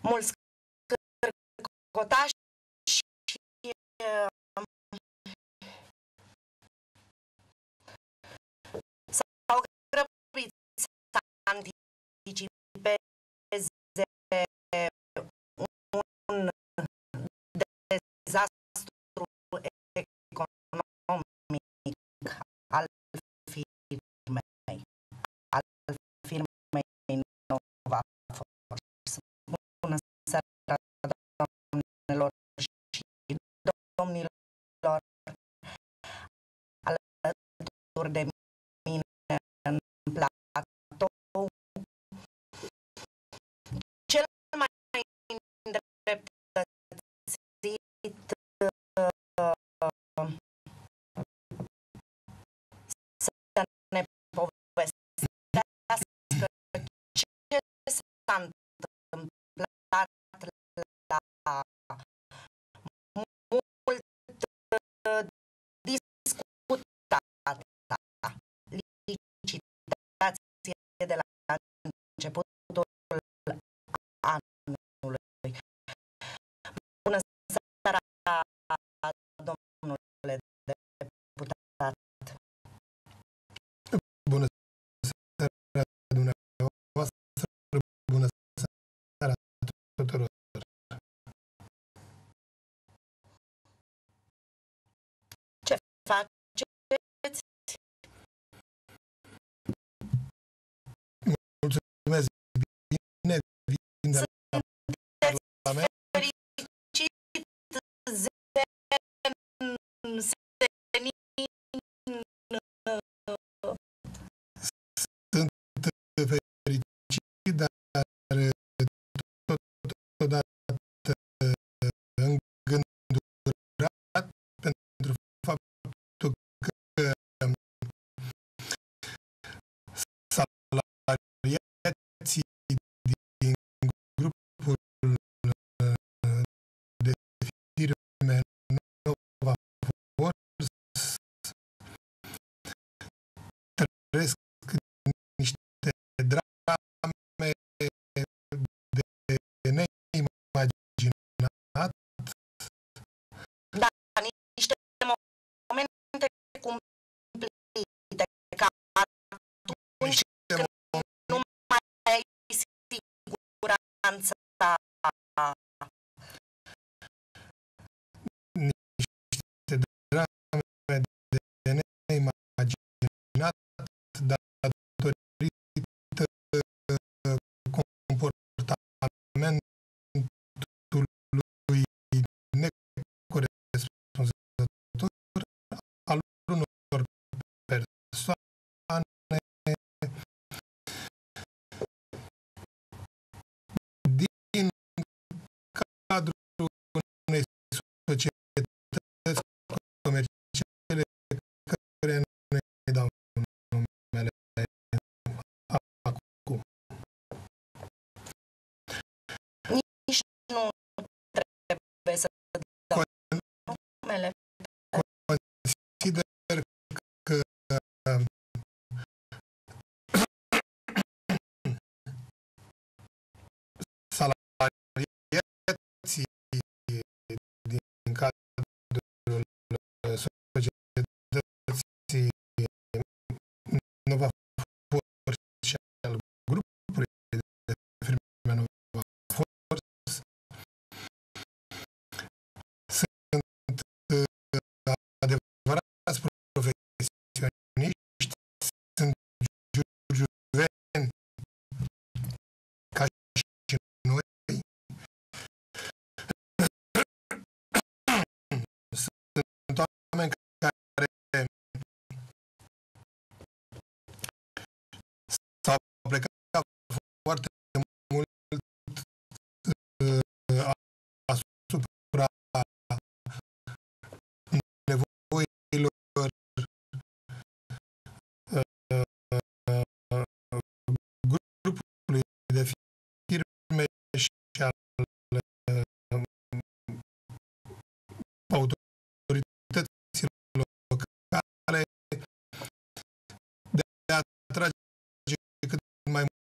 mulți scârcotași s-au grăbit să anticipeze un dezastru economic al firmei Novaforce. Bună seara, doamnelor și domnilor, alături de mine în platou, cel mai îndreptățit să ne povestească ce s-a întâmplat la mult discutată licitație de la începutul anului. Bună seara, domnule deputat. Bună seara dumneavoastră, bună seara tuturor. Ce faceți? Mulțumesc, bine, vin de la Parlament. Fericit, Sunt fericit, dar totodată îngândurat pentru faptul că salariații din grupul de firme Novaforce trăiesc niște drame de neimaginat. da, niște momente cumplite, ca atunci când nu mai ai siguranța. Niște drame de neimaginat datorită comportamentului necorespunzător al unor persoane din cadrul unei societăți comerciale care nu îi dau numele acum. Nici nu trebuie să dau numele. Consider că salariații din cadrul societății Novaforce și al grupului de firme Novaforce sunt adevărați profesioniști, sunt giurgiuveni ca și noi, sunt oameni care s-au plecat foarte mult asupra nevoilor grupului de firme și al autorităților locale de a atrage cât mai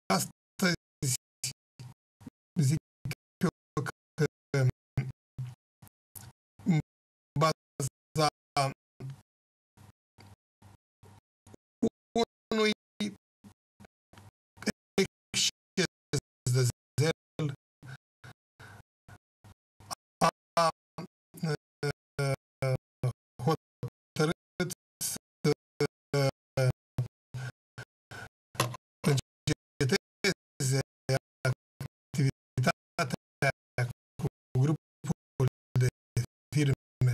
astăzi zic eu că în baza unui exces de zel a hotărât să înceteze activitatea cu grupul de firme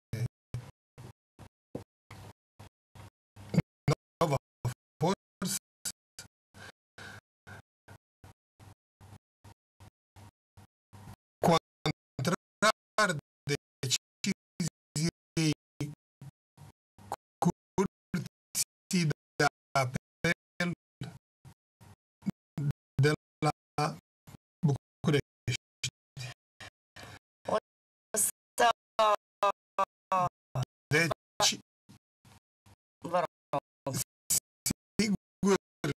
Nova Force contrar deciziei Curții de Apel de la București. O să Deci, vă rog. sigur,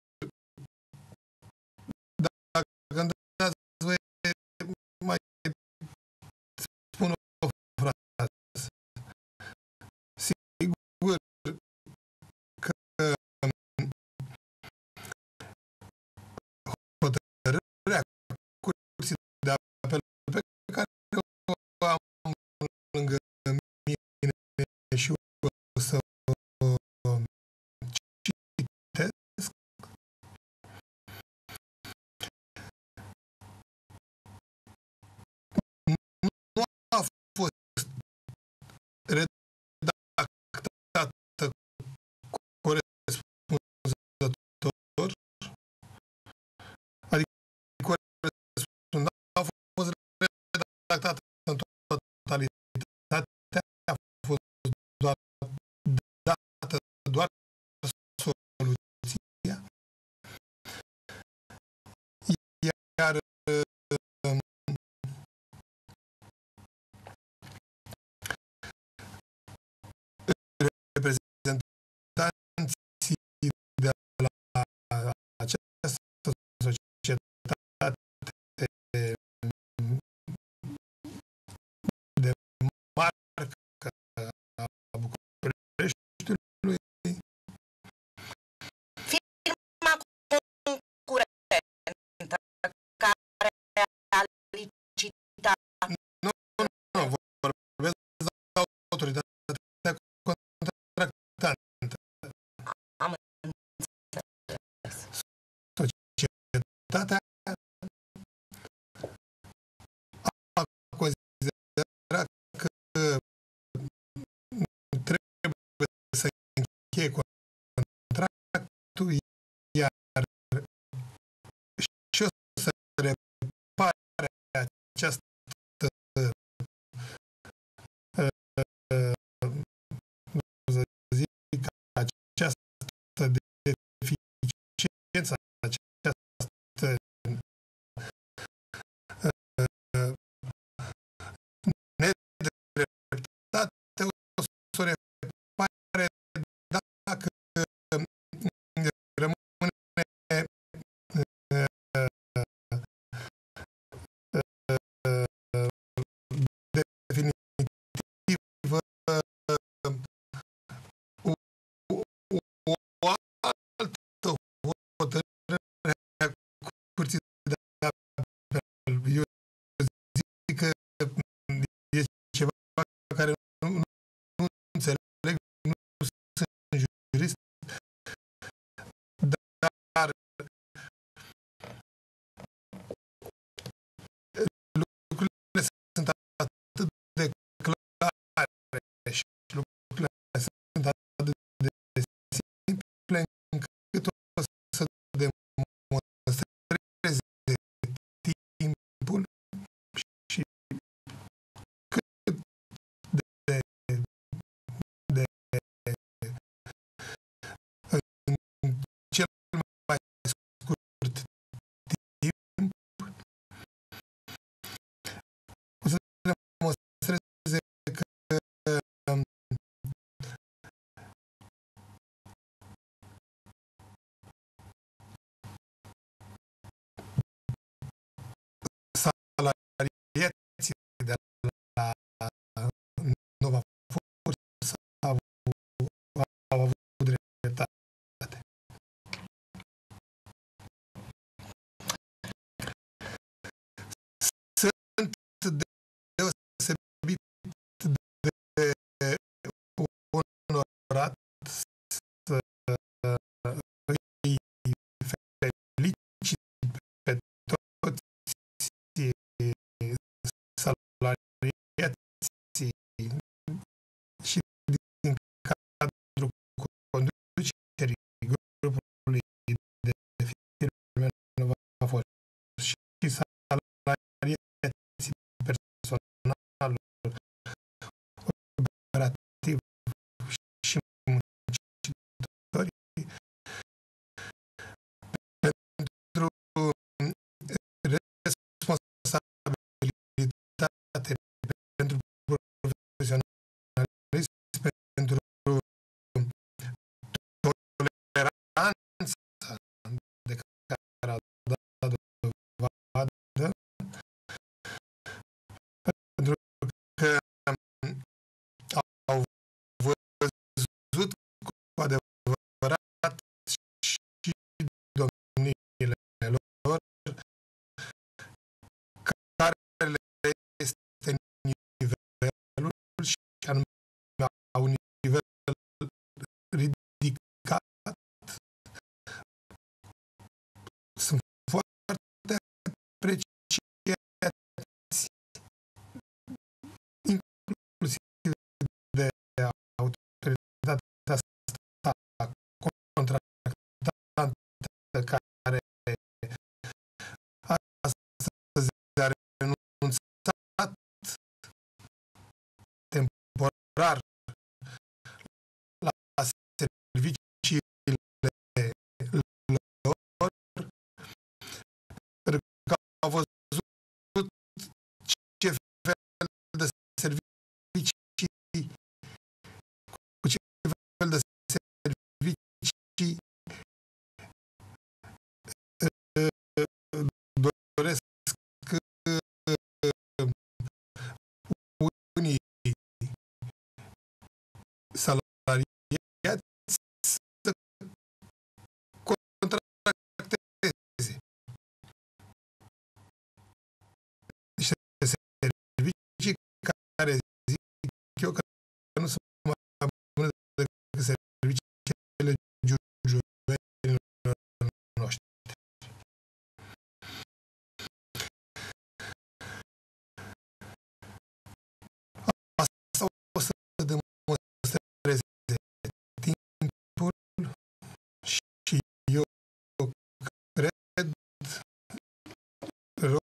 dacă îmi dați voie, mai spun o frază. Sigur că hotărârea Curții de Apel pe care o am lângă mine și o să o citesc, nu a fost redactată corespunzător, adică corespunzător, a fost redactată în totalitate, a fost doar dată doar soluția, iar reprezentanții de la această societate de marcă a Bucureștiului Firma concurentă care a licitat nu vorbesc de autoritatea contractantă. am înțeles. Societatea a considerat că trebuie să încheie contractul, iar și o să repare această să zic, această deficiență, această nedreptate, o să o repare dacă rămâne au avut dreptate. Sunt deosebit de onorat să îi felicit pe toți salariații și din cadrul conducerii grupului de firme Novafor și salariații personal operativ și muncitori pentru responsabilitate, pentru profesionalism, pentru toleranța de care a dat dovadă, pentru că au văzut cu adevărat și domniile lor care le este nivelul și anume a un nivel ridicat. Sunt foarte apreciați, inclusiv de autoritatea asta contractantă care astăzi a renunțat temporar la serviciile lor, pentru că au văzut ce fel de servicii, cu ce fel de servicii doresc unii salariați să contracteze. Niște servicii care zic eu că nu sunt mai bune decât serviciile giujuvenilor noștri. Asta o să demonstreze timpul și eu cred, rog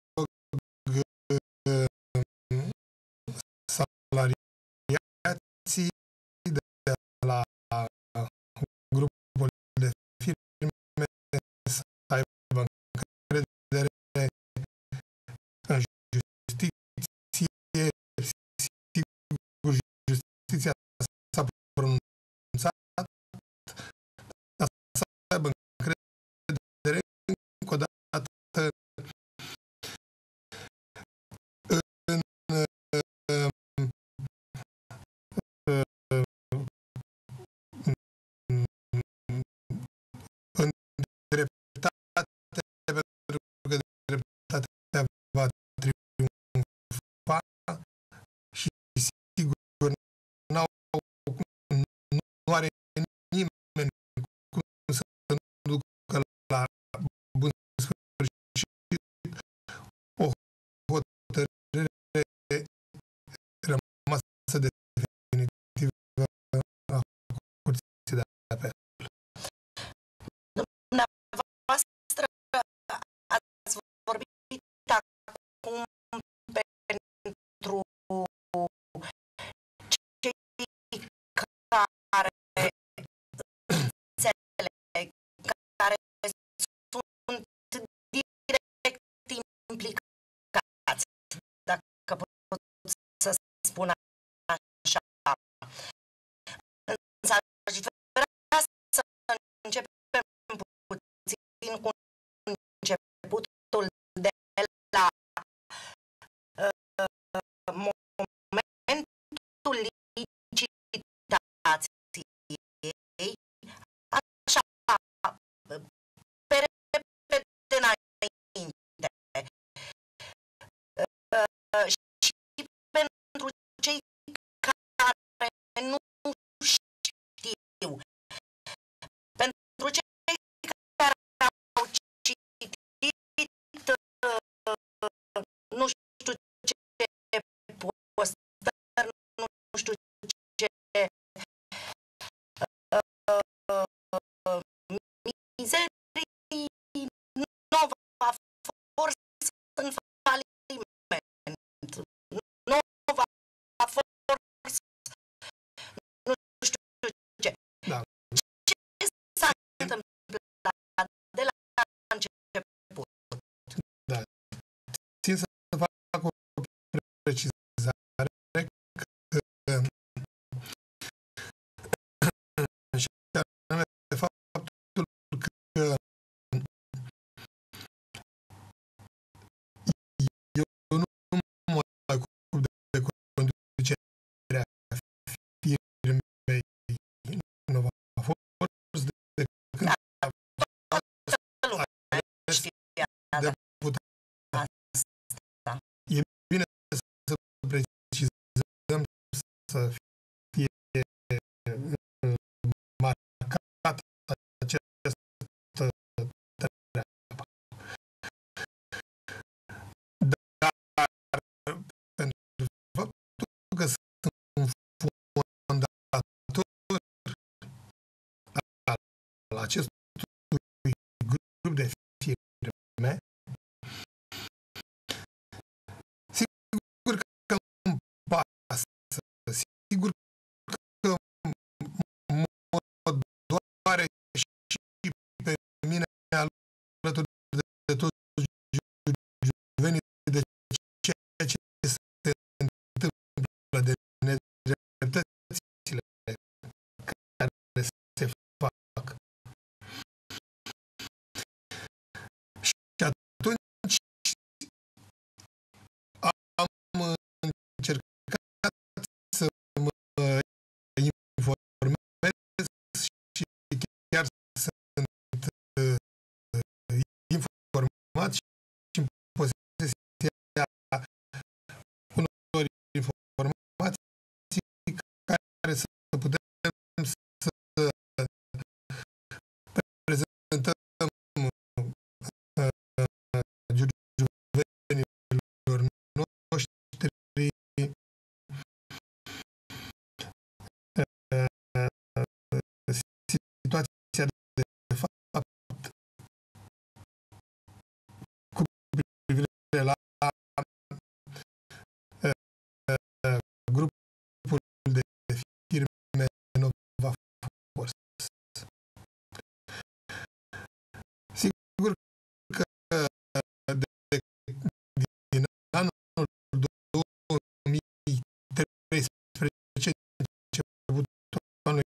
salariații de la grupul de firme să aibă încredere în justiție. Sigur, justiția s-a pronunțat, dar să aibă încredere încă o dată în dreptate, pentru că dreptatea va triumfa și sigur nu are nimeni cum să nu ducă la bun sfârșit o hotărâre rămasă definitivă a Curții de Apel. Dumneavoastră ați vorbit acum pentru cei care înțeleg, care sunt direct implicați, dacă pot să spun așa. Însă aș vrea să începem puțin cu începutul de la momentul licitației precizare că și anume faptul că eu nu mă ocup de conducerea firmei Nova Force de când Toată lumea știa deputat. asta. E bine să precizăm, să fie marcat această treabă. Dar pentru faptul că sunt un fondator al acestui grup de firme, sigur că îmi pasă, sigur că mă doare și pe mine alături de toți juvenii de ceea ce se întâmplă, de nedreptățile care se fac. Și atunci am încercat să mă informez și chiar sunt informat și în posesia unor informații care să putem să prezentăm juvenilor noștri situația de fapt cu privire la grupul de firme Nova Force. Sigur că din anul 2013, începutul anului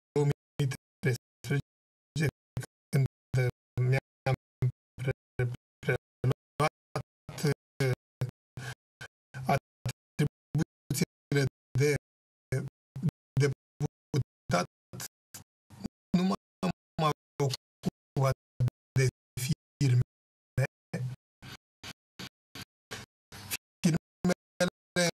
2013, când mi-am preluat atribuțiile de deputat, nu m-am ocupat de firme. Firmele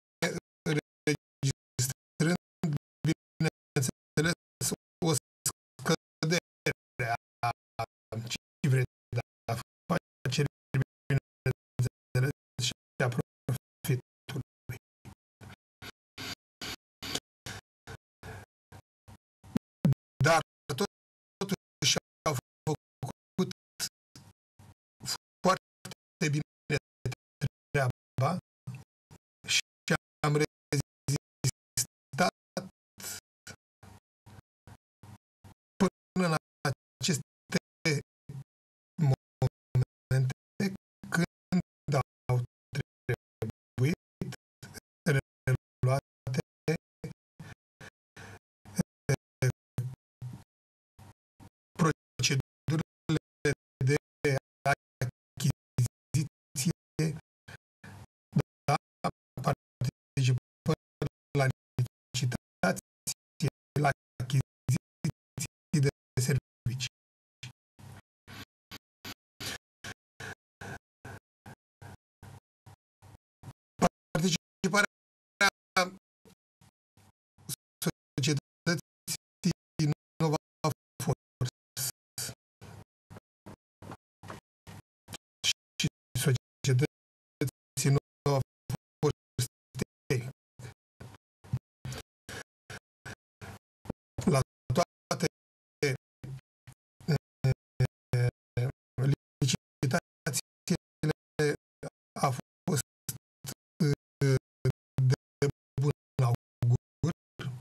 registrând, bineînțeles, o scădere a cifrei de afaceri, bineînțeles, și a profitului. Dar totuși au făcut foarte bine treaba și am rezistat până în aceste momente când au trebuit reluate procedurile de achiziție, da, participări la licitație, la achiziții de servicii. Participarea societății Nova Force și societății Nova Force la toate licitațiile a fost de bun augur,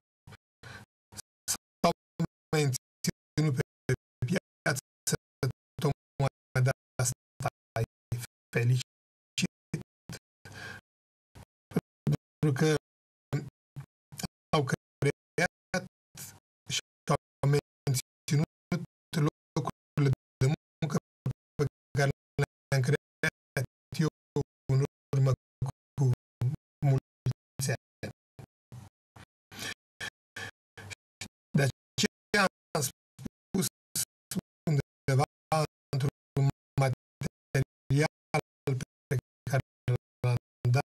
s-au menținut pe piață, tocmai de asta îi felicit, că au creat și au menținut locurile de muncă pe care le-am creat eu în urmă cu mulți ani. De aceea am spus undeva într-un material pe care l-am dat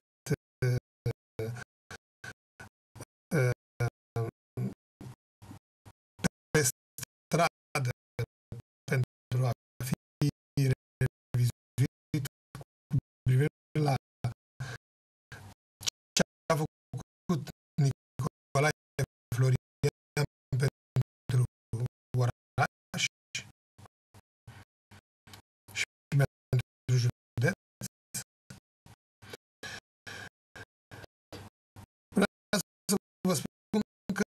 pe stradă pentru a fi revizuit cu privire la ce a făcut Nicolae Florian pentru oraș și pentru județ. Vreau să vă spun că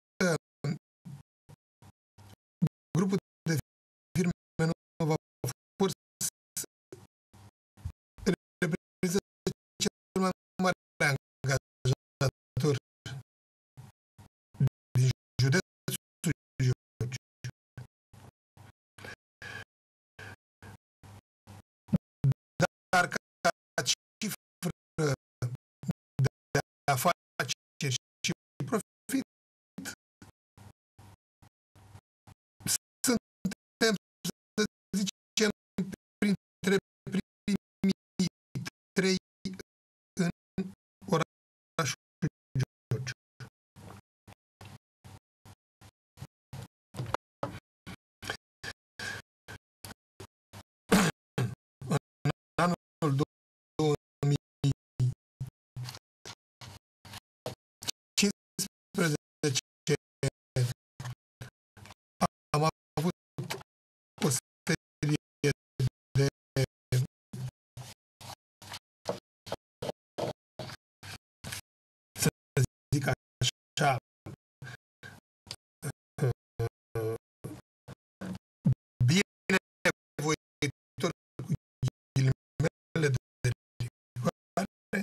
grupul de firme Nova Force reprezintă cel mai mare angajator din județul Giurgiu. Dar ca cifră de afaceri și profit, suntem, să zicem, printre primii 3 în orașul Giurgiu. În anul 2015 am avut o serie de să zic așa binevoitori cu ghilimele de rigoare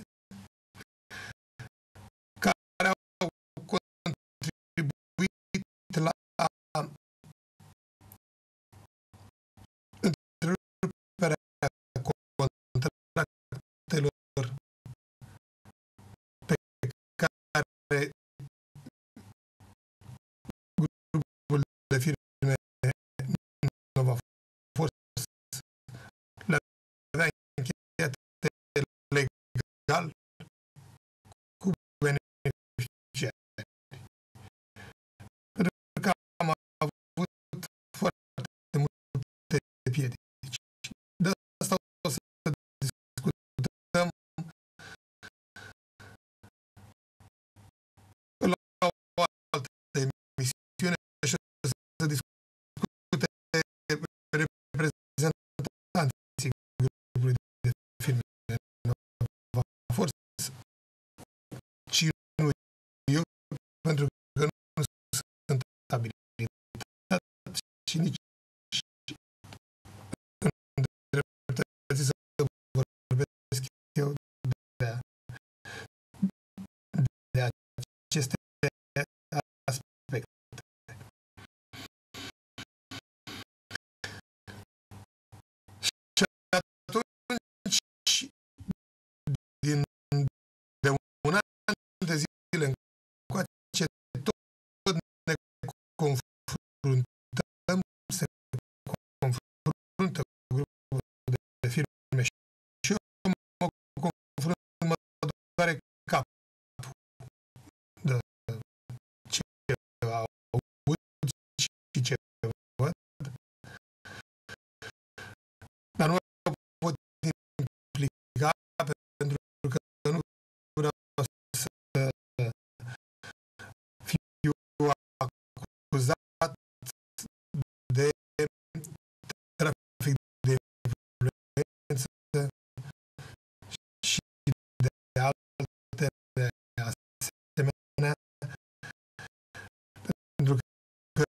care au contribuit la întreruperea contractelor pe care grupul de firme Nova Force le avea încheiate legal cu beneficiari. Pentru că am avut foarte multe piedici. De asta o să discutăm la o altă emisiune și o să discute reprezentanții grupului de firme Nova Force, ci nu eu, pentru că nu sunt abilitat și nici îndreptățit să vorbesc eu de aceste aspecte. Și atunci, de un an de zile încoace, tot ne confruntăm, se confruntă grupul de firme și eu mă confrunt, mă doare capul de ce aud și ce văd, dar nu mă pot implica pentru că nu vreau să fiu acuzat de trafic de influență și de alte asemenea, pentru că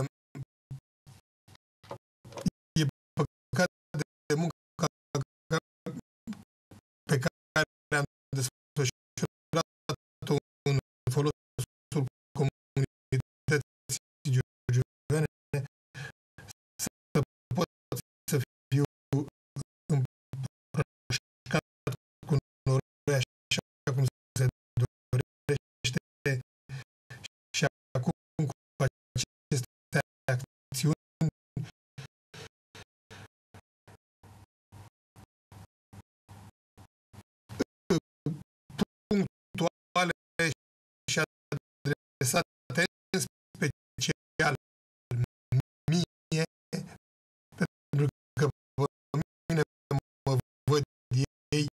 e păcat de muncă pe care am desfășurat adresate în special mie, pentru că pe mine mă văd ei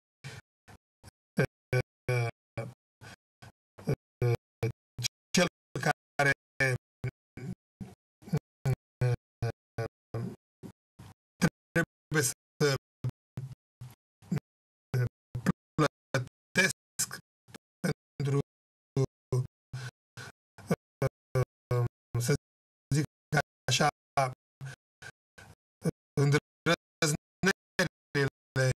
cel care trebuie să plătesc pentru, să zic așa, îndrăznerile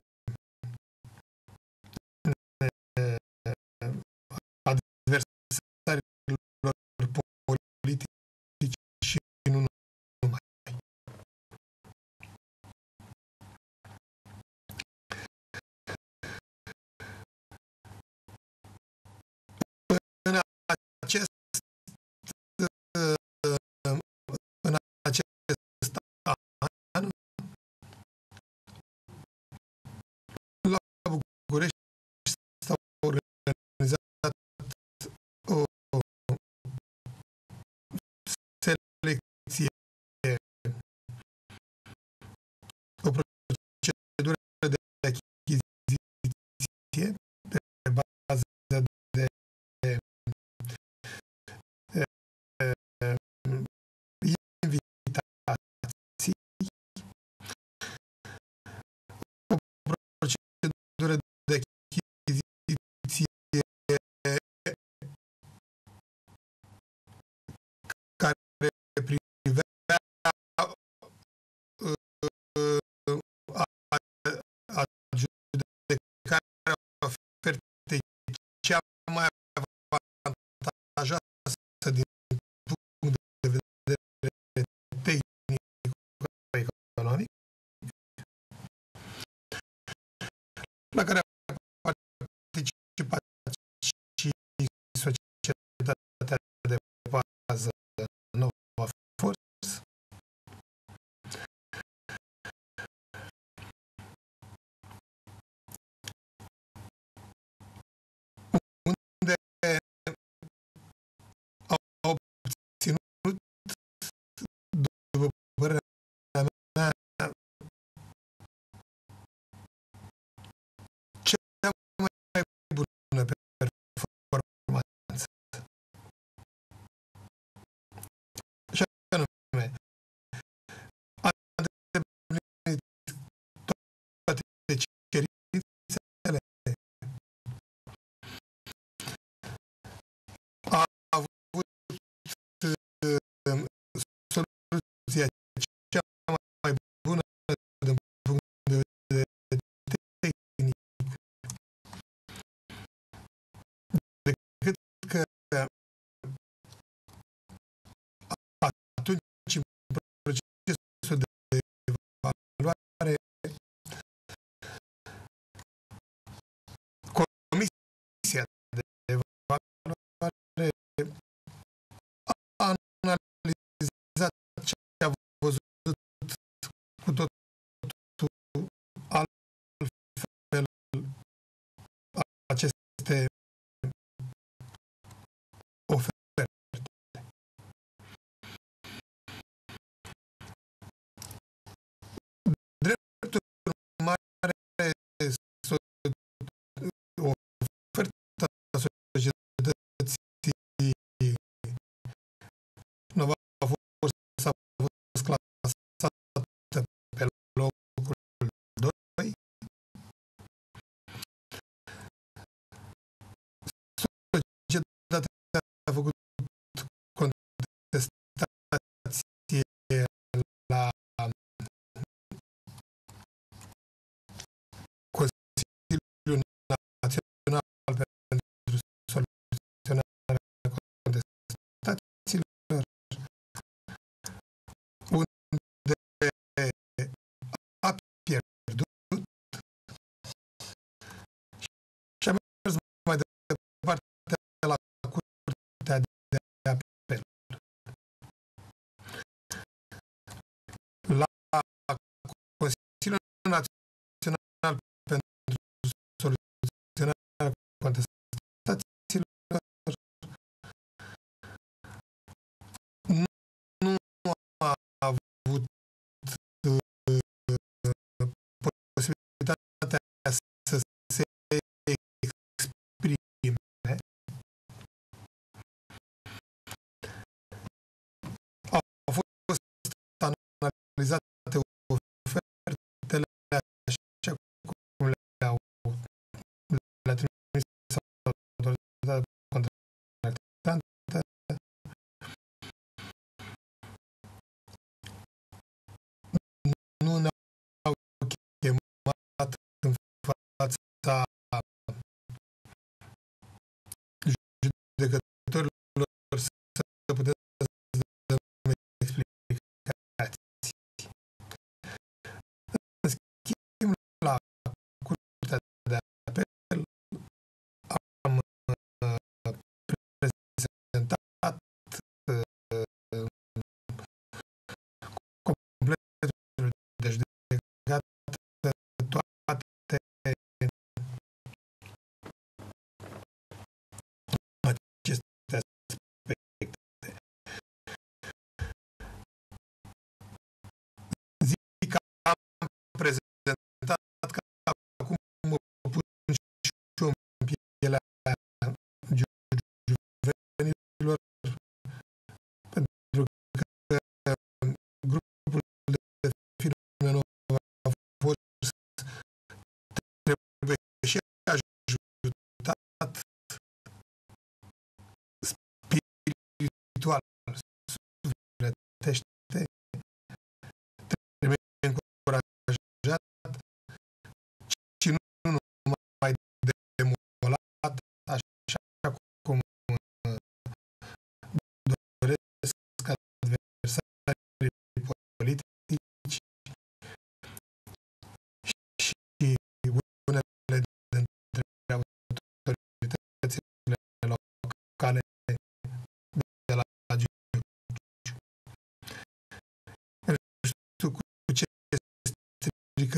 adversarilor politici și nu numai. În acest an, la București s-a organizat o selecție, o procedură de achiziție pe bază de invitații, o procedură de achiziție care privea adjudecarea ofertei cea mai avantajoasă din punct de vedere tehnic-economic, la care analizate ofertele așa cum le-a trimis autoritatea contractantă. Nu ne-au chemat în fața judecătorilor să putem să dăm explicații. În schimb, la Curtea de Apel am prezentat completul de judecată toate aceste aspecte. Zic că am prezentat că acum mă pun și eu în pielea juvenilor, pentru că grupul de firme Nova Force trebuie și ajutat spiritual, sufletește, trebuie încurajat și nu numai demolat, așa cum doresc adversarii politici și unele dintre autoritățile locale de la Giurgiu. Nu știu cu ce strică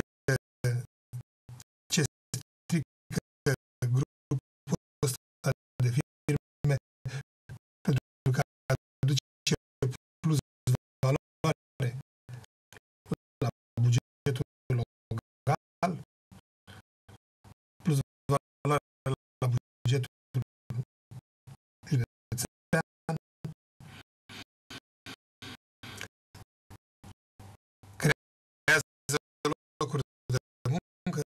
grupul ăsta de firme, pentru că aduce plus valoare la bugetul local, plus valoare la bugetul județean, creează locuri de muncă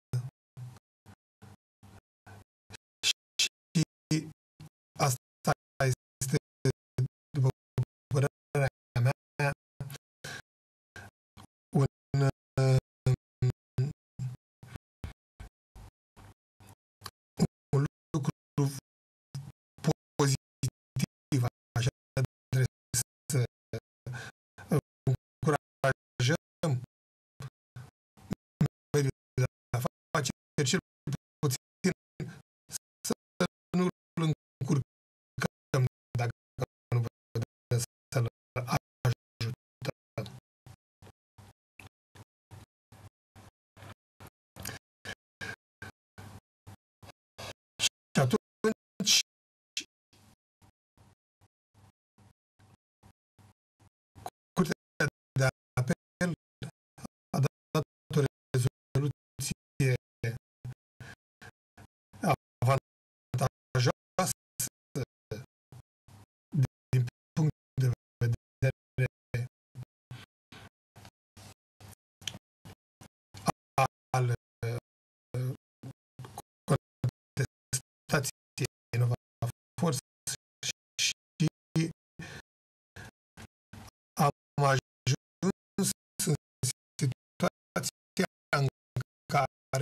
și asta este, după părerea mea, un lucru pozitiv, așa trebuie să încurajăm mediul de afaceri, cel puțin să nu-l încurcăm dacă nu putem să-l ajutăm. Și atunci Curtea de Apel a dat o rezoluție avantajoasă din punct de vedere al contestației Nova Force și am ajuns în situația în care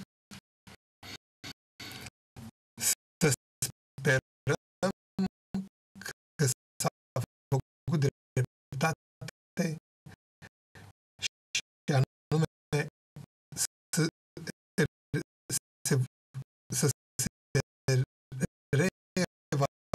să sperăm că s-a făcut dreptate și anume să se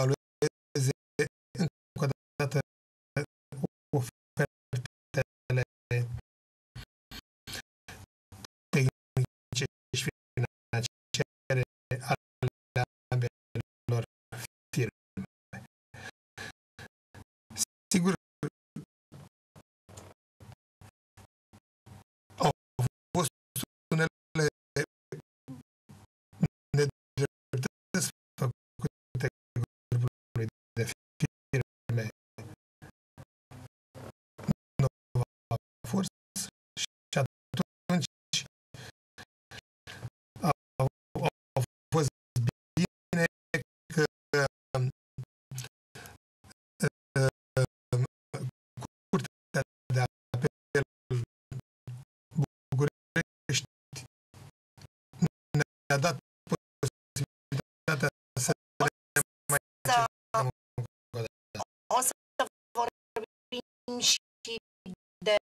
le-a dat posibilitatea să mai încercăm încă o dată. O să vorbim și de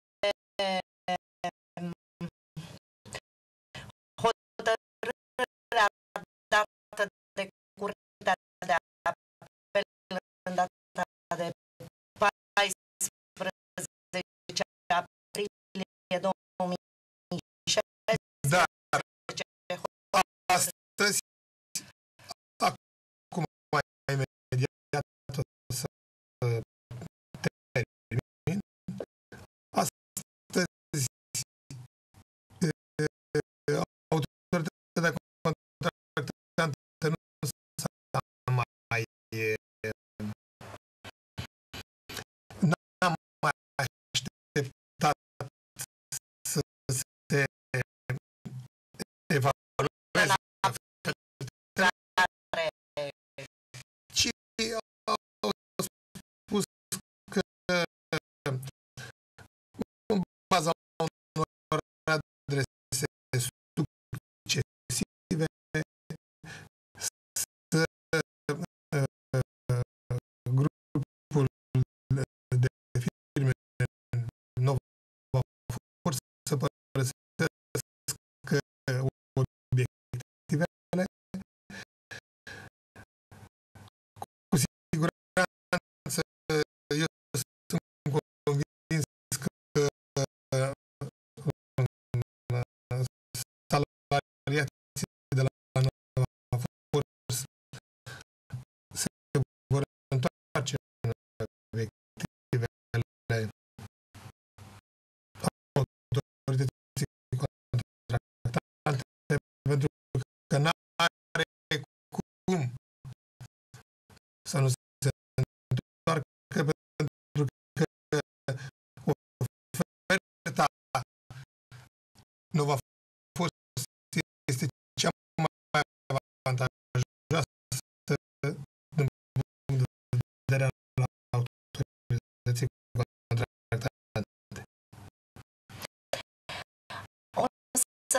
hotărârea dată de Curtea de Apel în data de 14 aprilie 2016. Dar astăzi, acum imediat o să termin, astăzi autoritatea contractantă nu s-a mai n-am mai așteptat să se evalueze ci au spus că în baza unor adrese succesive să grupul de firme Nova Force să părăsească obiectivele. Cu siguranță eu sunt convins că salariații de la Nova Force se vor întoarce în obiectivele autorității contractante, pentru că n-are cum să nu se întoarcă, pentru că oferta Nova Force este cea mai avantajoasă din punct de vedere al autorității contractante. O să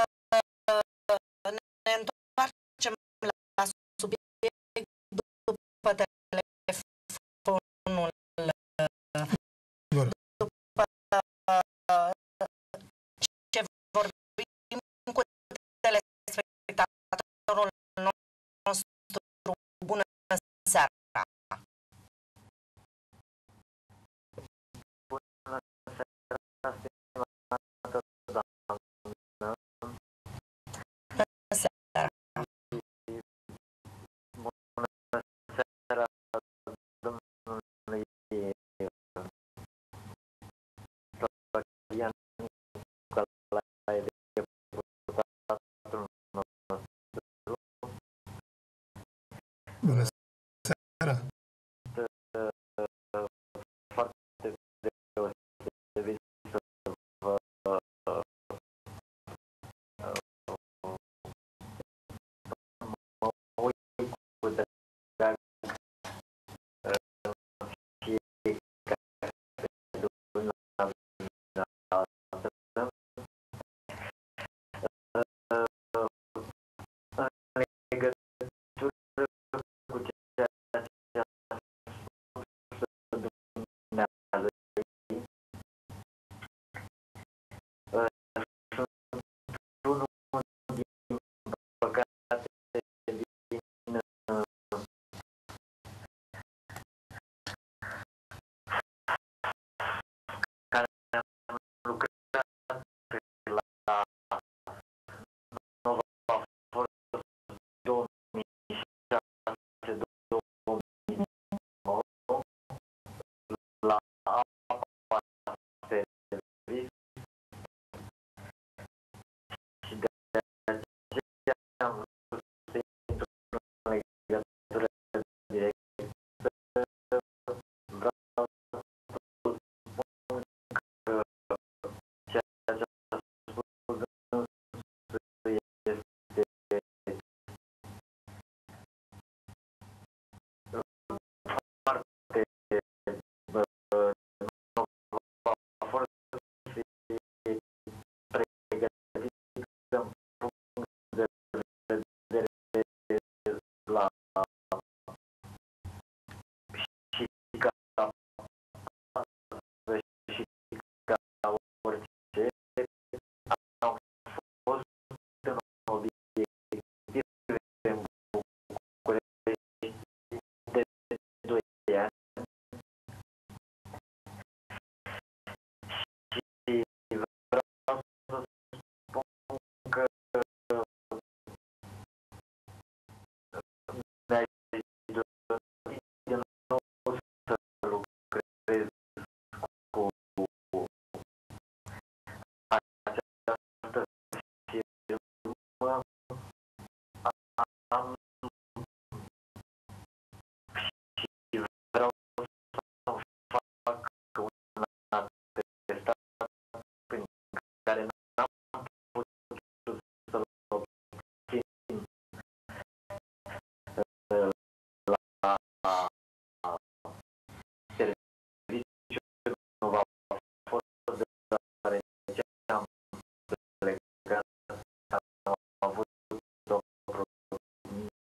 ne întoarcem la subiect după telefonul, după ce vorbim cu telespectatorul nostru. Bună seara! Bună seara, stimată doamnă. am și vreau să fac un atestat prin care n-am putut să-l obțin la serviciu, nu va fost deoarece am plecat, am avut o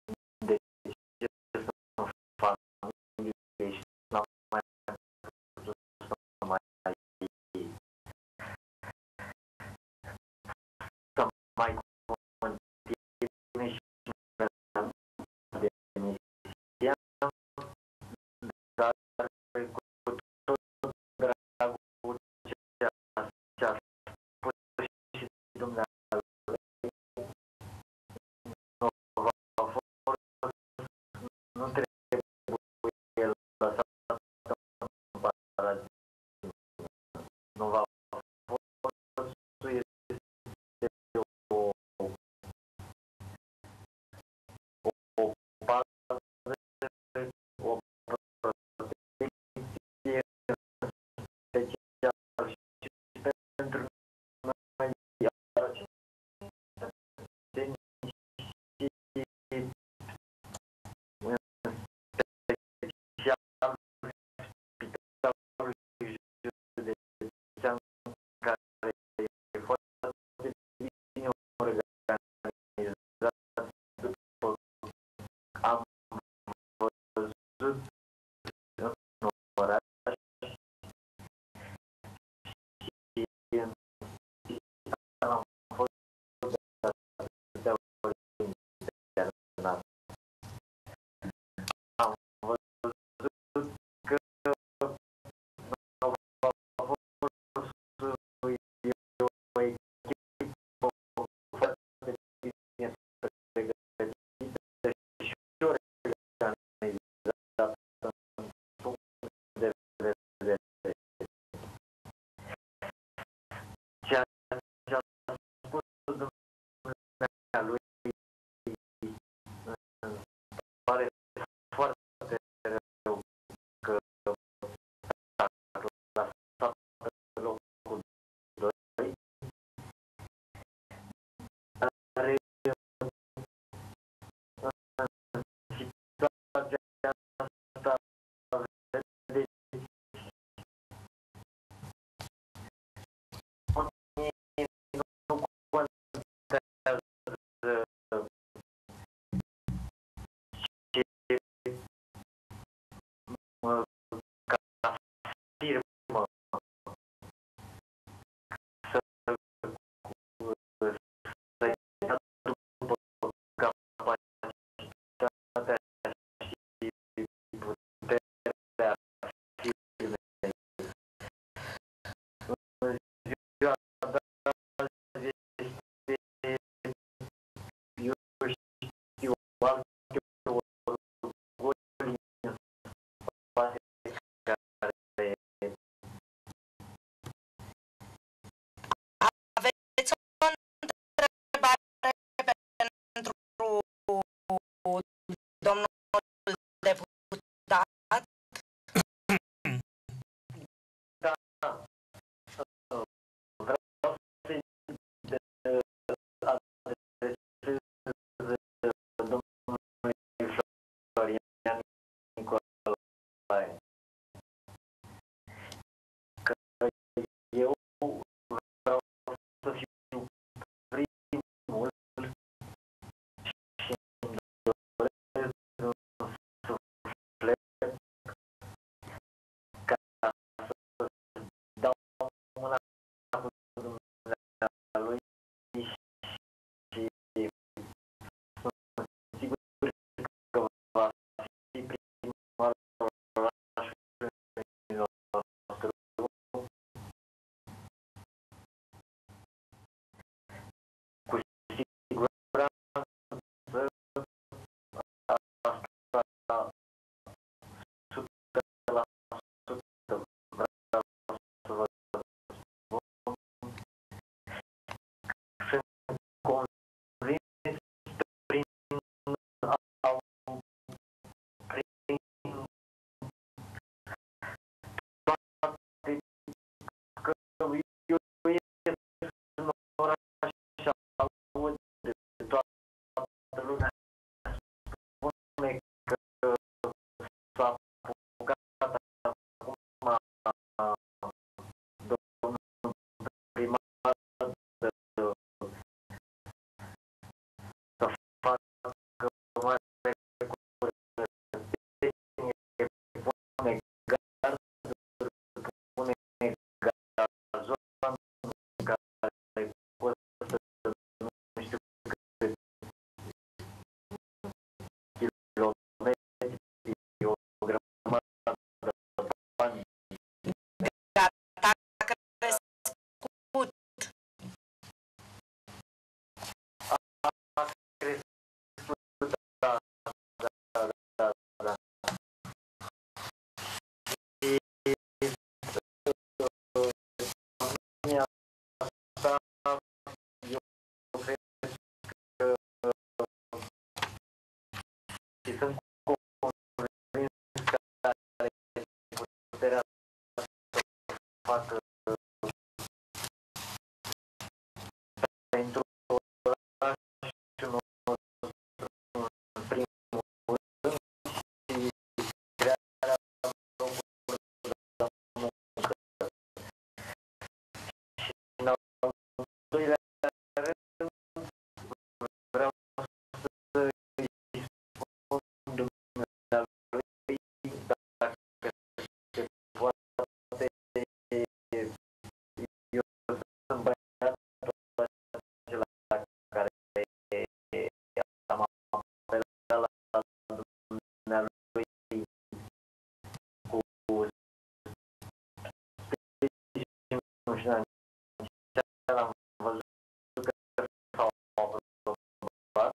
financiar am văzut că s-au aprobat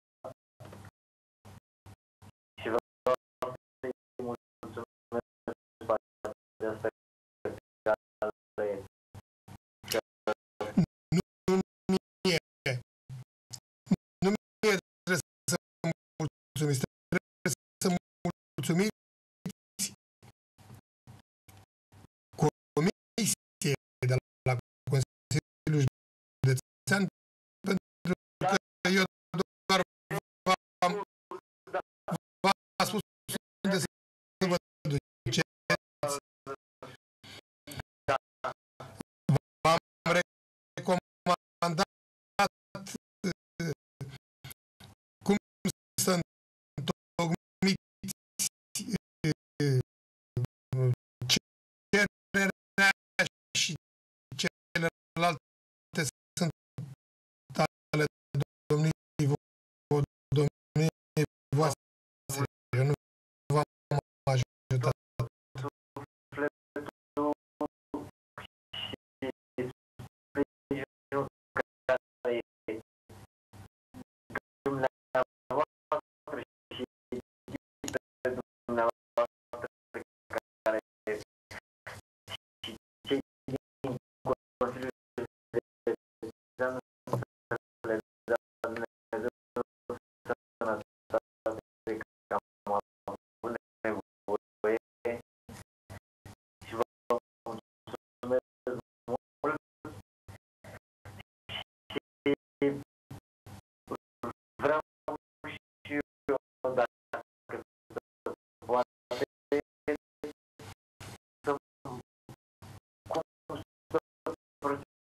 și vreau să-i mulțumesc pe această cale. Nu mie trebuie să mulțumiți, trebuie să mulțumiți Comisiei de la Consiliul Județean, pentru că eu doar v-am spus unde să vă duceți. V-am recomandat cum să întocmiți cererea și celelalte sunt ale domniei voastre. Eu nu v-am ajutat. Vreau și eu, dacă se poate, cum să procedăm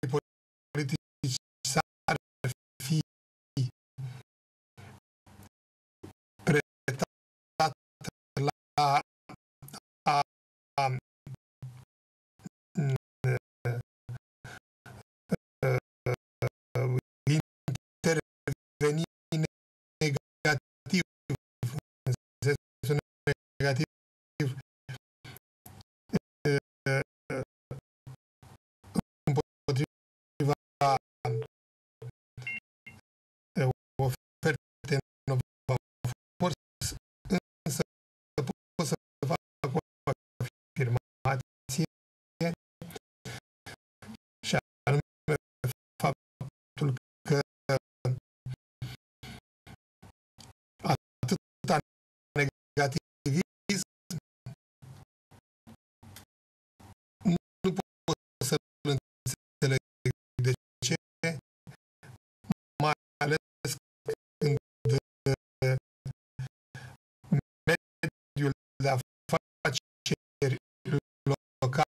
politici s-ar fi pretat la a interveni negativ, în sensul negativ, împotriva oferte Nova Force, însă pot să fac o afirmație și anume faptul că atâta negativism nu pot să-l înțeleg. De ce? Mai ales când mediul de afaceri local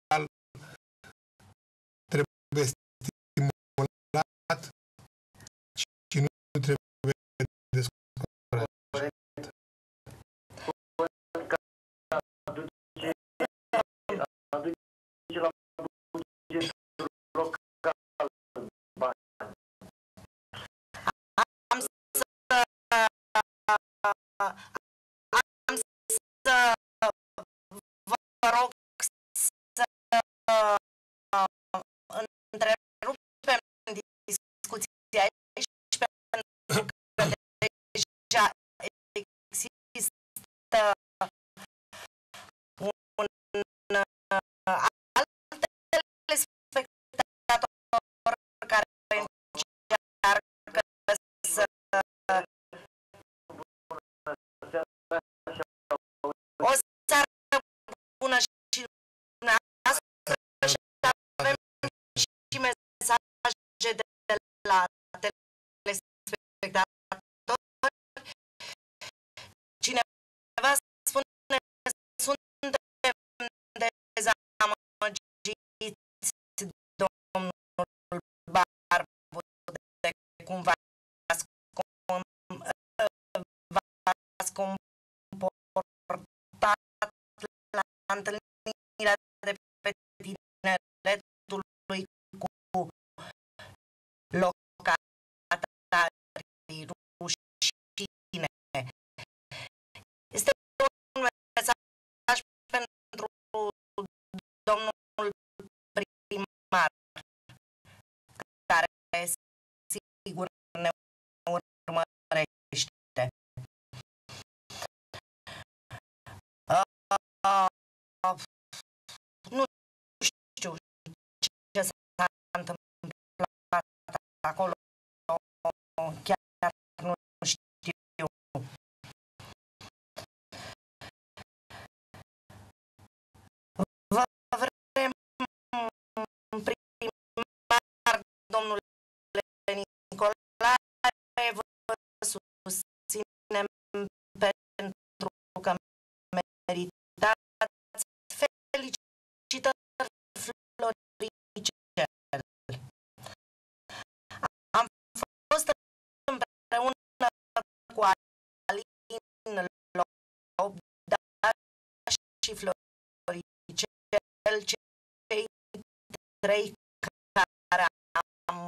trebuie stimulat și nu trebuie descurajat. Aduce la bugetul local bani. Am să vă rog să întrerupem discuția aici, pentru că deja există un alt telespectator care încearcă să o seară bună și dumneavoastră și avem și mesaje de la telespectatori. Cineva spune: suntem dezamăgiți, domnul Barbu, de cum v-ați comportat la întâlnirea de pe Tineretului cu locatarii rușine. Este un mesaj pentru domnul primar, care sigur ne urmărește. Nu știu ce s-a întâmplat acolo, chiar nu știu. Vă vrem primar, domnule Nicolae, vă susținem pentru că meritați felicitări, Floricel. Am fost împreună cu Alin Lobda și Floricel, cei trei care am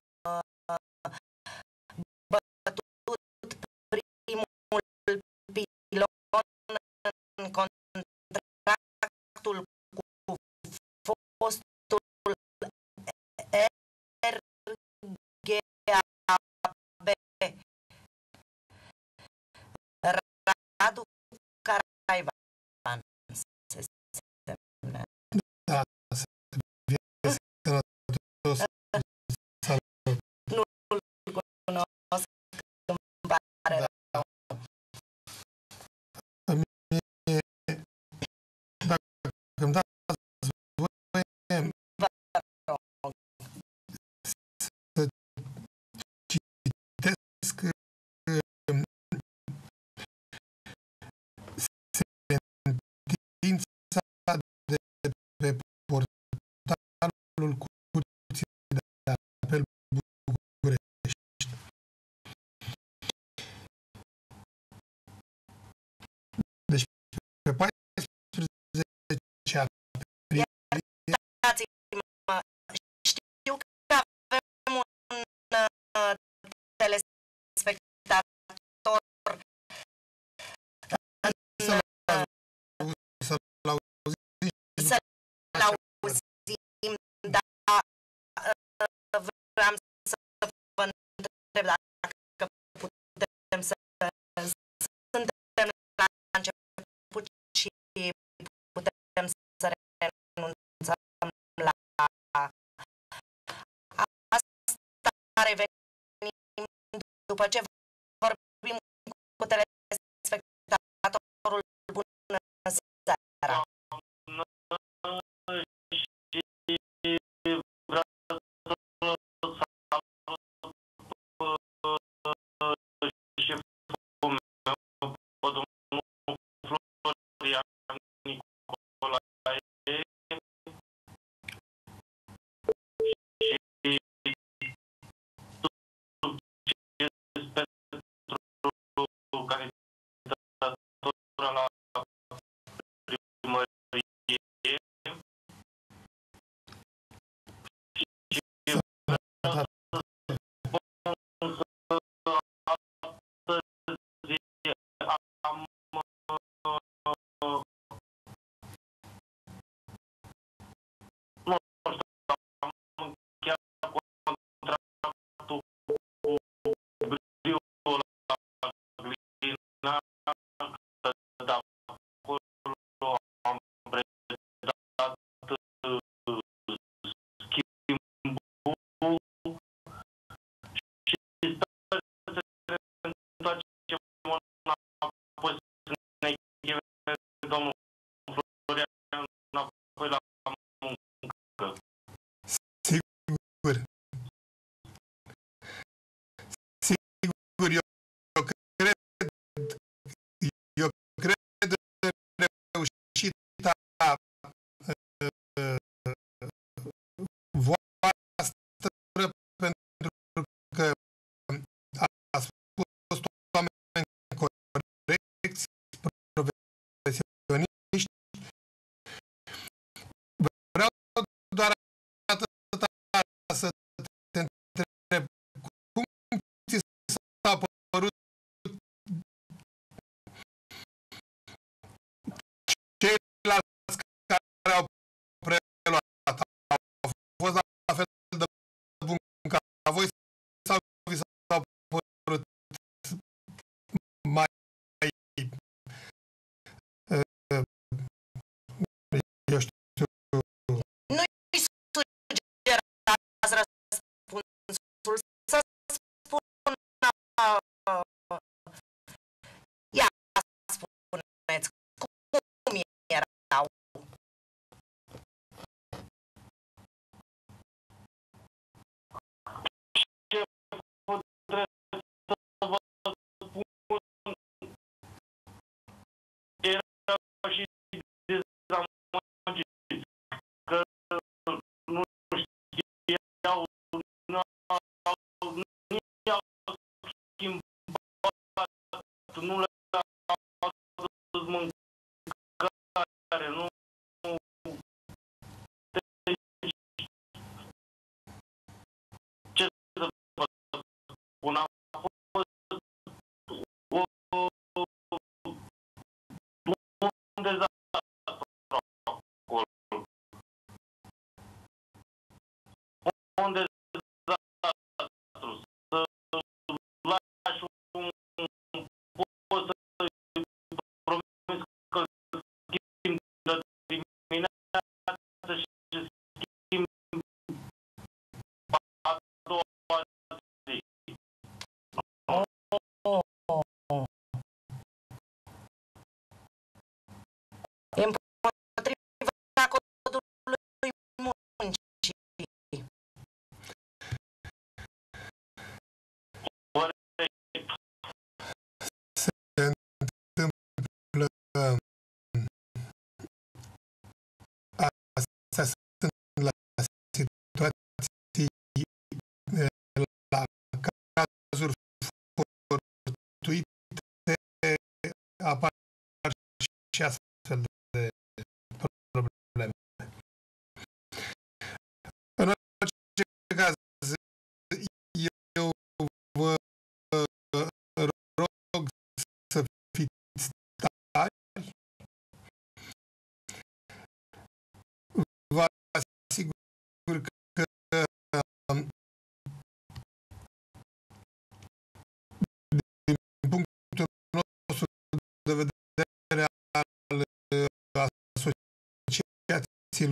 bătut primul pilon în contractul cu fostul RGAB, Radu Caraivan se semnează. Da, să fie sănătos. Nu-l cunosc, îmi pare rău. Mie, dacă îmi dați voie, Vă rog. să citesc sentința de pe portalul Pe 14 aprilie. Iertați-mă, știu că avem un telespectator Să-l auzim. să-l auzim, dar vreau să vă întreb dacă putem să suntem la început și putem să renunțăm la asta, revenim după ce vorbim cu telespectatorul. Bună seara! Sigur. Sigur, eu cred în reușita voastră, pentru că ați fost oameni corecți, profesioniști. Vreau doar atâta să te întreb, cum ți s-a părut ceilalți care au preluat? Au fost la fel de bun ca voi sau vi s-au părut mai eu știu, Nu-i sugerați răspunsul, să spună, ia spuneți, cum erau? Nu le-a adus mâncare, nu. Ce să vă spun, a fost un dezastru acolo. Un dezastru. Să lași un post să-i promiți că schimb de dimineață și schimb a doua zi. Împotriva codului muncii. astfel de probleme. În orice caz, eu vă rog să fiți tari. Vă asigur că din punctul nostru de vedere al asociațiilor,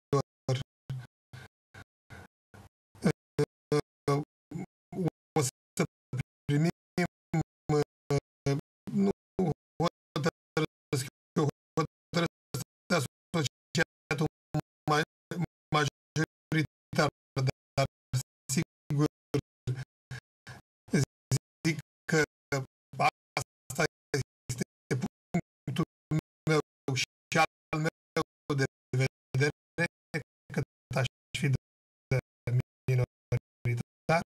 o să primim, nu hotărăsc eu, hotărăsc asociatul majoritar, dar sigur zic că asta este punctul meu și al meu de vedere, cât aș fi de minoritar.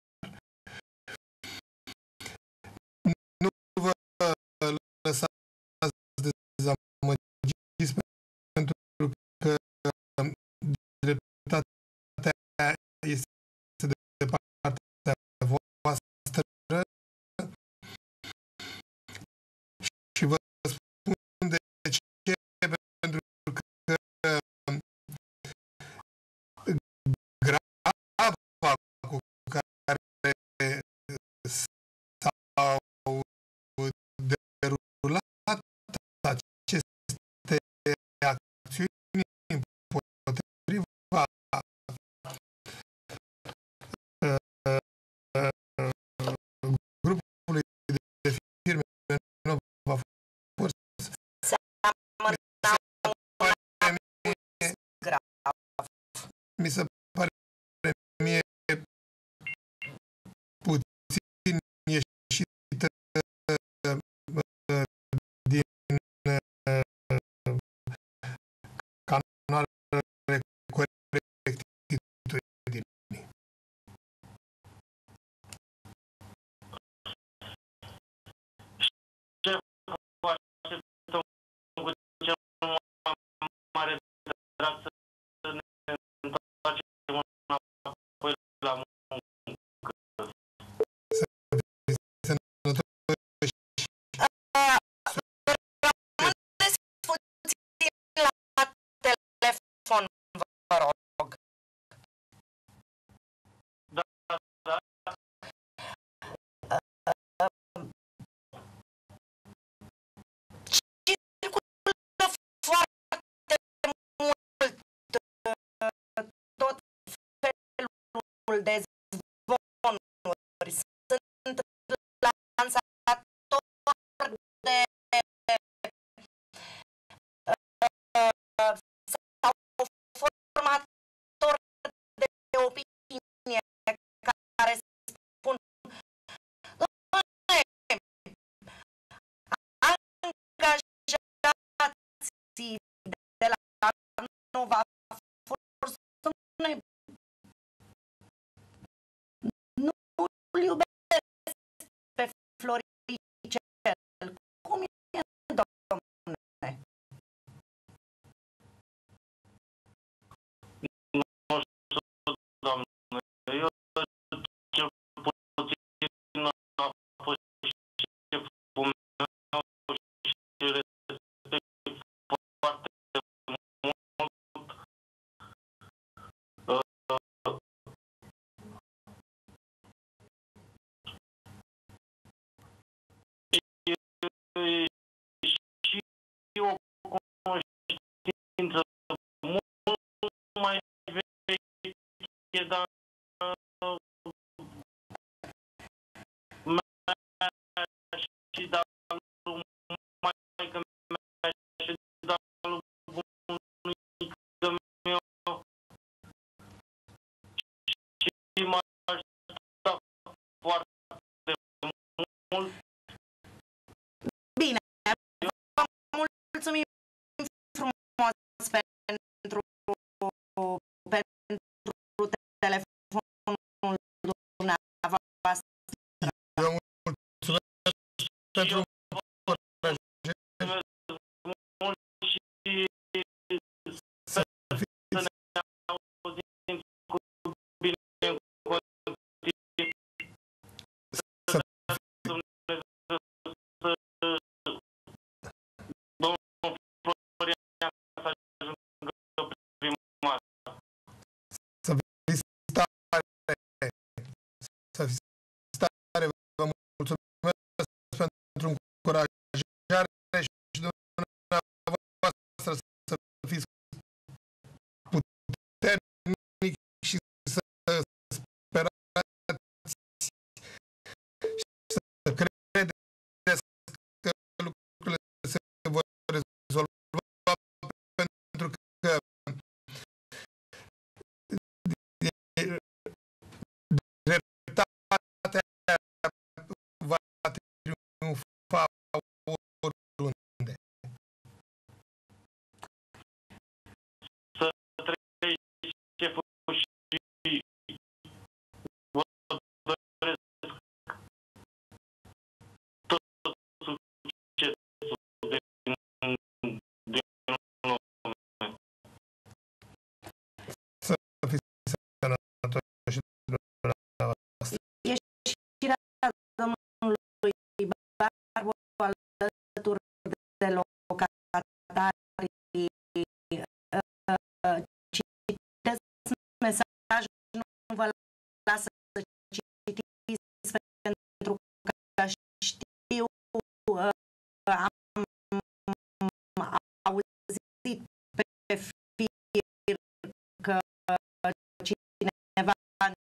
Nu vă lăsați dezamăgiți, pentru că dreptatea este de partea voastră și vă spun de ce, pentru că grava cu care s-au derulat aceste acțiuni împotriva grupului de firme Nova Force mi se pare mie puțin ieșită din canoanele corectitudinii. Ce așteptăm cu cel mai mare drag să ne întoarcem înapoi la muncă. Să fiți sănătoși. Rămâneți puțin la telefon, vă rog. Da, da. Circulă foarte mult tot felul de zvonuri. Sunt lansatori de sau formatori de opinie care spun: angajații de la Nova Force nu-l iubesc pe Floricel. Cum e, domne? Nu știu, doamne, eu cel puțin a fost șeful meu și respect foarte mult. Și o cunoștință mult mai veche, dar mea și dar lui maică mea și dar lui bunică mea și m-a ajutat foarte mult. Bine, vă mulțumim frumos pentru telefonul dumneavoastră. Eu mulțumesc pentru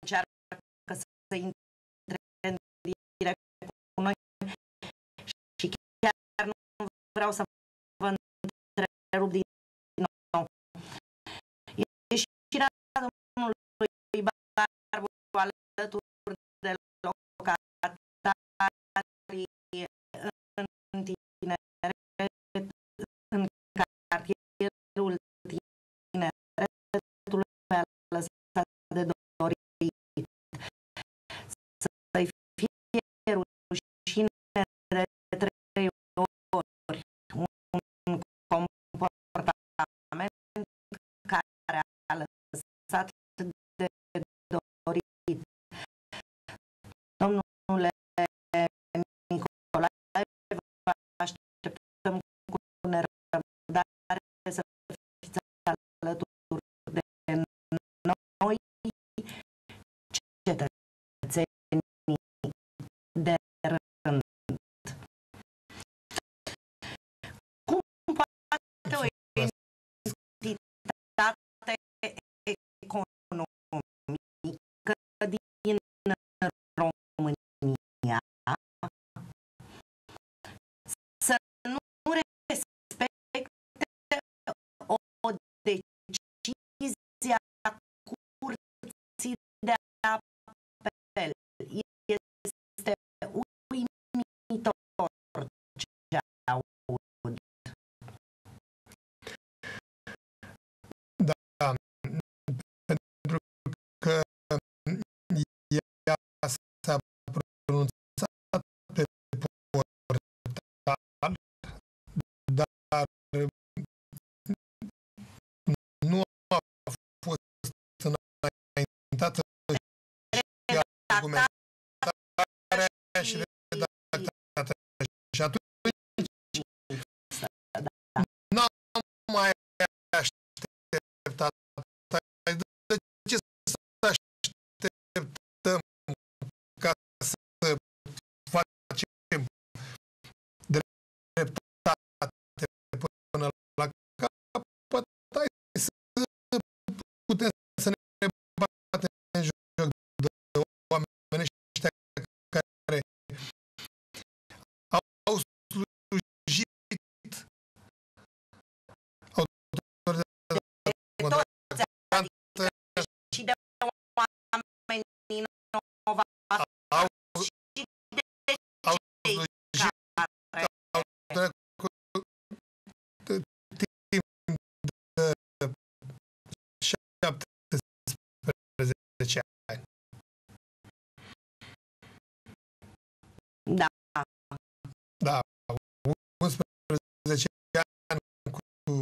încearcă să intre în direct cu noi și chiar nu vreau să vă întrerup din nou. Ieșirea domnului Barbu alături de locatarii în tineret, în cartierul tineretului a lăsat de dorit. Să-i fie rușine de 3 ori un comportament care a lăsat de dorit. Domnule Nicolae, vă așteptăm cu nerăbdare să fiți alături de noi, cetățenii de rând. Cum poate o entitate economică din România să nu respecte o decizie a Curții de Apel? Este uimitor ce aud. Da, pentru că ea s-a pronunțat pe portal, dar nu a fost înaintată și argumentarea și redactată. Și atunci n-am mai așteptat. De ce să așteptăm ca să facem dreptate până la capăt? Hai să putem să ne batem în joc de oameni ăștia care au slujit autoritatea contractantă Și de oameni inovați și de au cei slujit care timp de 17 ani. da, Da, 11 ani cu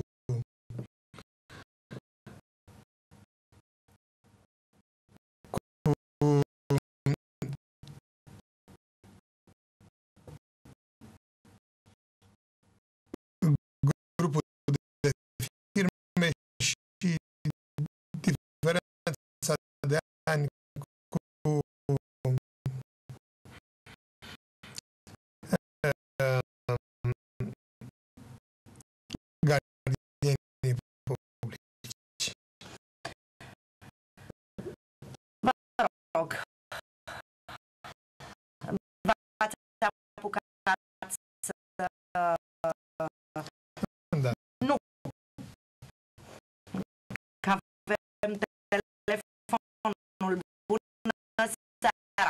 grupul de firme și diferența de ani cu gardienii publici. vă rog, v-ați apucat să Da. nu, că avem telefonul. Bună seara!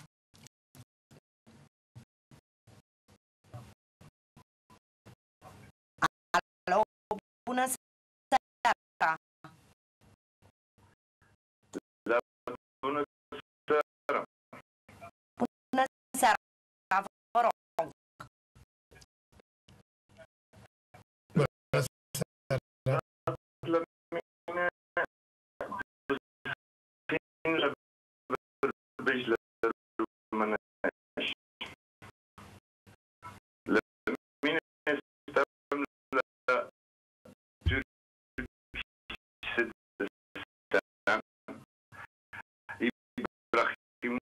Alo, bună seara! Bună seara! Bună seara! Vă rog! Bună seara. La mine puțin vorbești la românești. La mine stăm la Turkistan, Ibrahim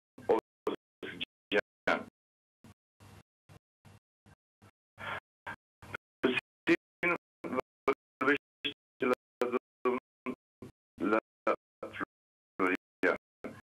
Ozcan. Puțin vorbești la Florian.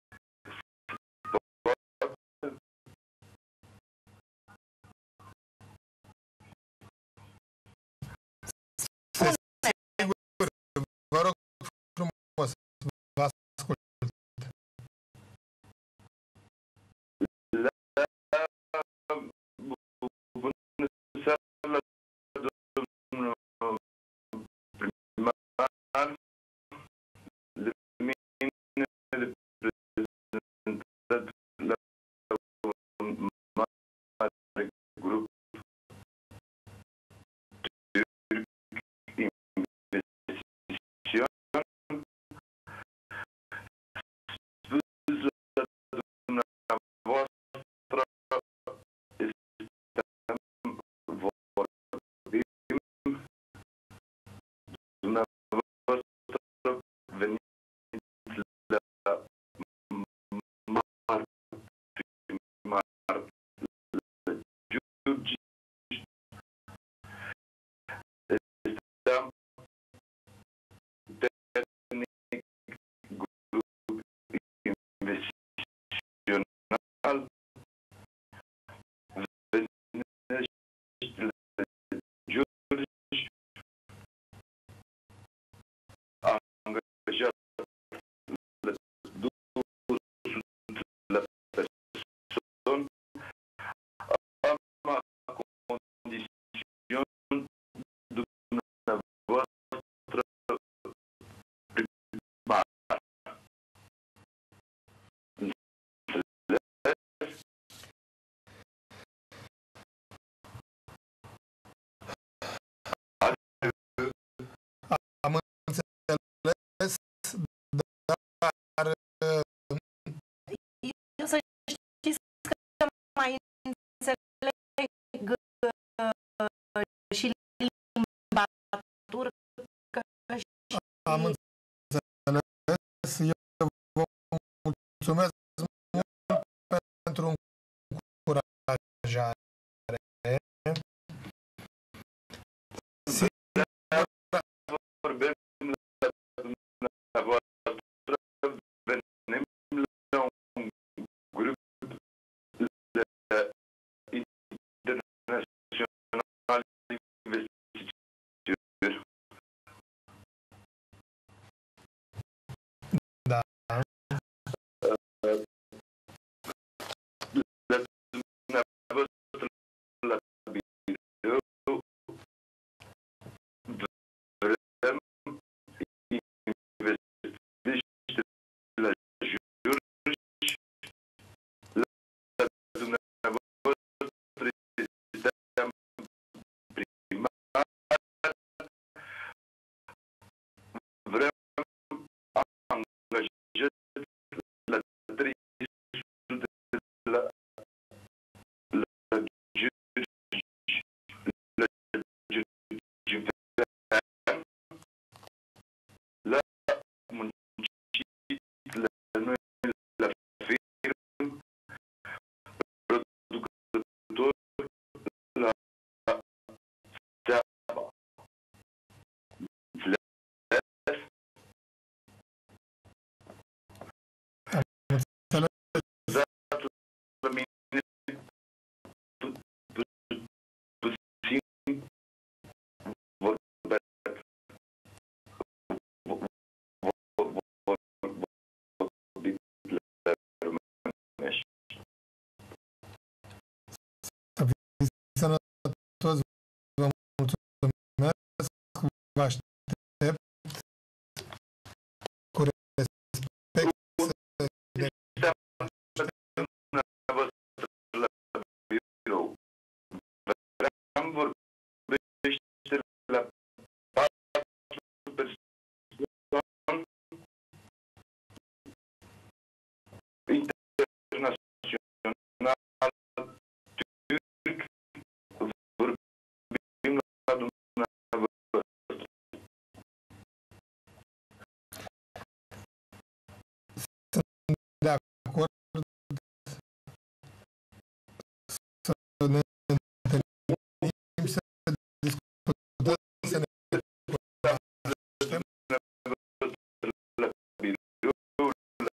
mai înțeleg și limba turcă și... Am înțeles. Eu vă mulțumesc mult pentru încurajare. Vorbim la dumneavoastră, venim la un grup internațional de investitori. Da. La dumneavoastră la birou vrem investiți la juriști, la dumneavoastră sistem primar, vrem angajați la 300 la juriști, la juriști, la muncit, la noi, la firmă, producători, la țeapă. Înțeles? Dați la mine puțin vorbesc. Vorbim la românești. Să fiți sănătoși, vă mulțumesc, vă aștept cu respect să Dumneavoastră la birou. Vreau vorbește la 4 persoane internațional turc. Vorbim la dumneavoastră. de acord să ne întâlnim, să discutăm, să ne cunoaștem. La birou,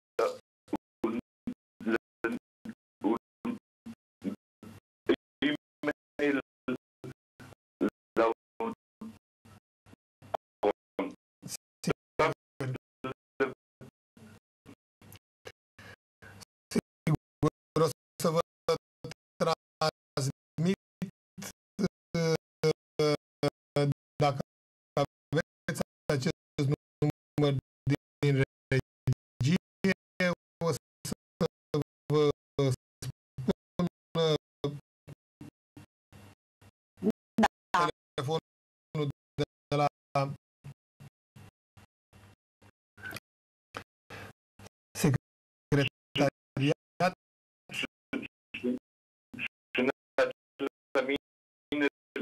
e-mail, la un Sigur o să vă transmit dacă aveți acest număr din regie, o să vă spun Da, telefonul de la secretariat. sunați la mine,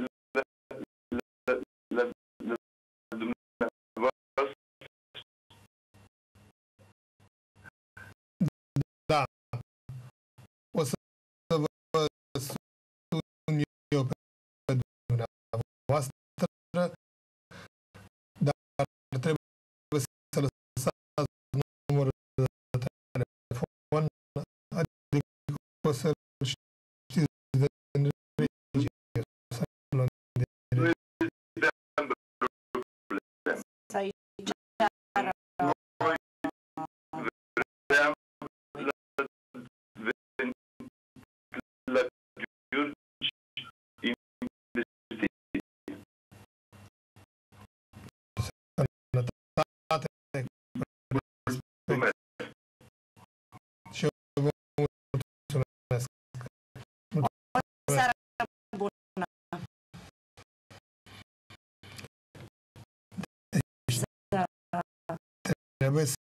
la dumneavoastră. Da. O să vă sun eu pe dumneavoastră, dar trebuie să lăsați numărul de telefon, adică o să știți de regie, să luăm de regie. să aici Vreau la Giurgi investiții. Sănătate, respect și eu vă mulțumesc. seara bună. Trebuie să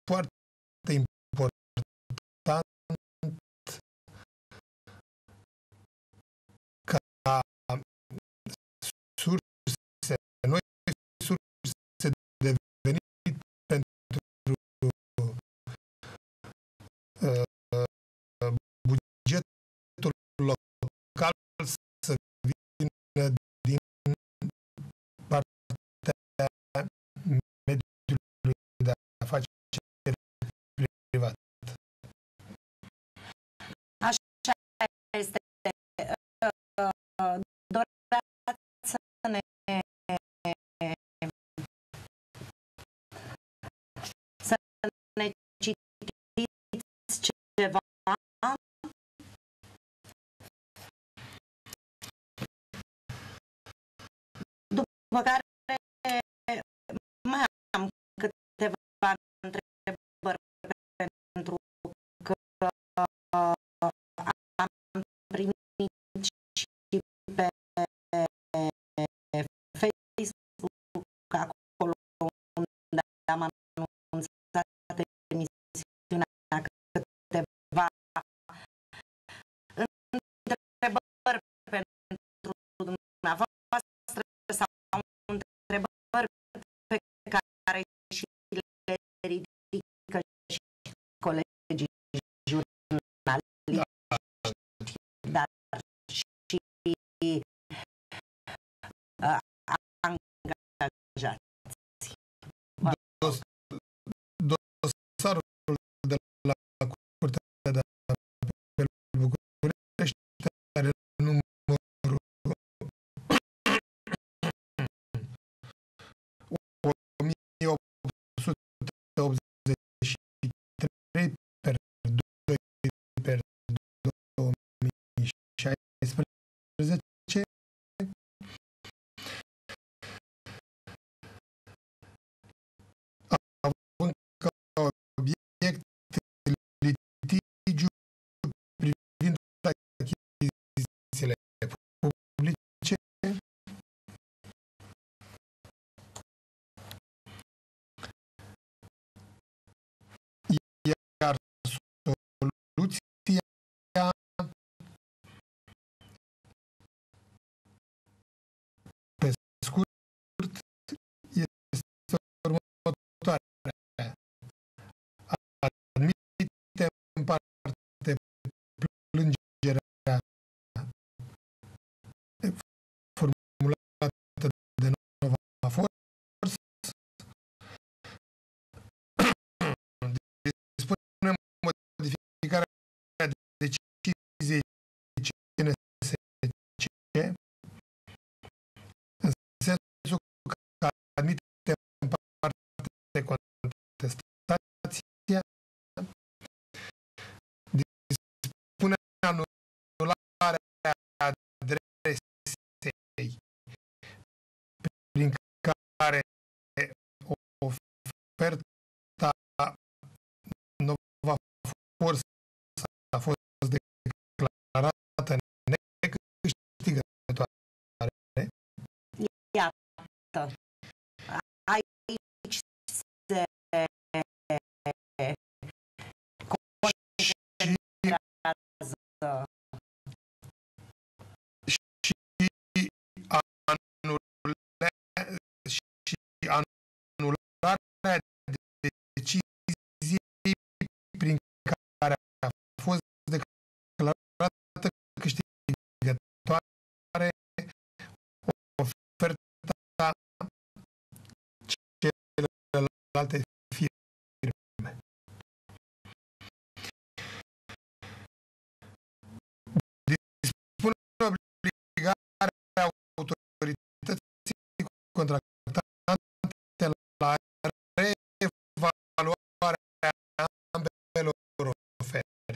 foarte important ca surse, noi surse de venit pentru bugetul local să vină din partea mediului de afaceri privat. Așa este. Doreați să ne citiți ceva? După care mai am câteva întrebări pentru că am primit și pe Facebook acolo unde am anunțat emisiunea câteva întrebări pentru dumneavoastră sau întrebări pe care și le ridică și colegii jurnaliști, dar și angajați. Dosarul de la Curtea de Apel București are numărul 1883 per 2 per 2016, având ca obiect litigiu privind achizițiile publice, iar soluția pe scurt este următoarea. Admite în parte plângerea formulată de Nova Force, dispune modificarea deciziei CNSC în sensul că admite în parte contestația, dispune anularea adresei prin care oferta Nova Force a fost declarată necâștigătoare. Iată, aici se concentrează și anularea deciziei prin care a fost declarată câștigătoare oferta celelalte firme. Dispune obligarea autorității contractante la reevaluarea ambelor oferte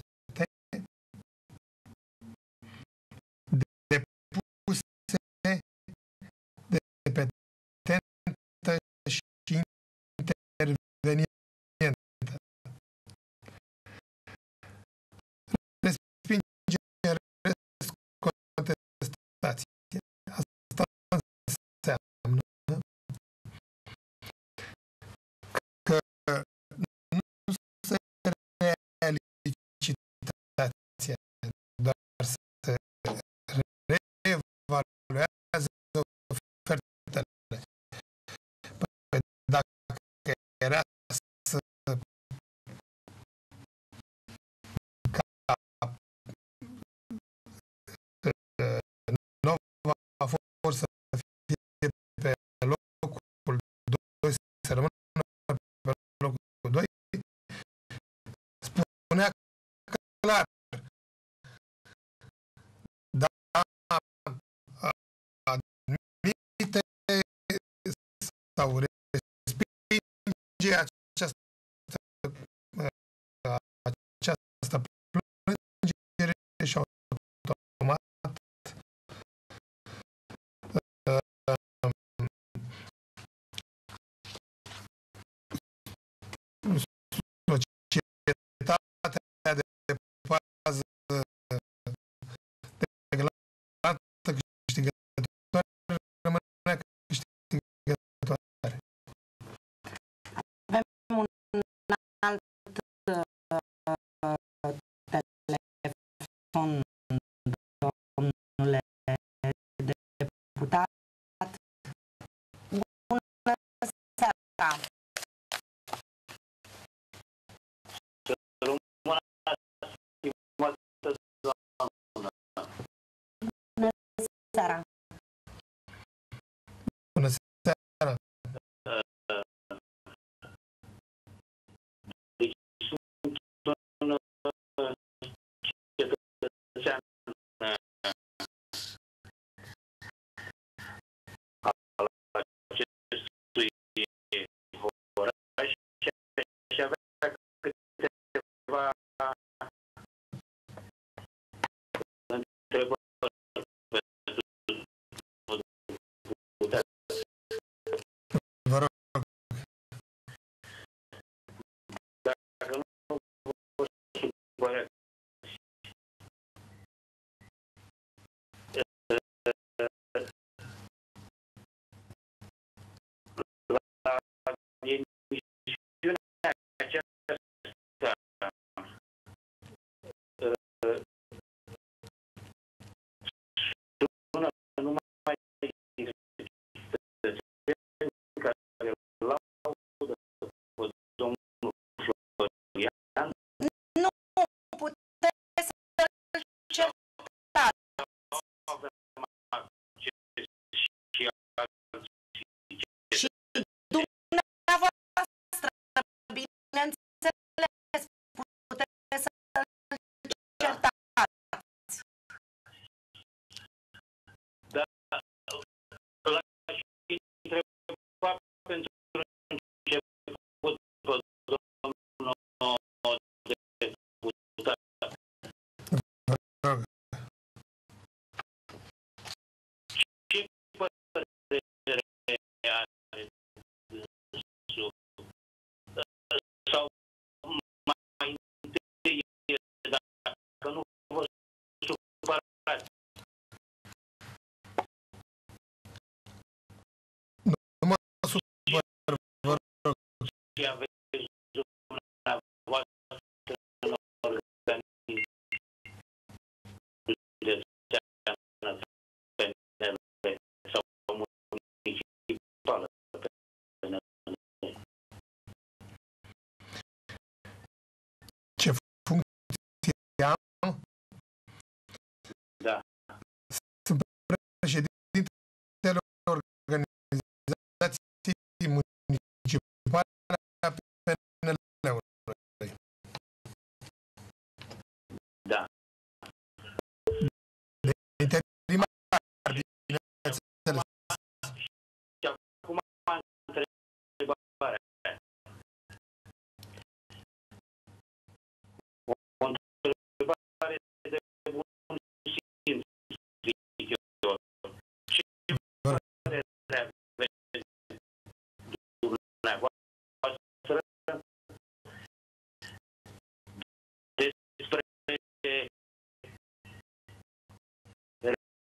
depuse de petentă și 2 spunea clar: da, admite sau respinge această plângere și automat societatea de pază reglată câștigătoare rămâne câștigătoare. Avem un alt telefon, domnule deputat. Bună seara! Bună seara! Bună seara! Vă rog. Nu puteți să-l certați. Și dumneavoastră, bineînțeles, puteți să-l certați. Da, l-aș întreba pentru început pe domnul deputat. Vă rog. Ce părere are dânsul? Sau mai întâi, dacă nu vă supărați, Nu mă supăr, vă rog. ce aveți dumneavoastră în organism județeană PNL sau municipală PNL. Ce funcție am? Da. Sunt președintele organizației municipale a PNL-ului. Da. De interimar, bineînțeles. Și acum întrebarea. O întrebare de bun simț, zic eu. Ce părere aveți dumneavoastră despre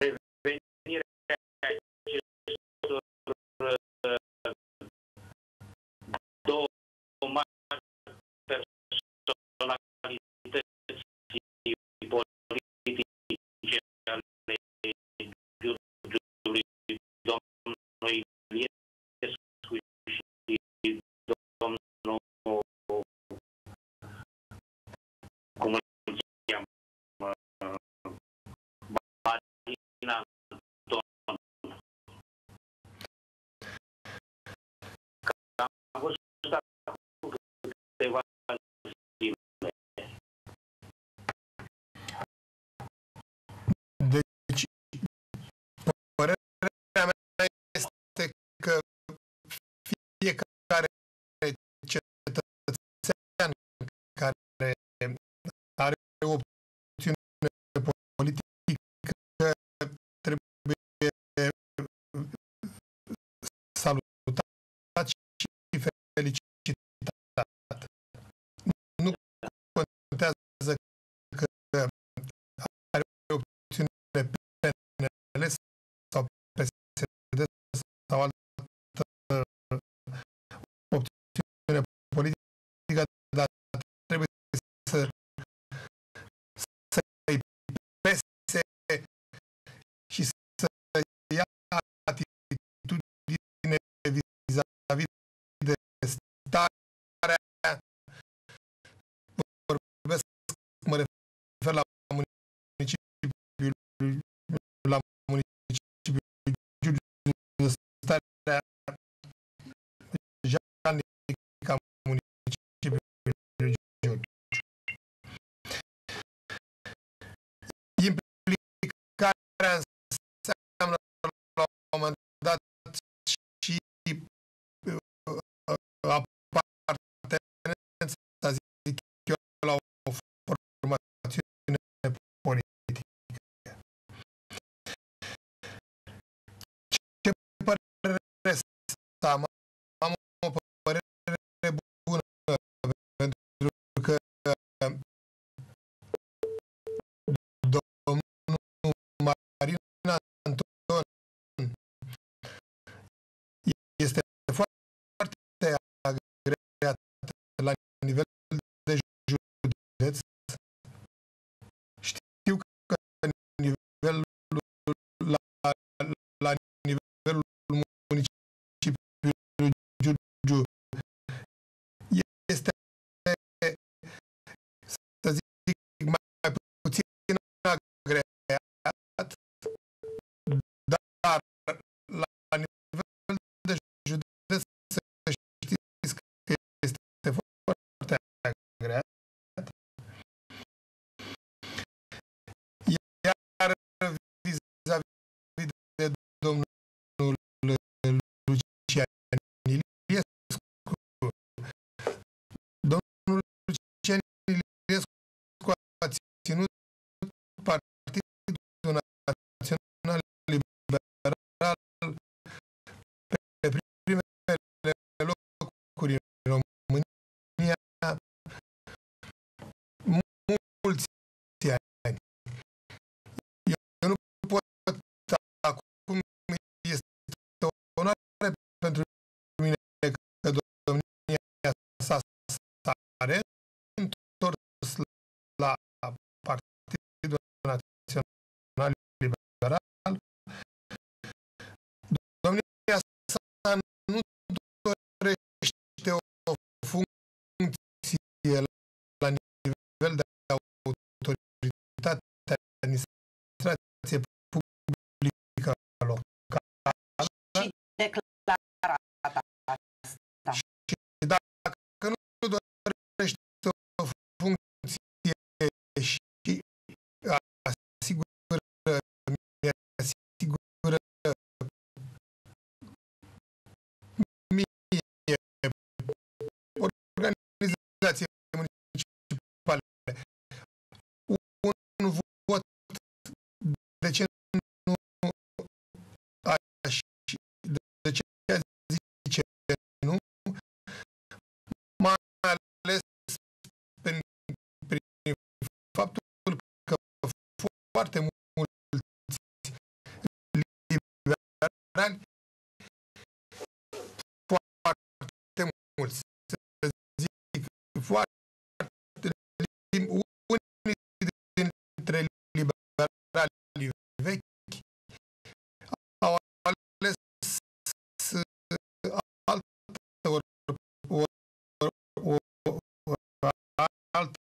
Părerea mea este că fiecare cetățean care are o opțiune politică trebuie salutat și felicitat. Nu contează că are o opțiune PNL sau PSD sau altă opțiune politică, dar trebuie să-i pese și să ia atitudine vis-a-vis de starea, mă refer la municipiul Giurgiu, starea jalnică a municipiului Giurgiu. Implicarea înseamnă la un moment dat și apartenența, zic eu, la o formațiune politică. Ce părere să am? Am o părere bună, pentru că domnul Marin Anton este foarte agreat la nivel de județ. Știu că la nivelul municipiului Giurgiu este, să zic, mai puțin agreat, dar la nivel de județ să știți că este foarte agreat. Iar vis-a-vis de domnul Lucian Iliescu, domnul Lucian Iliescu a ținut Partidul Național Liberal pe primele locuri în România mulți ani. Eu nu pot, acum este o onoare pentru mine că domnia sa s-a reîntors la Partidul Național Liberal. Domnia sa nu dorește o funcție la nivel de autoritate, administrație publică locală. Și declarat asta. Și dacă nu dorește o funcție și mi-asigură mie, organizație municipale, un vot, de ce nu aș, de ce zice nu, mai ales prin faptul că foarte mulți liberali, foarte mulți, să zic, foarte unii dintre liberalii vechi au ales altă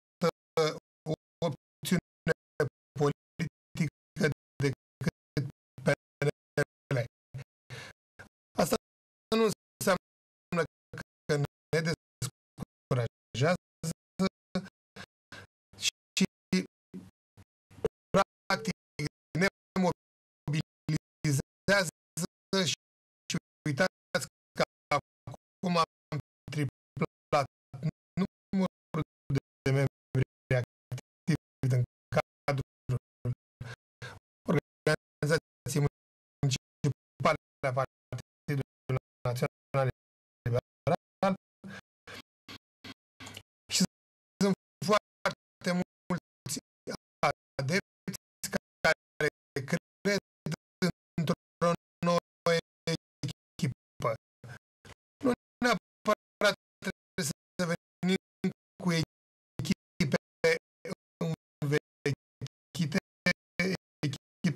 opțiune politică decât PNL. Asta nu înseamnă că ne descurajează și practic ne mobilizează Partidului Național Liberal și sunt foarte mulți adepți care cred într-o nouă echipă. Nu neapărat trebuie să venim cu echipe învechite, echipe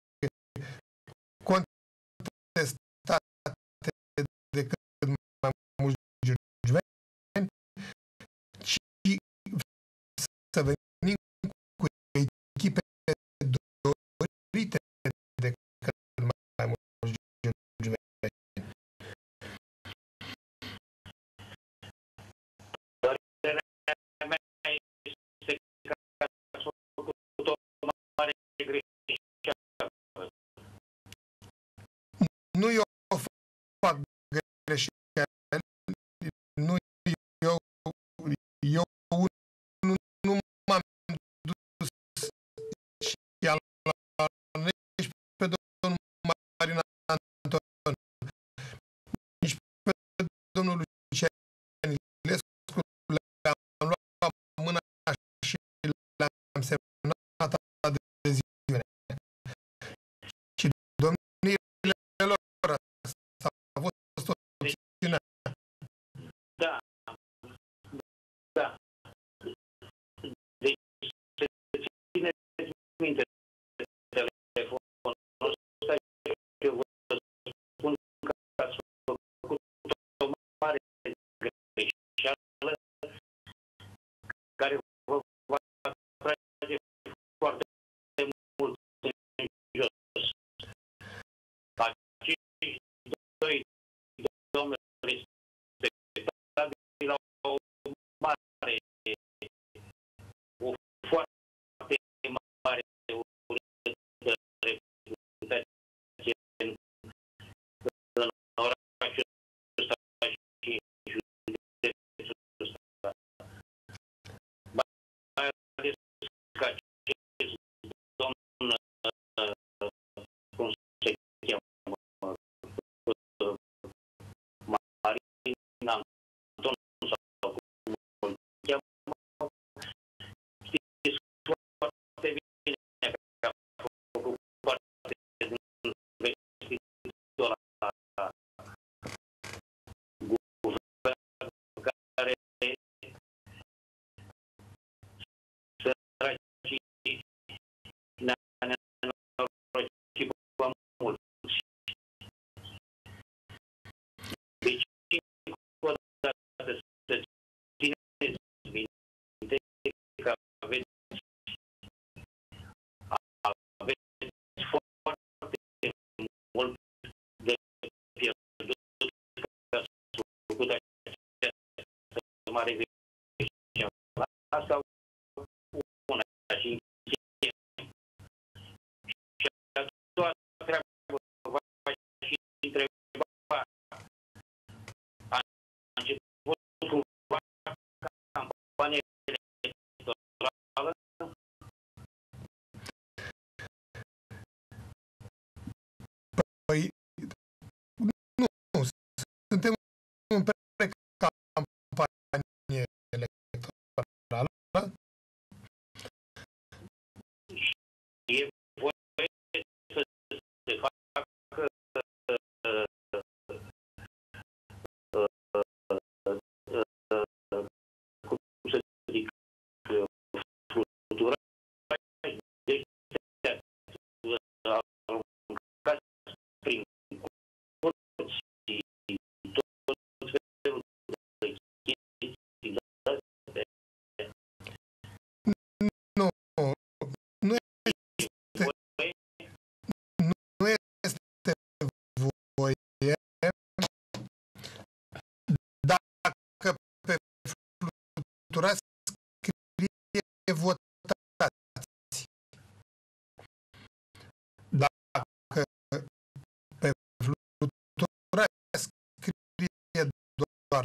contestate de cât mai mulți juveni, ci să venim cu echipe dorite de cât mai mulți juveni. Părerea mea este că ați făcut o mare greșeală. Nu eu fac greșeli, nu eu nu m-am dus și al nici pe domnul Marin Anton, nici pe domnul Lucian Ilescu, le-am luat mâna și le-am semnat adeziune. Și domniile lor, asta a fost opțiunea. Da. Da. Deci să țineți minte telefonul ăsta, eu vă spun că ați făcut o mare greșeală care vă va trage foarte mult în jos. Acești doi domni respectabili au o mare, o foarte mare reputație în orașul ăsta și județul ăsta. Mai ales că acest domn, cum se cheamă, Marin Anton sau cum îl cheamă, știți foarte bine că a făcut parte din vestitul ăla guvern care săracii ne-a nenorocit pe mulți. Deci, încă o dată, să țineți minte că aveți foarte mult de pierdut că ați făcut această mare greșeală. Asta una și a doua treabă v-aș și întreba. A început cumva campania electorală? Păi, nu, suntem în pre-campanie electorală. E voie să se facă cum să zic, fluturări de aruncați prin curți și tot felul de chestii de-astea. Nu, nu este voie dacă pe fluturați scrie votați. Dacă pe fluturați scrie doar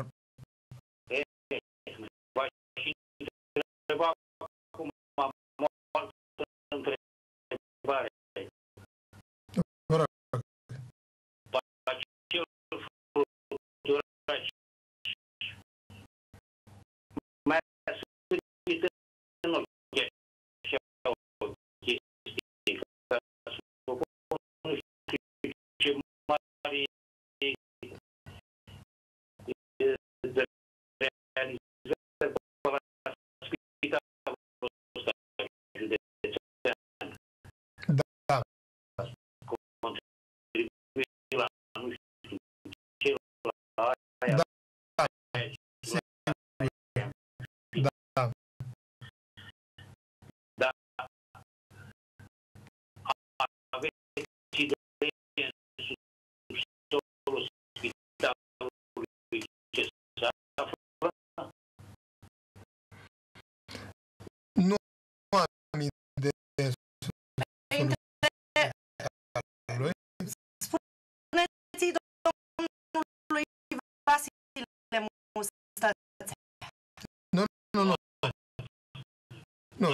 V-aș întreba cum am altă întrebare. Nu am idee lui. Spuneți-i domnului Vasile Mustățea. Nu. Nu.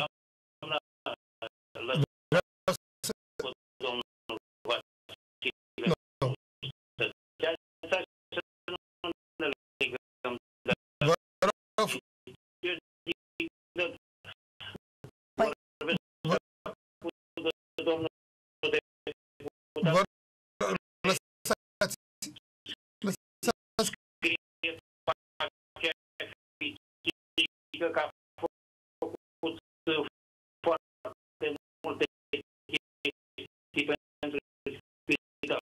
Că a făcut foarte multe chestii pentru spital.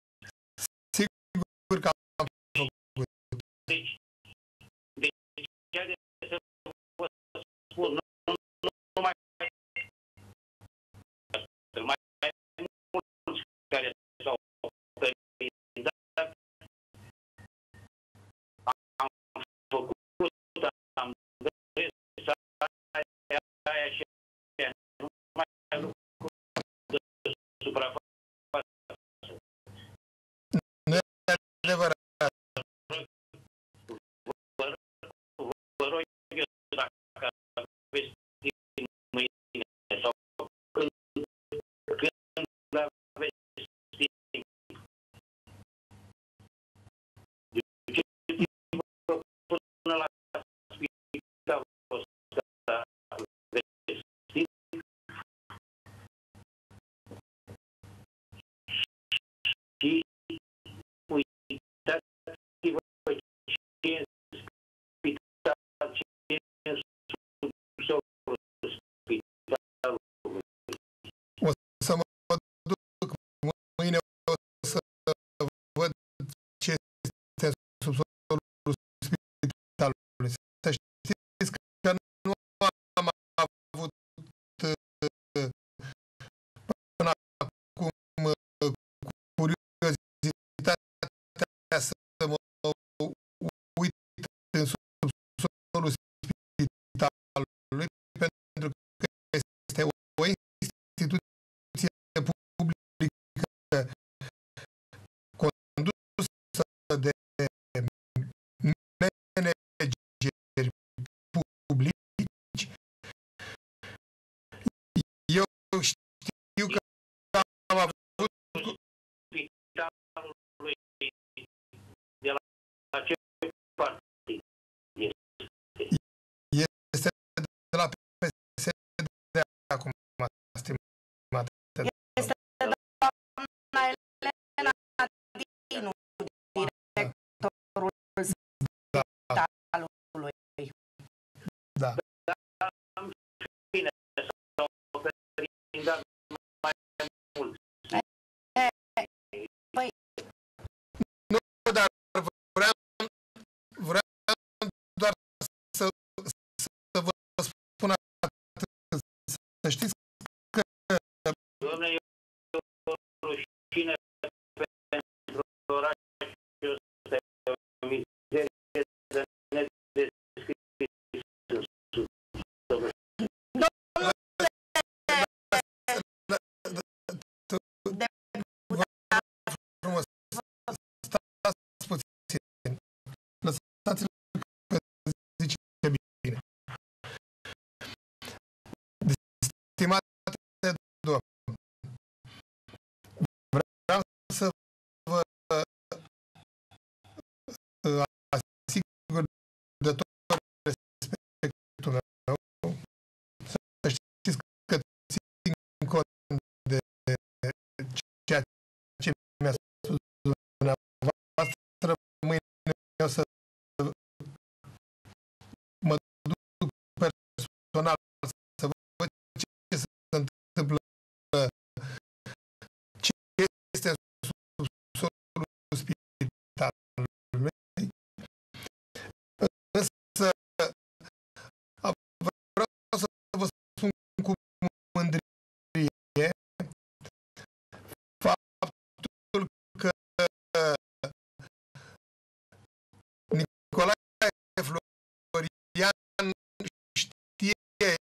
Sigur că am făcut. Deci haideți să vă spun, nu mai mulți care s-au prezentat, am făcut, am aia și nu mai lucru de suprafață. Nu e adevărat. Vă rog eu, dacă aveți timp mâine sau când aveți timp, duceți-vă până la spital să aveți timp și uitați-vă ce e spital, ce e subsolul spitalului. O să mă duc mâine, o să văd ce este subsolul spitalului. Să știți că nu am avut până acum curiozitatea să mă uit în subsolul spitalului, pentru că este o instituție publică condusă de manageri publici. Eu știu că am avut Spitalului de la ce parte este de la PSD acum, stimate. Este doamna Elena Dinu, directorul spitalului. Da. bine s-au perindat mai mult. Păi, Nu, dar vreau doar să vă spun atât, să știți că Doamne, e o rușine pentru orașul ăsta, e o mizerie de nedescris. frumos, stați puțin, lăsați-l că zice bine. Stimate domn, vreau să vă asigur de tot respectul meu, să știți că țin cont de ceea ce mi-a spus dumneavoastră. Mâine o să mă duc personal să văd ce se întâmplă, ce este în subsolul spitalului. Însă vreau să vă spun cu mândrie faptul că Nicolae Florian știe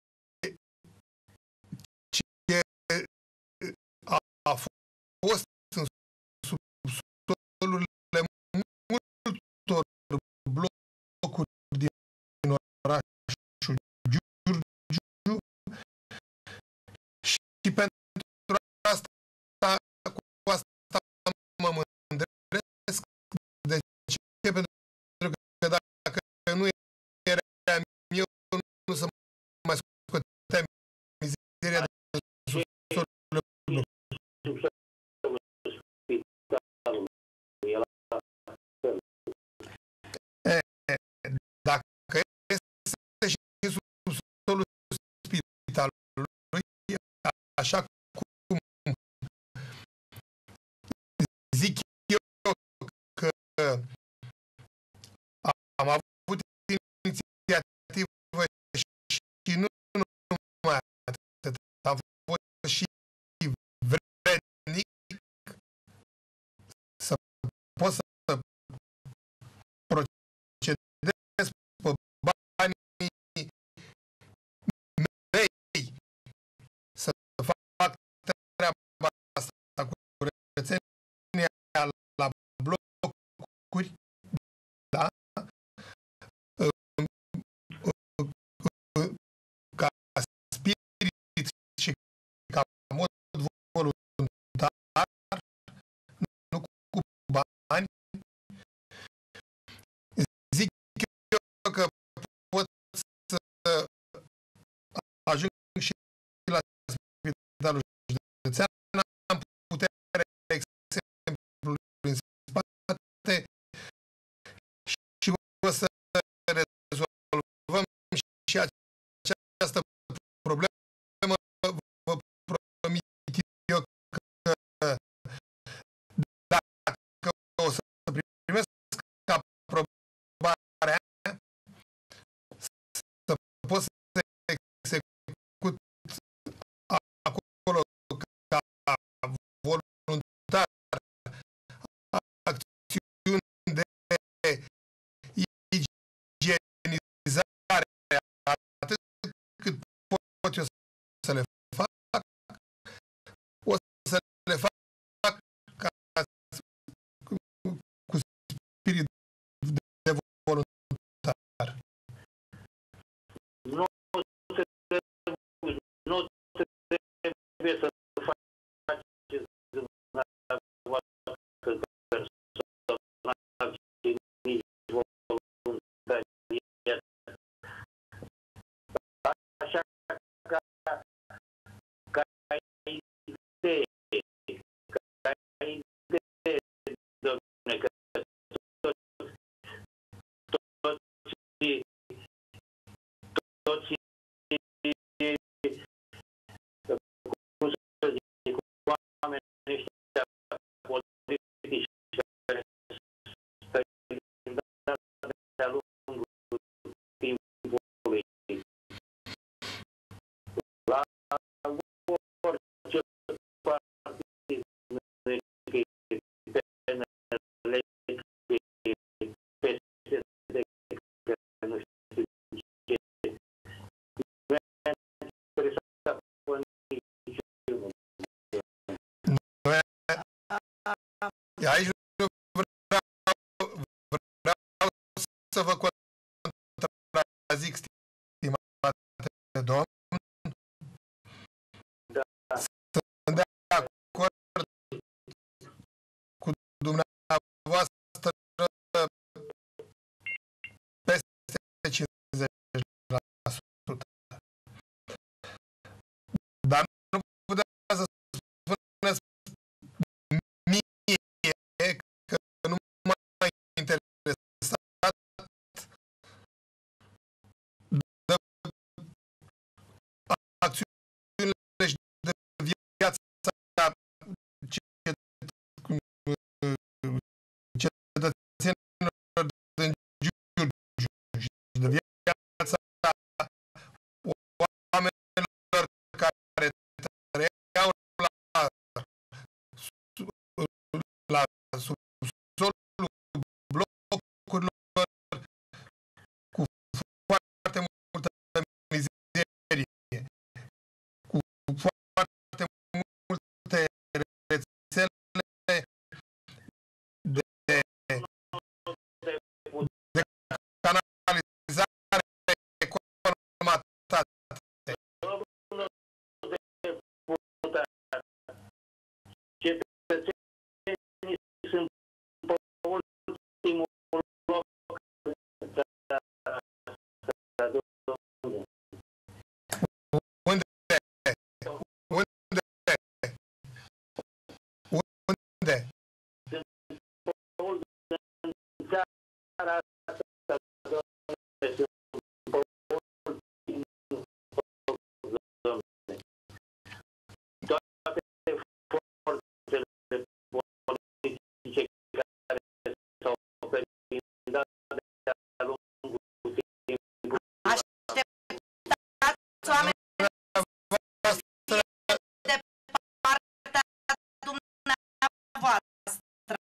a fost în subsolurile multor blocuri din orașul Giurgiu și pentru asta, cu asta mă mândresc. De ce? Pentru că dacă nu eram eu, nu se mai scotea mizeria de subsolurile blocului. Dacă este și în subsolul spitalului, așa cum zic eu că am avut inițiativă și nu numai atât, am fost și vrednic să pot să procedez pe banii mei, să fac treaba asta cu curățenia la blocuri, da? Ca spirit și ca mod voluntar, nu cu bani. Zic eu că pot să ajung și la spitalul județean, am putere, exemplu, în spate și o să rezolvăm și această problemă. Vă promit eu că dacă o să primesc aprobarea, să pot să execut acolo ca voluntar acțiuni de igienizare, atât cât pot eu să le fac, o să le fac ca cu spirit de voluntar. Nu trebuie să faceți dumneavoastră personal și nici voluntariat. Așa ca idee, dom'le, că toți cum să zic, oamenii ăștia politici care străină de-a lungul timpului la orice partid, PNL, PSD, că nu știu ce, nu e interesat pe niciunul. Aici vreau să vă contrazic, stimate domn. Da. Sunt de acord cu dumneavoastră peste 50%. Dar nu puteți să spuneți mie că nu m-a interesat de acțiunile și de viața cetățenilor din Giurgiu și de viața oamenilor care trăiau la subsolul blocurilor cu foarte multă mizerie, cu foarte multe oameni de partea dumneavoastră.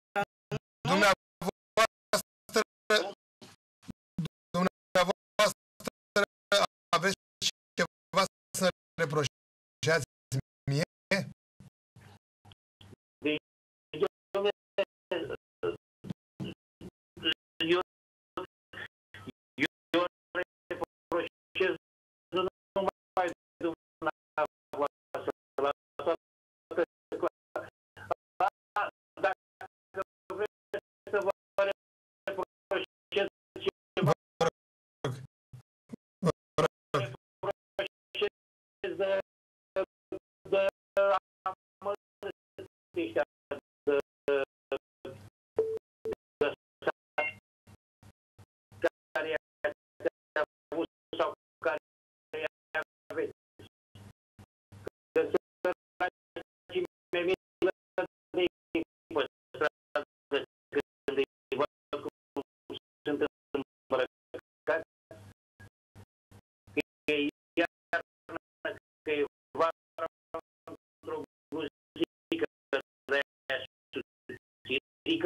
Dumneavoastră aveți ceva să reproșați mie? Eu reproșez numai dumneavoastră la toată dacă vreți să vă reproșez ceva, reproșez de amănunția care ați avut sau care aveți. Că săracii mei milă de ei pe stradă când îi văd cum sunt îmbrăcați, că e iarnă, că e vară într-o gruzică de-aia subțirică,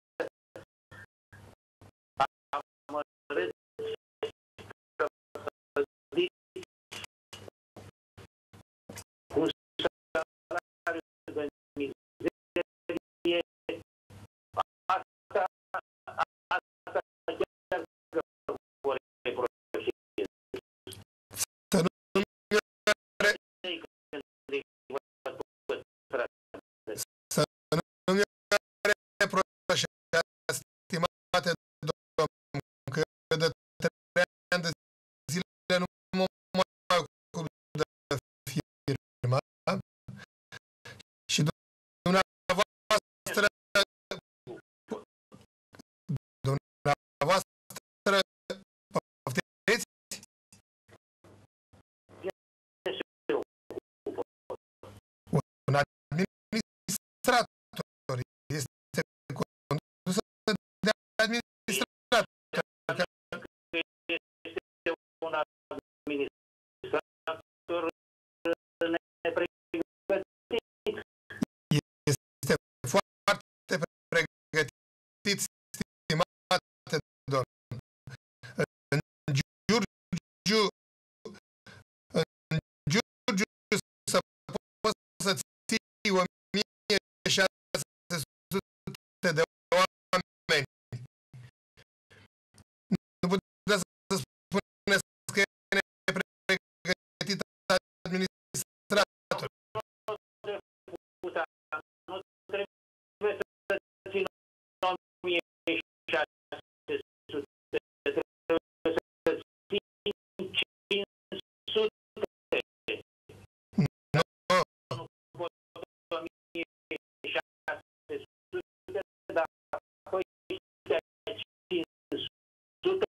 amărâți, cu salariu de mizerie, asta chiar că vă reproșez. Să nu Să nu-mi reproșați, stimate domn, că de 3 ani de zile nu mă mai ocup de firmă și dumneavoastră poftiți? Un administrator este condusă de administrator. Este un administrator nepregătit. Este foarte pregătit, stimate domn. În Giurgiu să poți să ții 1600 de oameni. Nu puteți să spuneți că e nepregătit administrator. Nu trebuie să țină 1600, trebuie să țin 500. Nu, Nu pot 1600, dar apoi 500.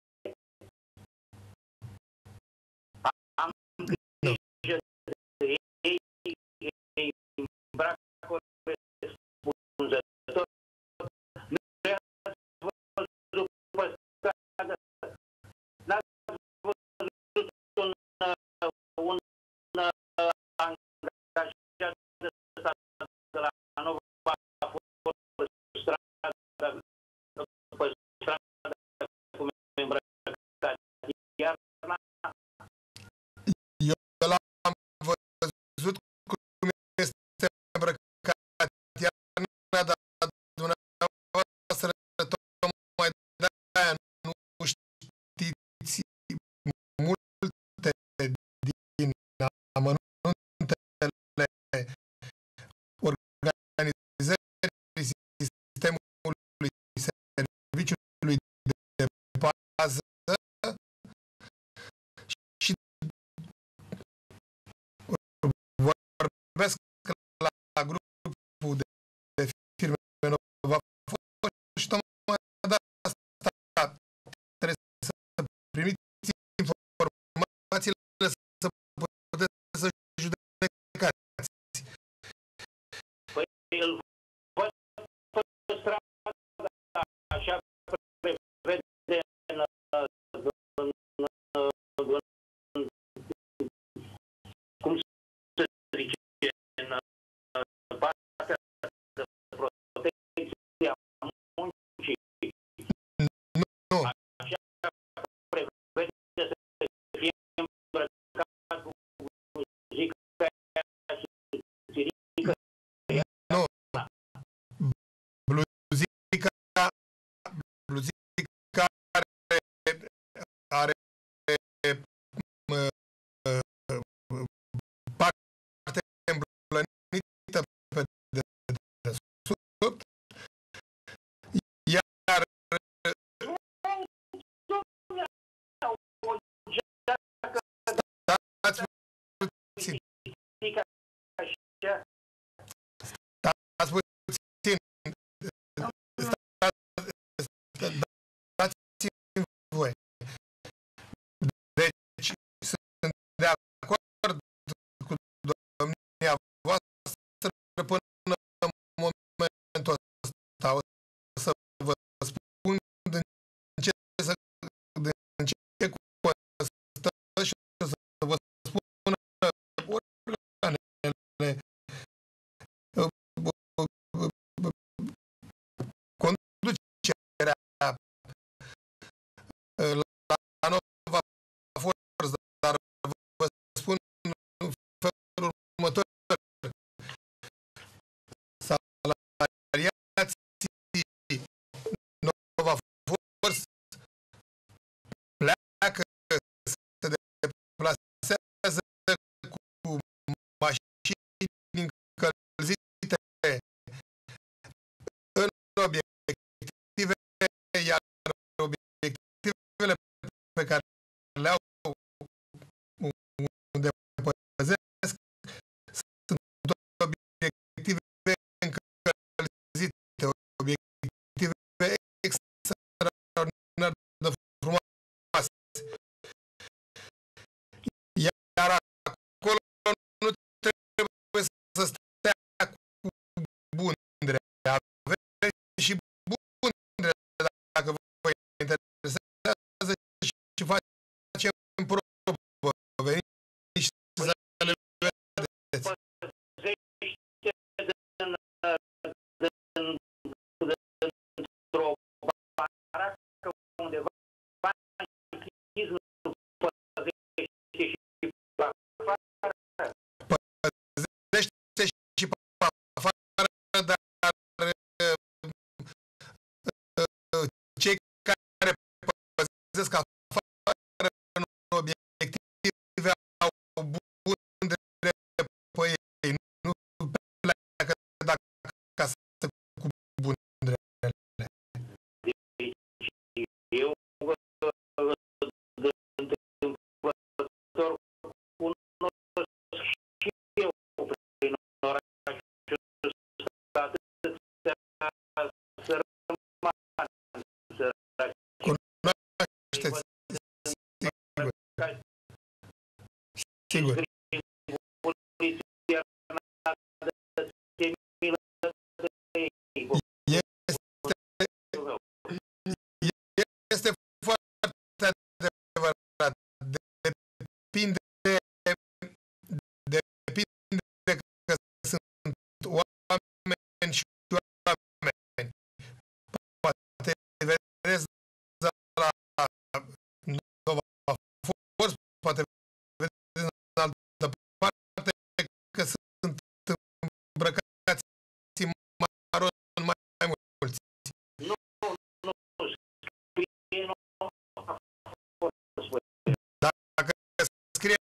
Am grijă de ei, îi îmbrac corespunzător. Mi-ați văzut pe stradă, n-ați văzut un angajat de stat de la Nova pe stradă, cum e îmbrăcat iarna. eu l-am văzut cum este îmbrăcat iarna, dar dumneavoastră tocmai de-aia nu știți multe din amănuntele organizării sistemului serviciului de bază și vorbesc la grupul de firme Nova și tocmai de asta trebuie să primiți informațiile să puteți să judecați. Păi îl văd pe stradă, așa prevede pe care le au unde păzesc sunt obiective încălzite, obiective extraordinar de frumoase. Iar acolo nu trebuie să stea cu bundre. Aveți și bundre, dacă vă interesează, și facem probă. Veniți și să le vedeți. Într-o baracă undeva închis, nu păzește și pe afară. Păzește și pe afară, dar cei care păzesc afară în obiective au bundre pe ei, nu pleacă de acasă cu bundrele. Eu întâmplător cunosc și eu prin orașul ăsta atâția sărmani săraci. Cunoașteți, sigur. Poliția de milă de ei. Este foarte adevărat. Depinde că sunt oameni și oameni. Poate vedeți de la Nova Force, poate vedeți în altă parte că sunt îmbrăcați maron mai mulți. Nu, scrie nu a fost. Dacă scrie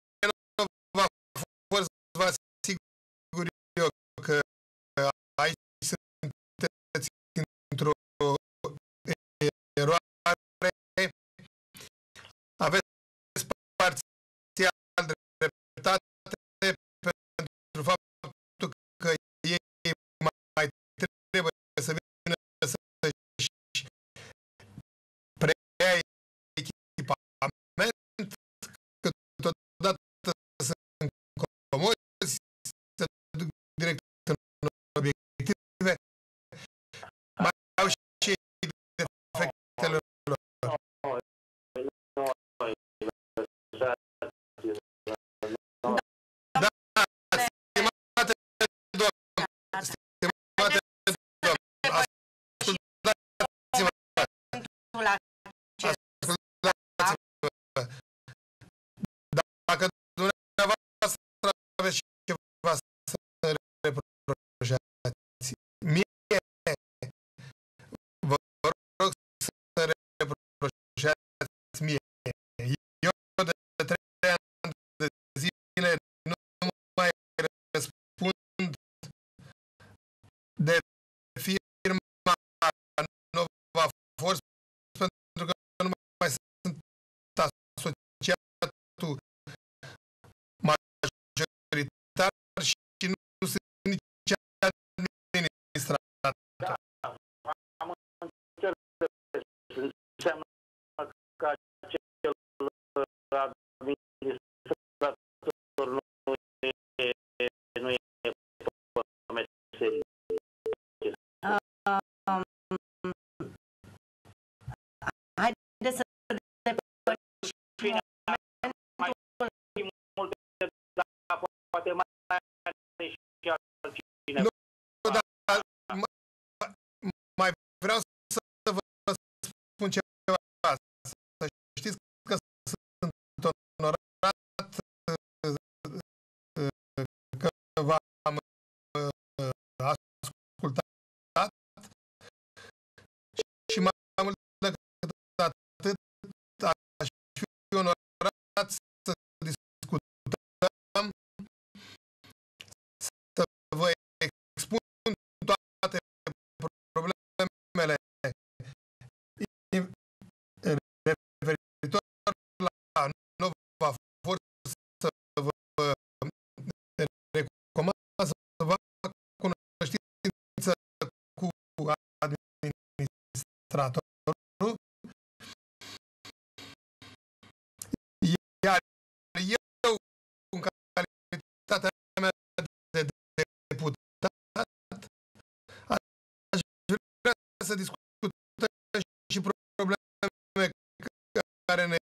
să discutăm și probleme care ne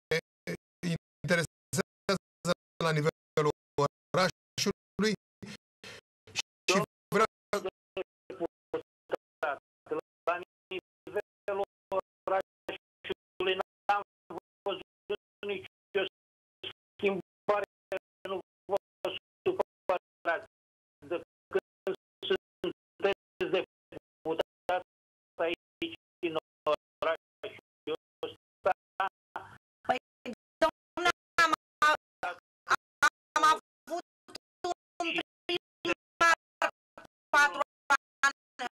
interesează la nivelul orașului și vreau la nivelul orașului n-am văzut nicio schimbare, nu vă supărați. De când sunteți deputat aici în orașul ăsta, Păi, domnule, am avut un primar 4 ani.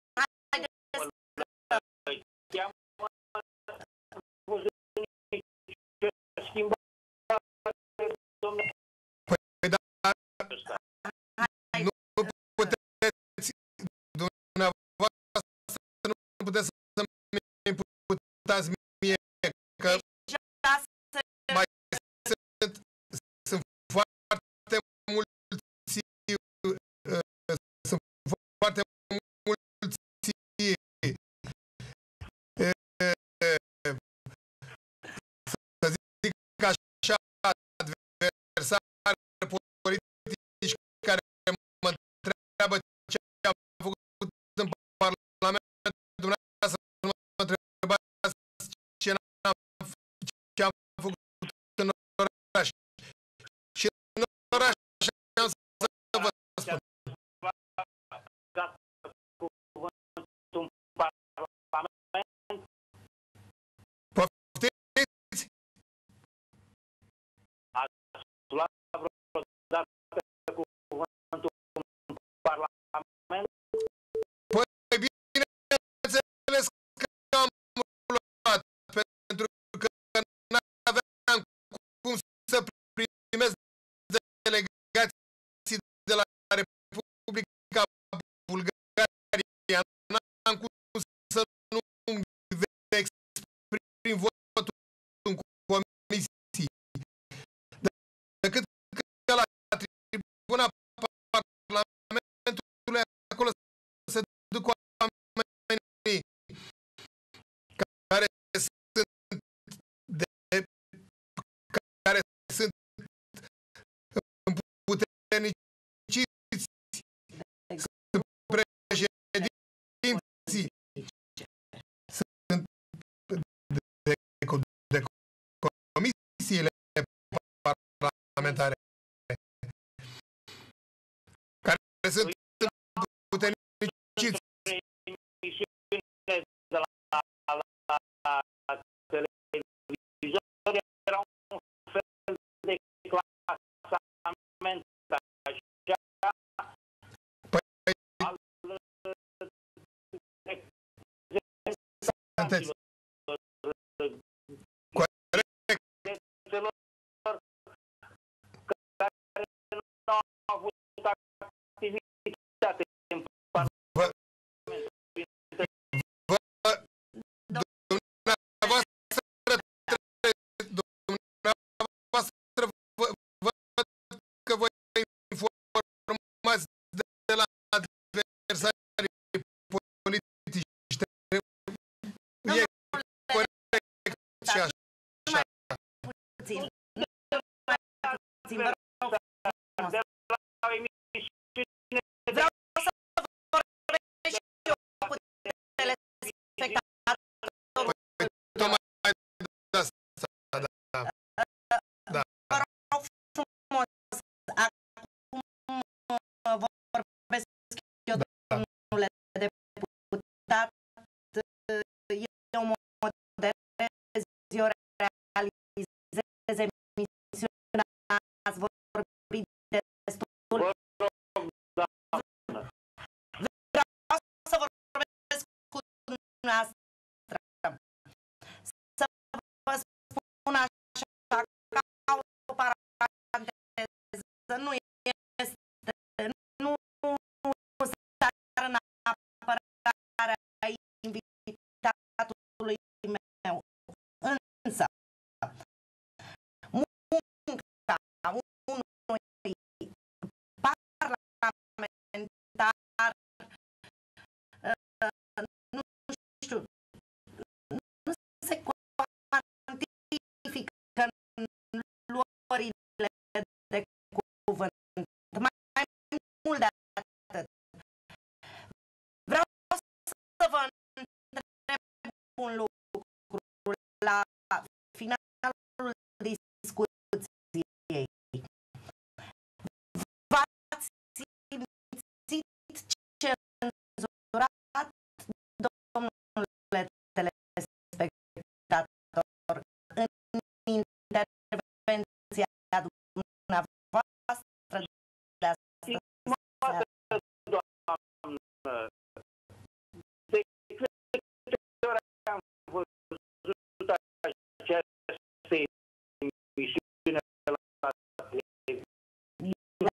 Haideți i-am văzut nicio schimbare, domnule. Păi da, nu puteți, dumneavoastră nu puteți să-mi imputați mie că deja mai sunt foarte mulți sunt foarte mulți să zic așa adversari politici care mă întreabă ce am făcut în Parlament, dumneavoastră mă întrebați ce am făcut în oraș. Și în oraș am să vă spun. Dat cuvântul în Parlament, Poftiți? ați luat vreodată cuvântul în Parlament? Păi bineînțeles că am luat, pentru că n-aveam cum să primesc delegații de la Republica Bulgaria. N-am cum să nu exprim votul în comisii. Decât că la tribuna Parlamentului acolo se duc oamenii care sunt care sunt împuterniciți, sunt președinții, sunt de comisiile parlamentare care sunt împuterniciți. Emisiune de la televizor era un fel de clasament așa Păi, al sunteți celor care nu au avut activitate în Parlament. Dumneavoastră văd că vă informați de la adversarii politici. E corect și așa. puțin. Mai puțin, vă rog frumos. De la emisiune Vreau să vorbesc și eu cu telespectatorul. Tocmai de asta, da. Da. Vă rog frumos, acum vorbesc eu, domnule deputat, eu moderez, eu realizez emisiunea, ați vorbit destul. Vreau să vorbesc cu dumneavoastră. Să vă spun așa, ca o paranteză, nu este, nu sar în apărarea invitatului meu. Însă, munca unui parlamentar, nu spun lucru. La finalul discuției, v-ați simțit cenzurat, domnule telespectator, în intervenția dumneavoastră de astăzi seară? De câte ori am văzut această emisiune la televiziune,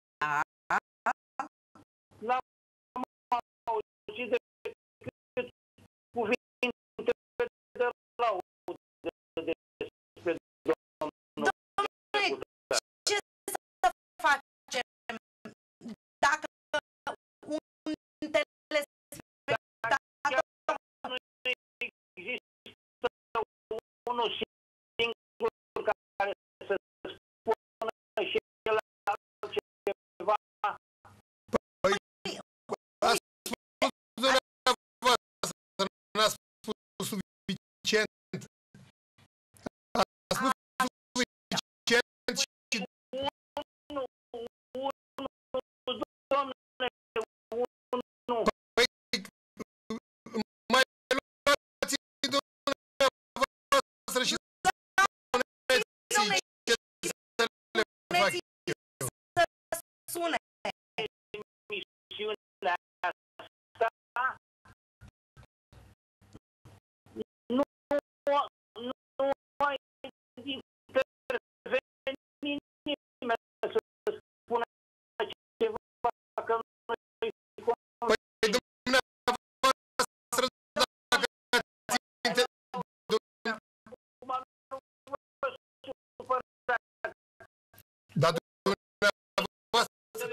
n-am auzit decât cuvinte de laudă despre domnul deputat. Ce să facem dacă un telespectator Nu există unul singur care să spună și el altceva. N-a spus suficient. A spus suficient și mai luați dumneavoastră și spuneți ce să le fac eu. să sune. Emisiunea asta nu mai interveni nimeni să spună ceva că nu-i Păi dumneavoastră, dacă ați dar dumneavoastră,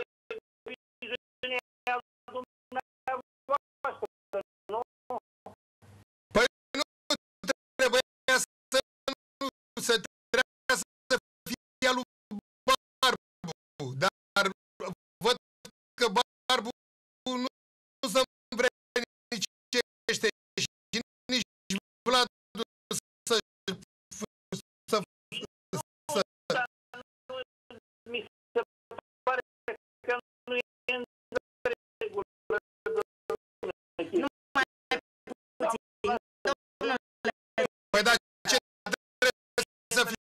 păi nu trebuia să nu se trebuia să fie lui Barbu, dar văd că Barbu nu se învrednicește și nici Vlad mi se pare că nu e în regulă. Nu mai puțin, domnule. Păi dar ce trebuie să fie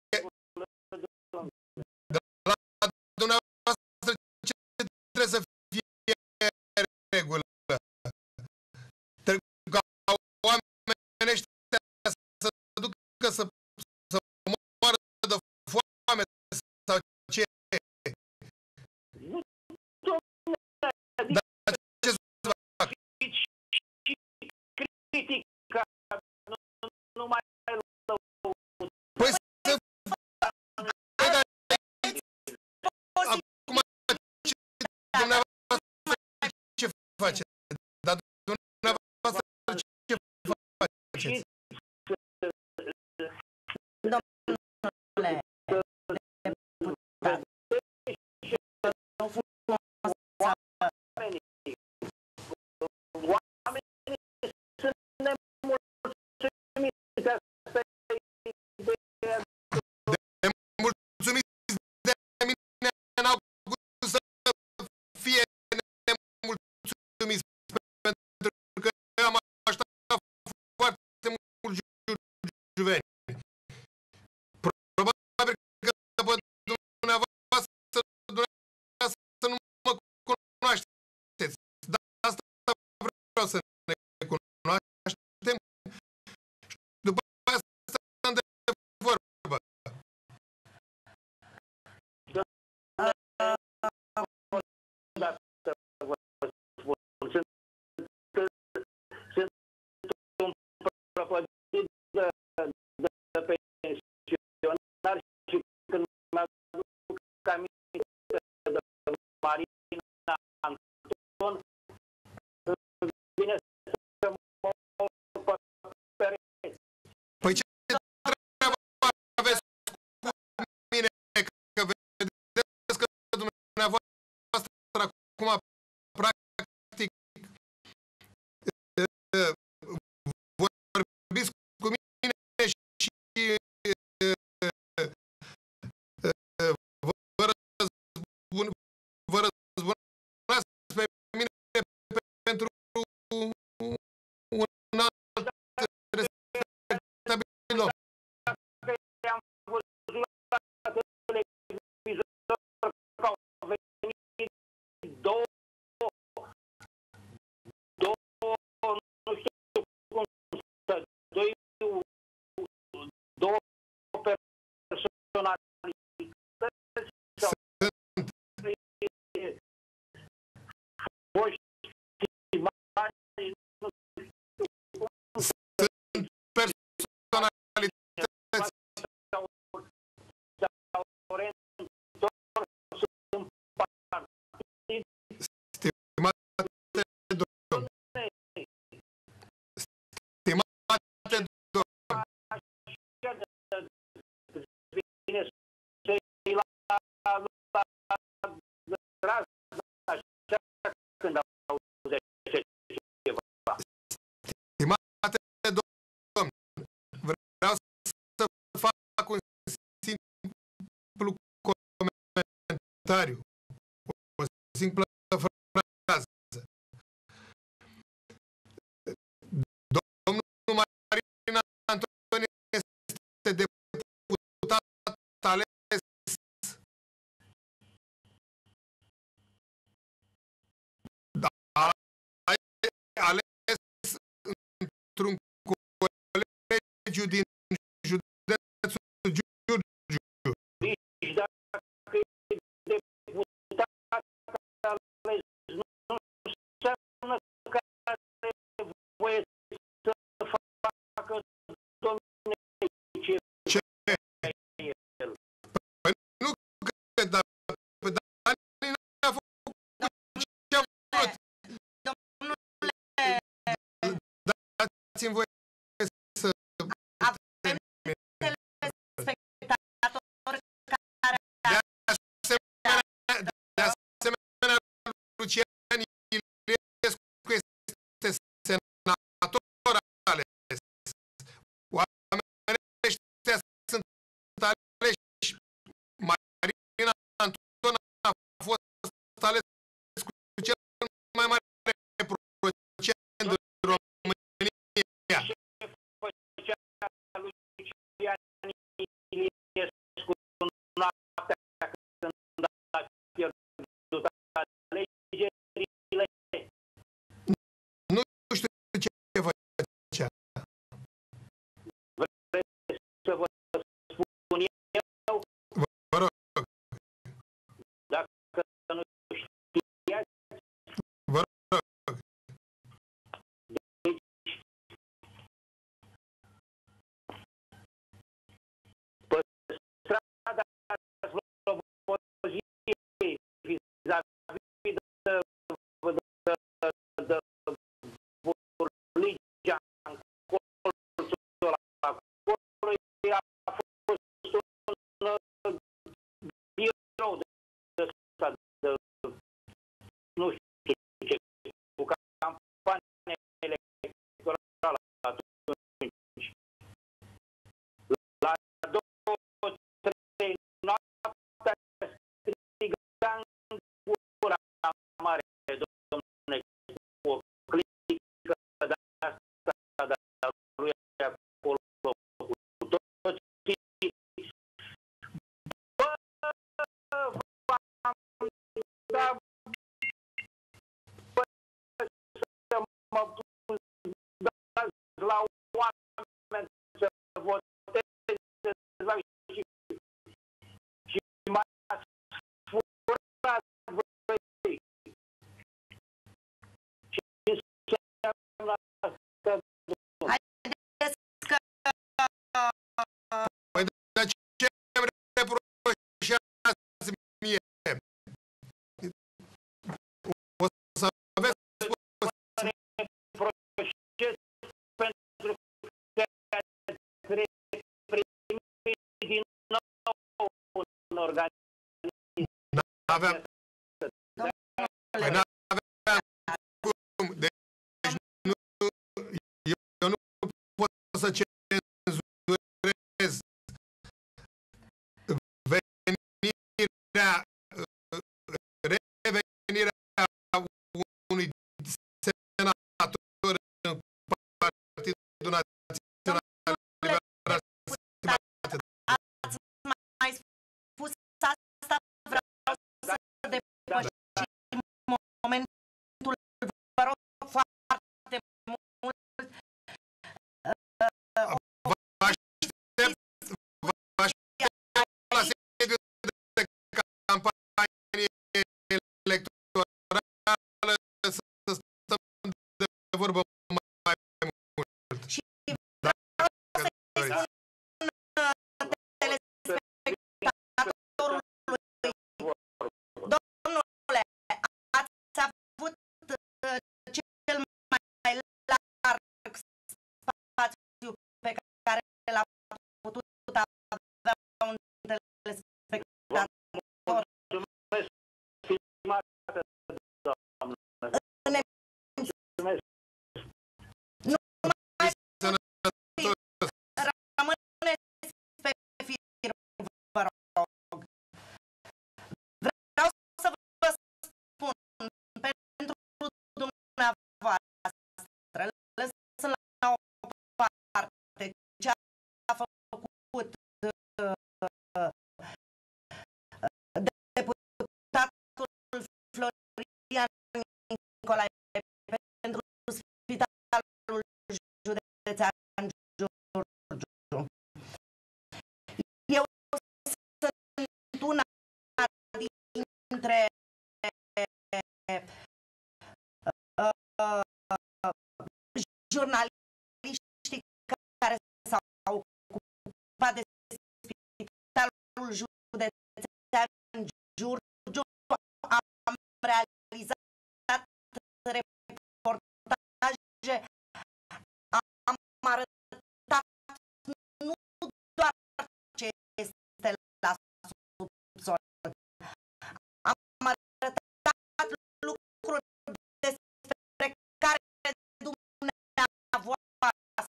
de la dumneavoastră, ce trebuie să fie regulă? Trebuie ca oamenii ăștia să ducă să moară de foame sau ce? Nu, domnule, Dar ce să fac? și critica nu mai lăuda. Păi să... Păi dar acum ce faceți? Dar dumneavoastră ce faceți? Domnule deputat, nu frumos Oamenii sunt nemulțumiți. Asta e ideea. Mulțumiți de mine, n-au cum să fie nemulțumiți, pentru că eu am așteptat foarte mult juveni. Probabil că pe dumneavoastră nu mă cunoașteți, dar asta vreau să ne cunoaștem și după aia stăm de vorbă. Sunt un prăpădit de pensionari și când mi-aduc aminte de Marina Anton, îmi vine să mă urc pe pereți. Păi ce treabă aveți cu mine? Că vedeți că dumneavoastră acum practic comentariu, o simplă frază. Domnul Marin Antoni este deputat ales într-un colegiu din județul Giurgiu. Nici dacă e deputat ales, nu înseamnă că are voie să facă domnule ce el. Păi nu că pe Dani n-a făcut ce a vrut. Domnule, Dați-mi voie să avem telespectatori care de asemenea, Lucian Iliescu este senator ales. Oamenii ăștia sunt aleși. Marina Anton a fost ales cu cel mai mare procent în România. Ce făcea Lucian Iliescu noaptea când a pierdut alegerile? Nu știu ce făcea. Vreți să vă spun eu? Vă rog, Dacă nu știați, vă rog. pe strada Sloboziei, vis-a-vis de Burligea, în colțul acolo, a fost un birou de ăsta, nu știu ce, cu campanie electorală atunci. La 2-3 noaptea striga în gura mare, domnule, cu o clică de asta de-a lui acolo, cu toții. Bă, v-am dat, bă, să mă dați la oameni să voteze la și m-ați furat, băi. Ce înseamnă asta, domnule? haideți că Păi de ce îmi reproșează mie? O să aveți Reproșez pentru că ați reprimit din nou un organism. n-aveam, păi n-aveam cum. Deci nu, eu nu pot să cenzurez venirea, revenirea unui senator în Partidul Național Liberal Democratic. ați mai spus asta, vreau să depășim momentul, vă rog foarte mult. Vă aștept la sediul de campanie între jurnaliștii care s-au ocupat de Spitalul Județean Giurgiu. Am realizat reportaje, am arătat nu doar ce este la subsol, am arătat lucruri despre care dumneavoastră,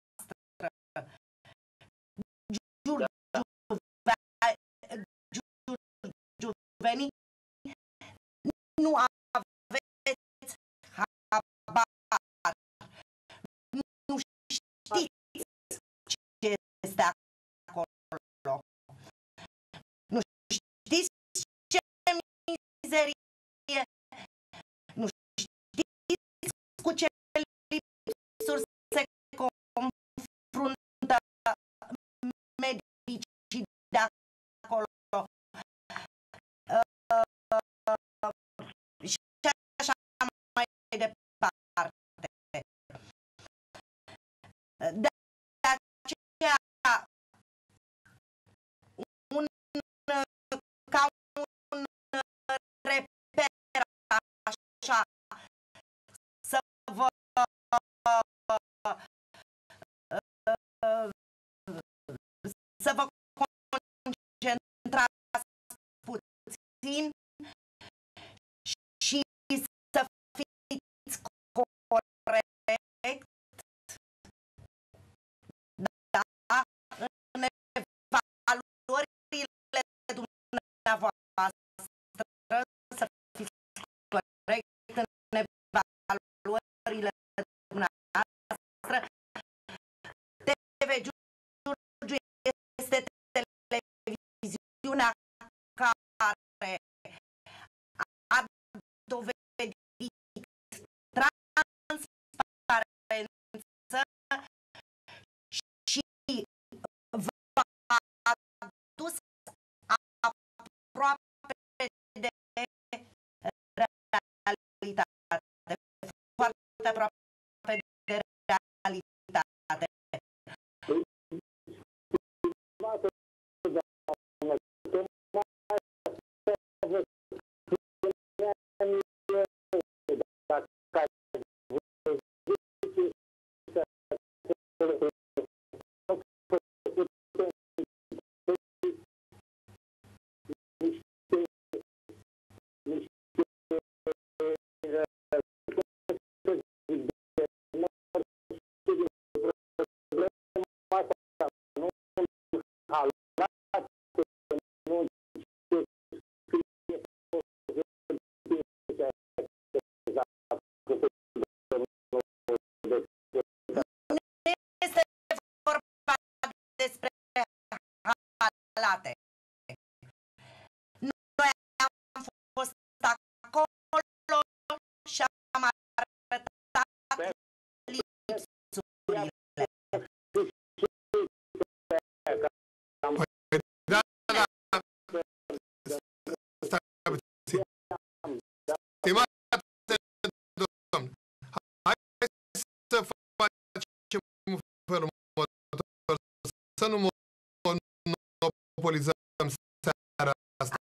giurgiuveni, nu aveți habar, nu știți ce este acolo, nu știți ce mizerie, nu știți cu ce lipsuri se confruntă medicii de acolo. Și așa mai departe. De aceea, ca un reper așa, să vă concentrați puțin și să fiți corect, da, în evaluările dumneavoastră, să fiți corect în evaluările dumneavoastră. TV Giurgiu este televiziunea care a dovedit transparență și v-a adus aproape de realitate, foarte aproape de realitate. Despre halate. Noi am fost acolo și am arătat lipsurile. Da, stai puțin. Stimate domn, hai să facem felul următor, să nu monopolizăm seara asta.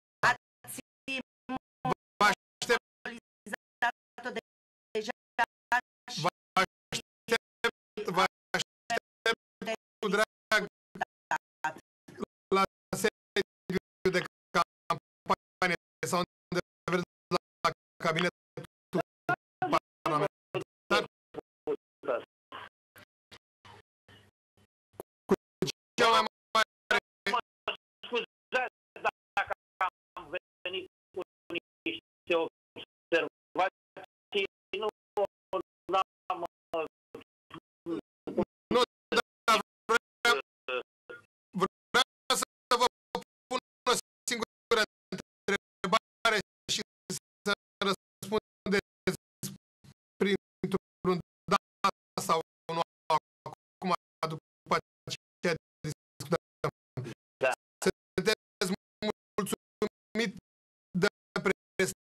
Vă aștept. Vă aștept cu drag la sediu de campanie sau unde vreți, la cabinetul parlamentar. Cu cea mai mare... Scuzați dacă am venit cu niște observații, nu am... Nu, dar vreau să vă pun o singură întrebare și să răspundeți printr-un da sau nu acum, după ce discutăm. Da. Sunteți mulțumit de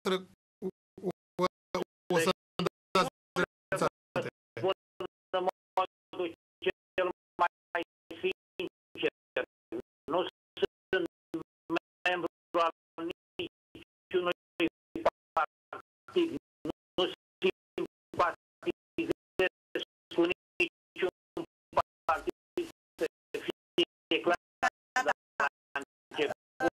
dumneavoastră o să dați dreptate. În modul cel mai sincer, nu sunt membru al niciunui partid, nu simpatizez cu niciun partid, să fie clar de la început.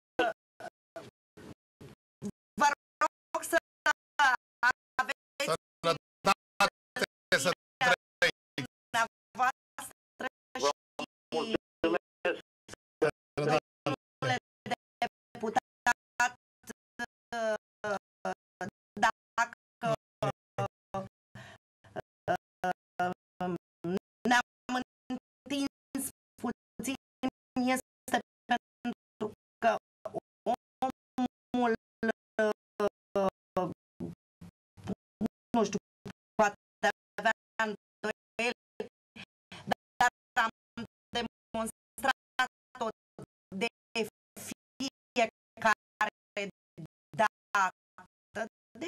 Vă rog să aveți Sănătate să trăiți. dumneavoastră și Mulțumesc. domnule deputat, dacă ne-am întins puțin, este pentru că omul, nu știu, poate avea îndoieli, dar am demonstrat-o de fiecare dată, de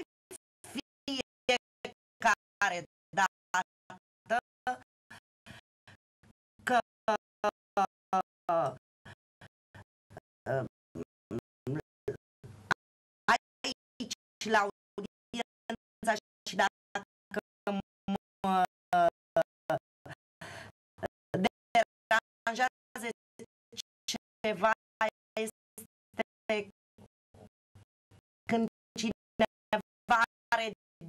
fiecare dată, că aici, la audiența, și dacă mă deranjează ceva, este când cineva are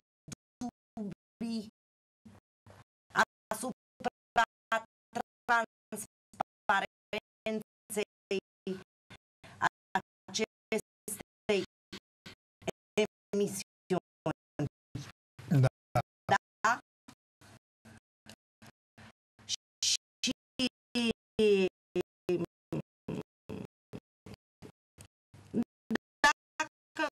dubii asupra transparenței acestei emisiuni. Da. Da? Și dacă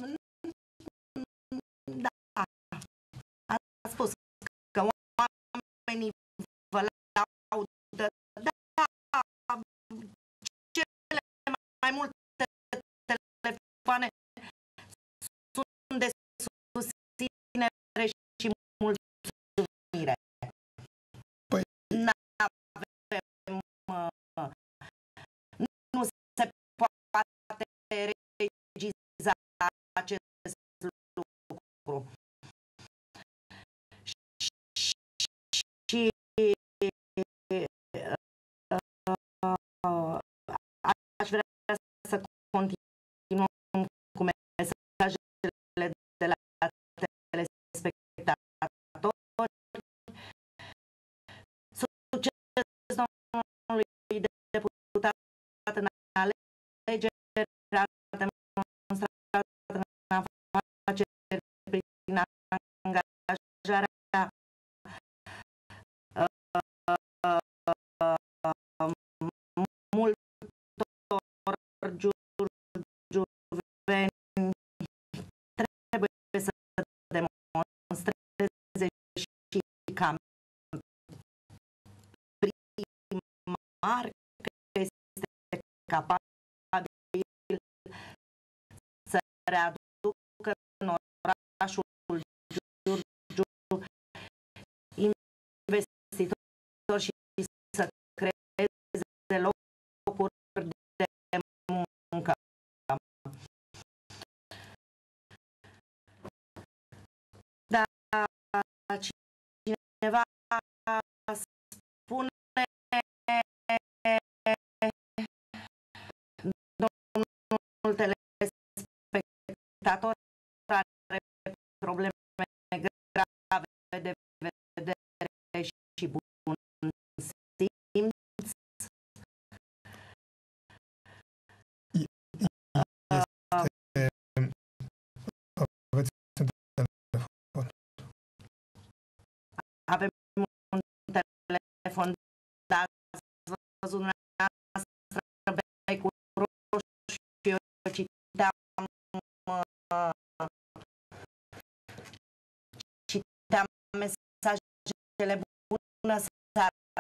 da, a spus că oamenii vă laudă, da, cele mai multe telefoane sunt de susținere și mulțumire. Păi- N-avem, nu se poate regiza acest lucru. Și aș vrea să continuăm cu mesajele de la telespectatori. Succes domnului deputat în alegeri, a demonstrat în afaceri prin angajarea multor giurveni, trebuie să demonstreze și ca primar că este capabil să readucă în orașul Giurgiu investitori și să creeze locuri de muncă. Dar cineva spune, domnul telespectator are probleme grave de vedere și bun simț. Avem un telefon, dar ați văzut dumneavoastră becul roșu și eu citeam mesajele. Bună seara!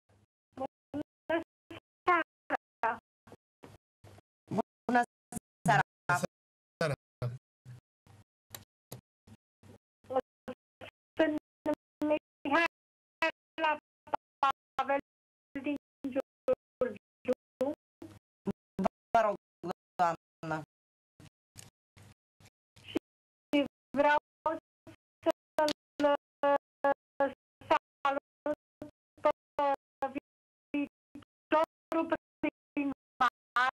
Bună seara! primar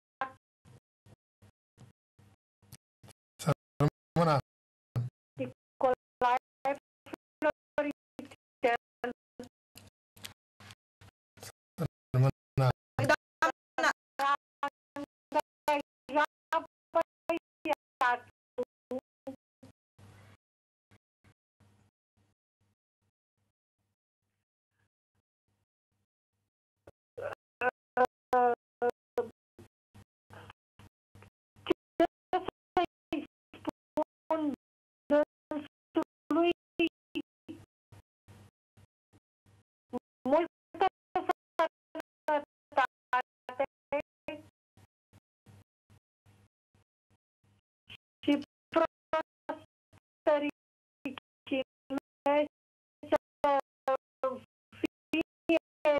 Să rămână. Nicolae Floritel, Să rămână. multă sănătate și prospericime să fie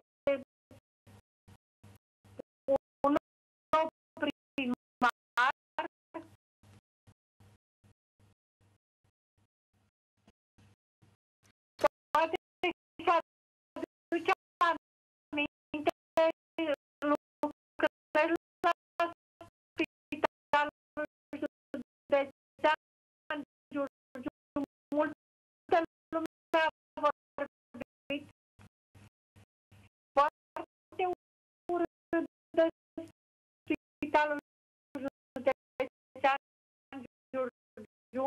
un nou primar poate să aduce aminte lucrări la Spitalul Județean Giurgiu. Multă lume a vorbit foarte urât de Spitalul Județean Giurgiu.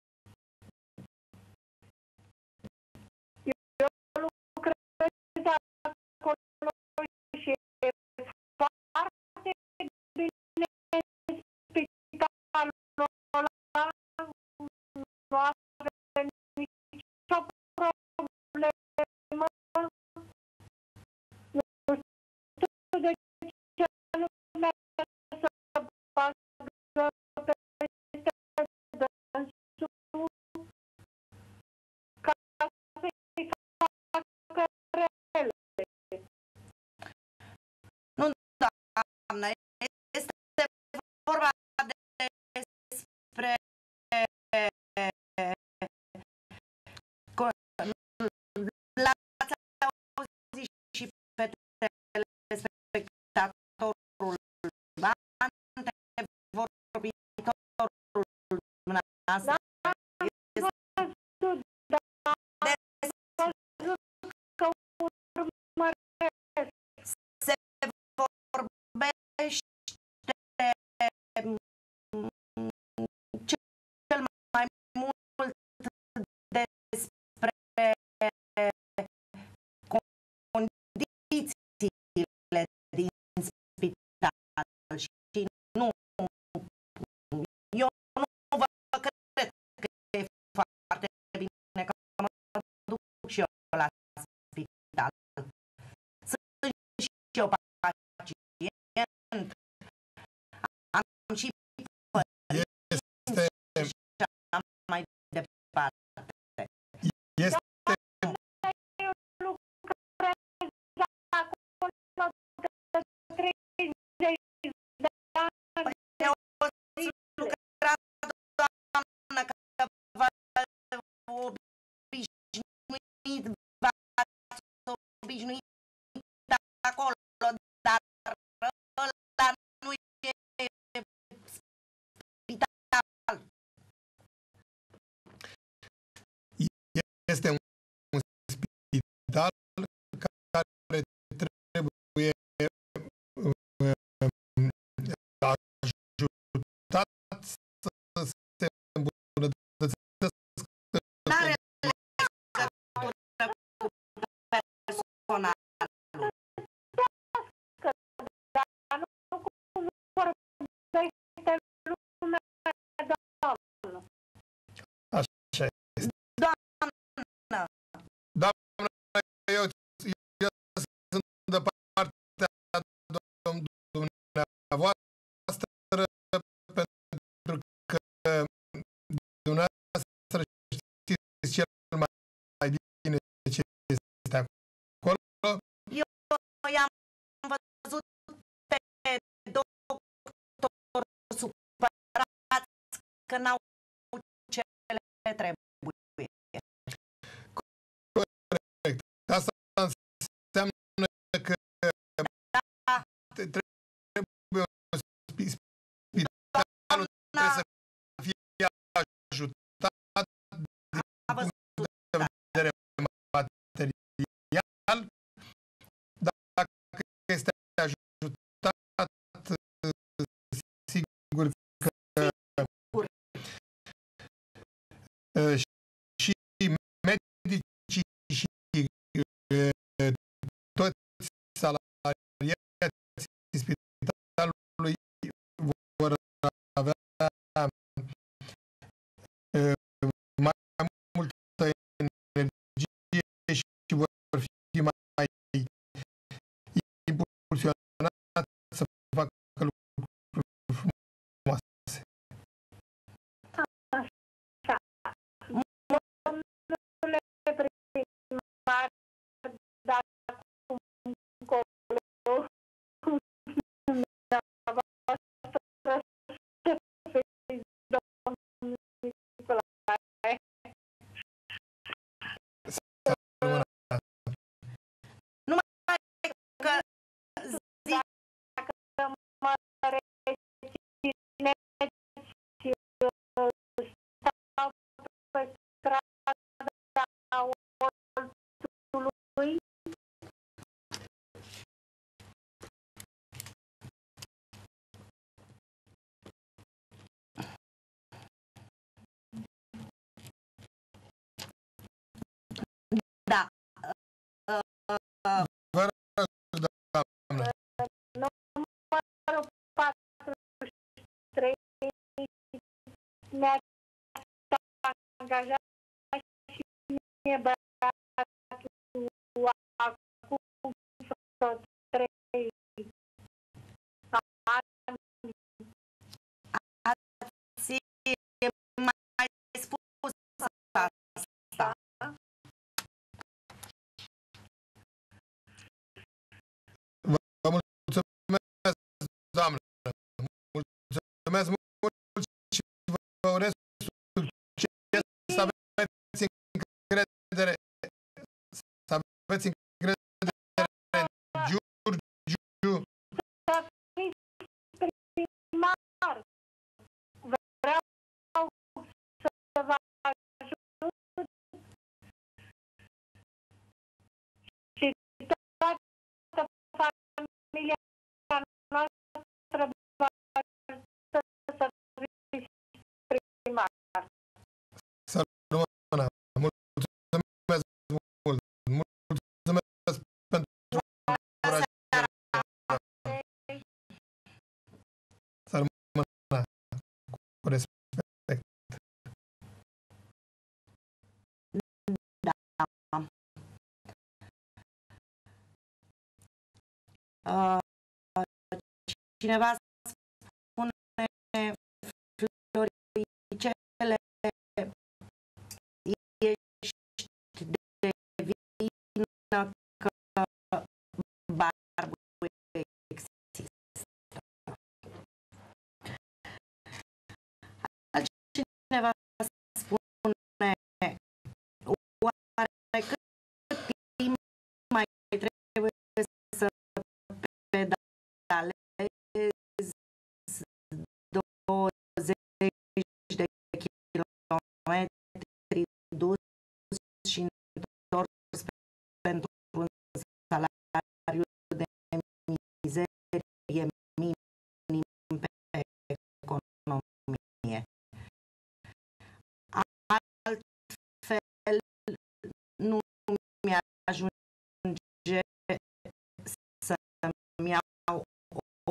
Eu lucrez acolo și e foarte bine spitalul ăla. Nu avem nicio problemă. Nu știu de ce lumea să bagă peste dânsul ca să-i facă rele. Nu, doamnă, este vorba despre l-ați auzit și pe telespectatorul antevorbitorul dumneavoastră. Văzut, dar văzut că urmăresc. Se vorbește cel mai mult despre condițiile din spital și nu, eu nu vă cred că e foarte bine că mă duc și eu la spital. Sunt și eu pacient, am și părinți și așa mai departe. Este Eu lucrez acolo de 30 de ani. Eu lucrat, doamnă, că v-ați obișnuit acolo, dar ăla nu e spital. este un spital care trebuie ajutat să se îmbunătățească N-are legătură cu personalul. Dar nu cum vorbește lumea, doamnă. Așa este. Doamnă, Doamnă, eu sunt de partea dumneavoastră pentru că dumneavoastră știți cel mai bine ce este acolo. eu i-am văzut pe doctor supărați că n-au ce le trebuie. Corect. Asta înseamnă că Da, și medicii și toți salariații spitalului vor avea mai multă energie și vor fi mai impulsionați să facă lucruri frumoase. Domnule primar, dar cum încolo, dumneavoastră să fiți domnul Nicolae. Numai că zic Dacă mă rețineți, stau pe strada Oltului. da. Vă rog, doamnă. Numărul 43 ne-ați angajat și mie băiatul acum vreo 3 ani. Ați mai spus asta. Vă mulțumesc, doamnă. Mulțumesc mult și vă urez succes, să aveți încredere, să aveți încredere în Giurgiu. Să fiți primar. Vreau să vă ajut și toată familia noastră vă ajută să fiți primar. Să rămână. Mulțumesc mult. Mulțumesc pentru încurajare. Să rămână cu respect. Cineva spune Floricele, ești de vină că barbul există. Altcineva spune, oare cât timp mai trebuie să pedalezi 20 de kilometri dus și întors pentru un salariu de mizerie minim pe economie. Altfel nu mi-ajunge să-mi iau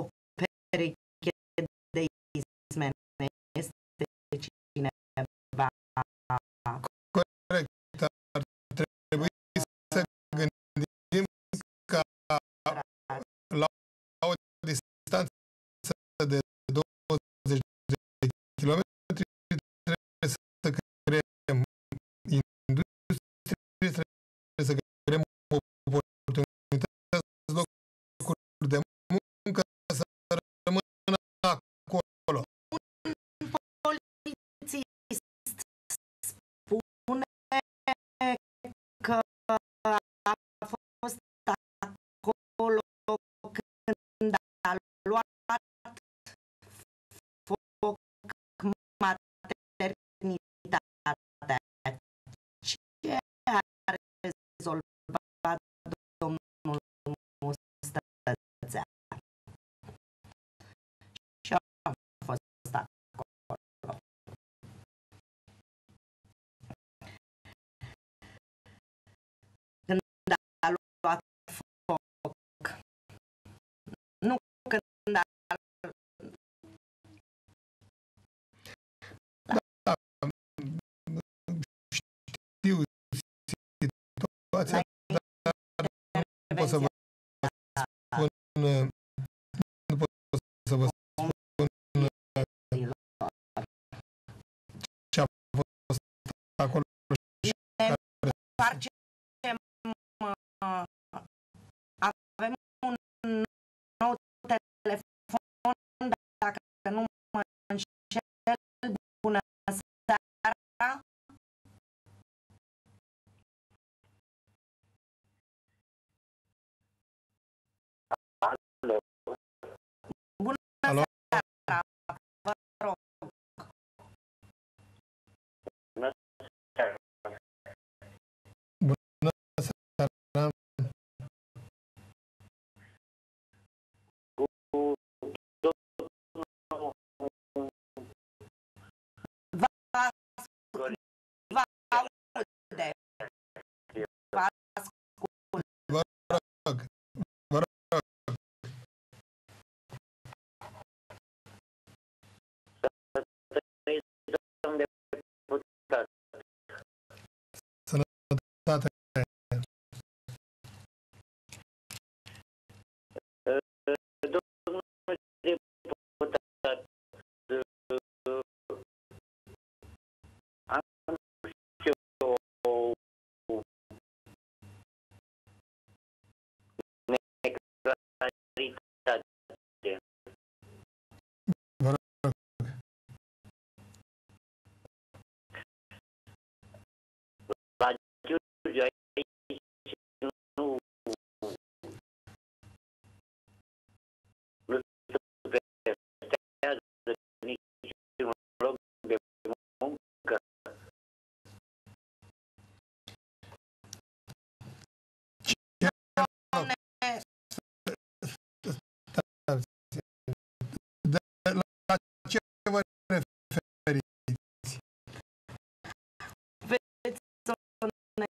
pot să vă spun, nu pot să vă spun ce a fost acolo. Facem, avem un nou telefon, dacă nu mă înșel. Bună seara! Alo. Bună Alo? seara! Vă rog! Bună seara. Bună seara! Vă aude! Vă ascult! Vă rog, vă rog. Sănătate. Domnul deputat, am și o neclaritate. Vă rog. La Giurgiu aici nu se prestează niciun loc de muncă. Doamne, La ce vă referiți? veți o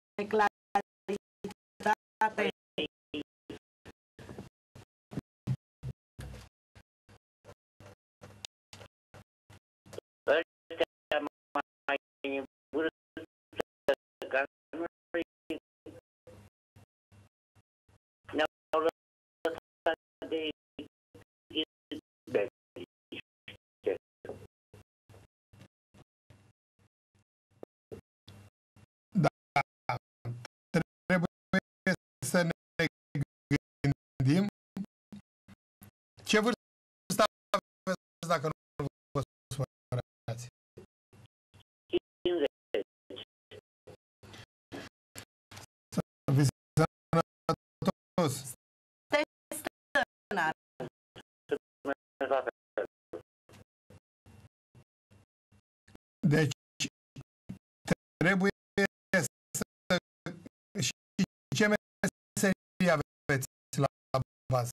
neclaritate. Ăștia mai în vârstă ca noi ne-au lăsat de izbe. Trebuie să ne gândim ce vârstă aveți dacă nu vă supărați. 50. Să fiți sănătos. Tânăr. Deci trebuie să și ce meserie aveți la bază.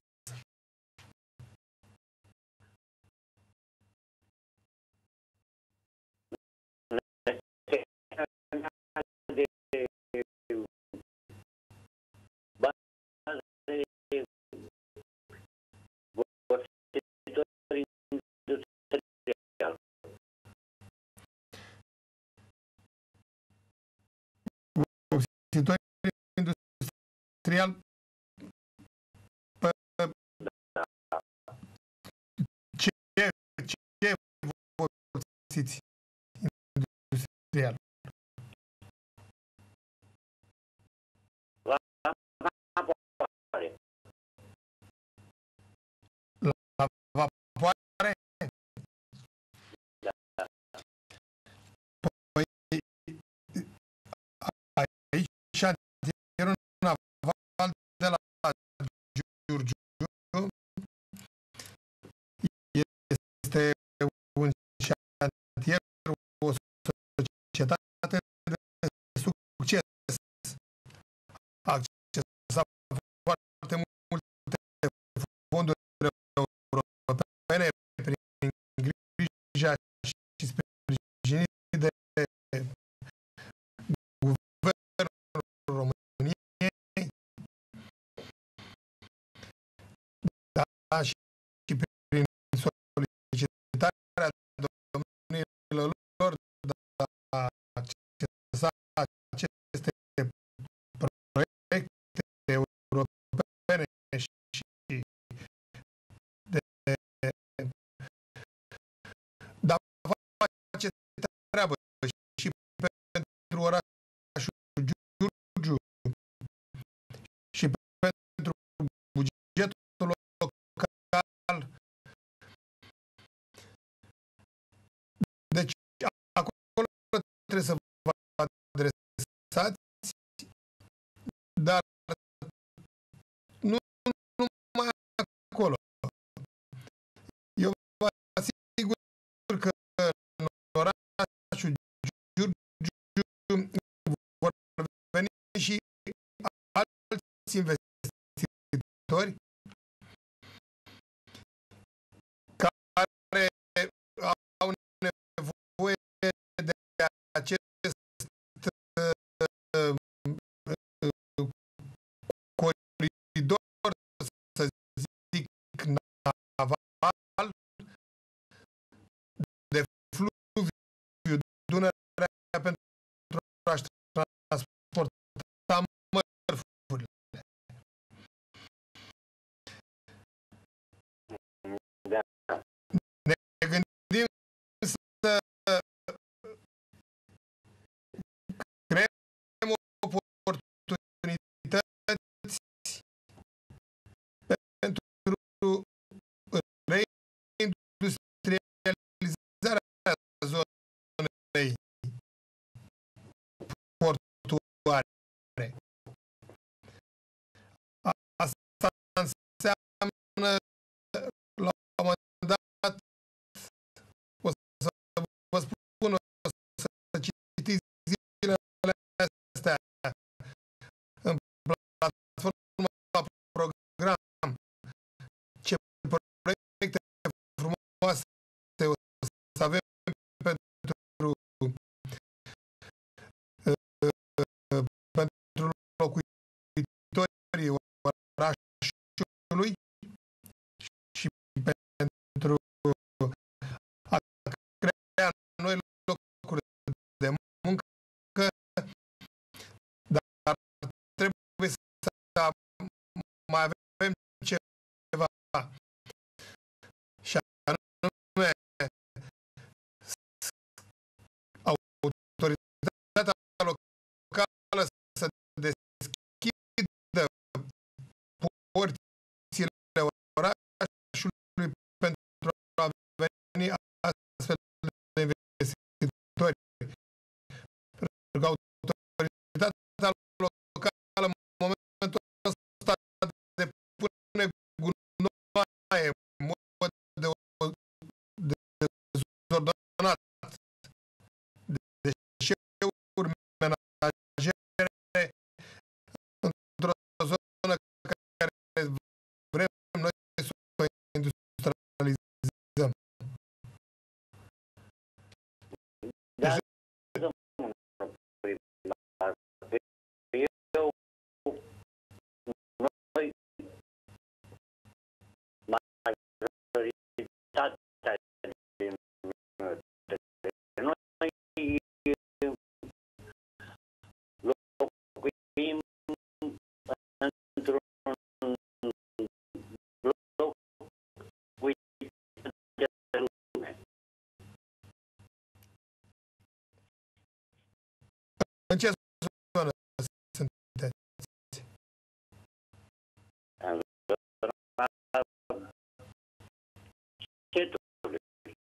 Situație industrial ce folosiți industrial? La vapoare? Păi aici șantierul naval de la Giurgiu este un șantier trebuie să vă adresați, dar nu numai acolo. Eu vă asigur că în orașul Giurgiu vor veni și alți investitori care au nevoie de acest coridor, să zic, naval de fluviu Dunărea pentru a-și transporta mărfurile. Ne gândim să creăm oportunități pentru reindustrializarea zonei portuare. Asta înseamnă, la un moment dat, o să vă spun, o să citiți zilele astea în platforma program ce proiecte frumoase o să avem pentru locuitorii orașului și pentru a crea noi locuri de muncă, dar trebuie să mai avem ceva, și anume autoritatea locală să deschidă porțile orașului pentru a veni astfel de investitori. Pentru că autoritatea locală în momentul ăsta depune gunoaie în mod dezordonat, deșeuri menajere într-o zonă care vrem noi să o industrializăm. Da, noi, majoritatea dintre noi locuim într-un loc de lume. În ce zonă sunteți? Cetului.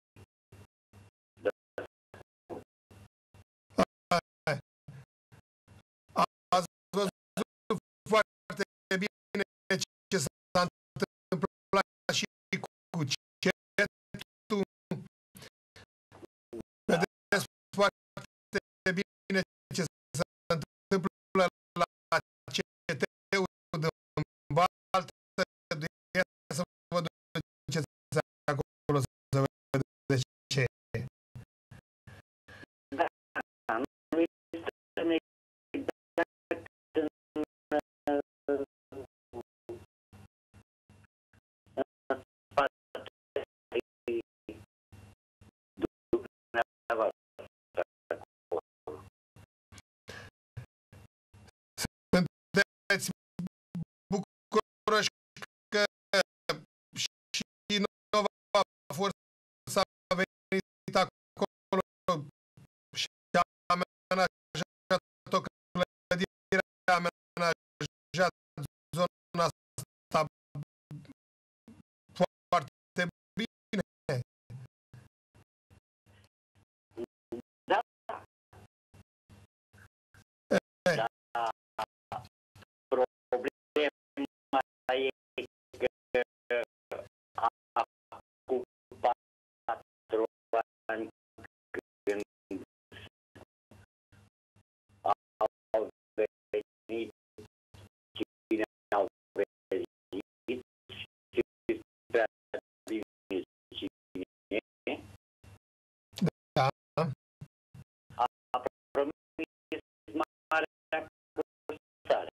Ați văzut foarte bine ce s-a întâmplat și cu cetul. Vedeți foarte bine ce se întâmplă la CT-ul din Baltă. Să vă duceți acolo să vedeți ce e. Da, nu este exact în spatele dumneavoastră. Sunteți bucuroși că și Nova Forță a venit acolo și a amenajat o clădire, a amenajat zona asta foarte bine. ani când au venit cine au venit și prea bine cine Da. a promis marea costare.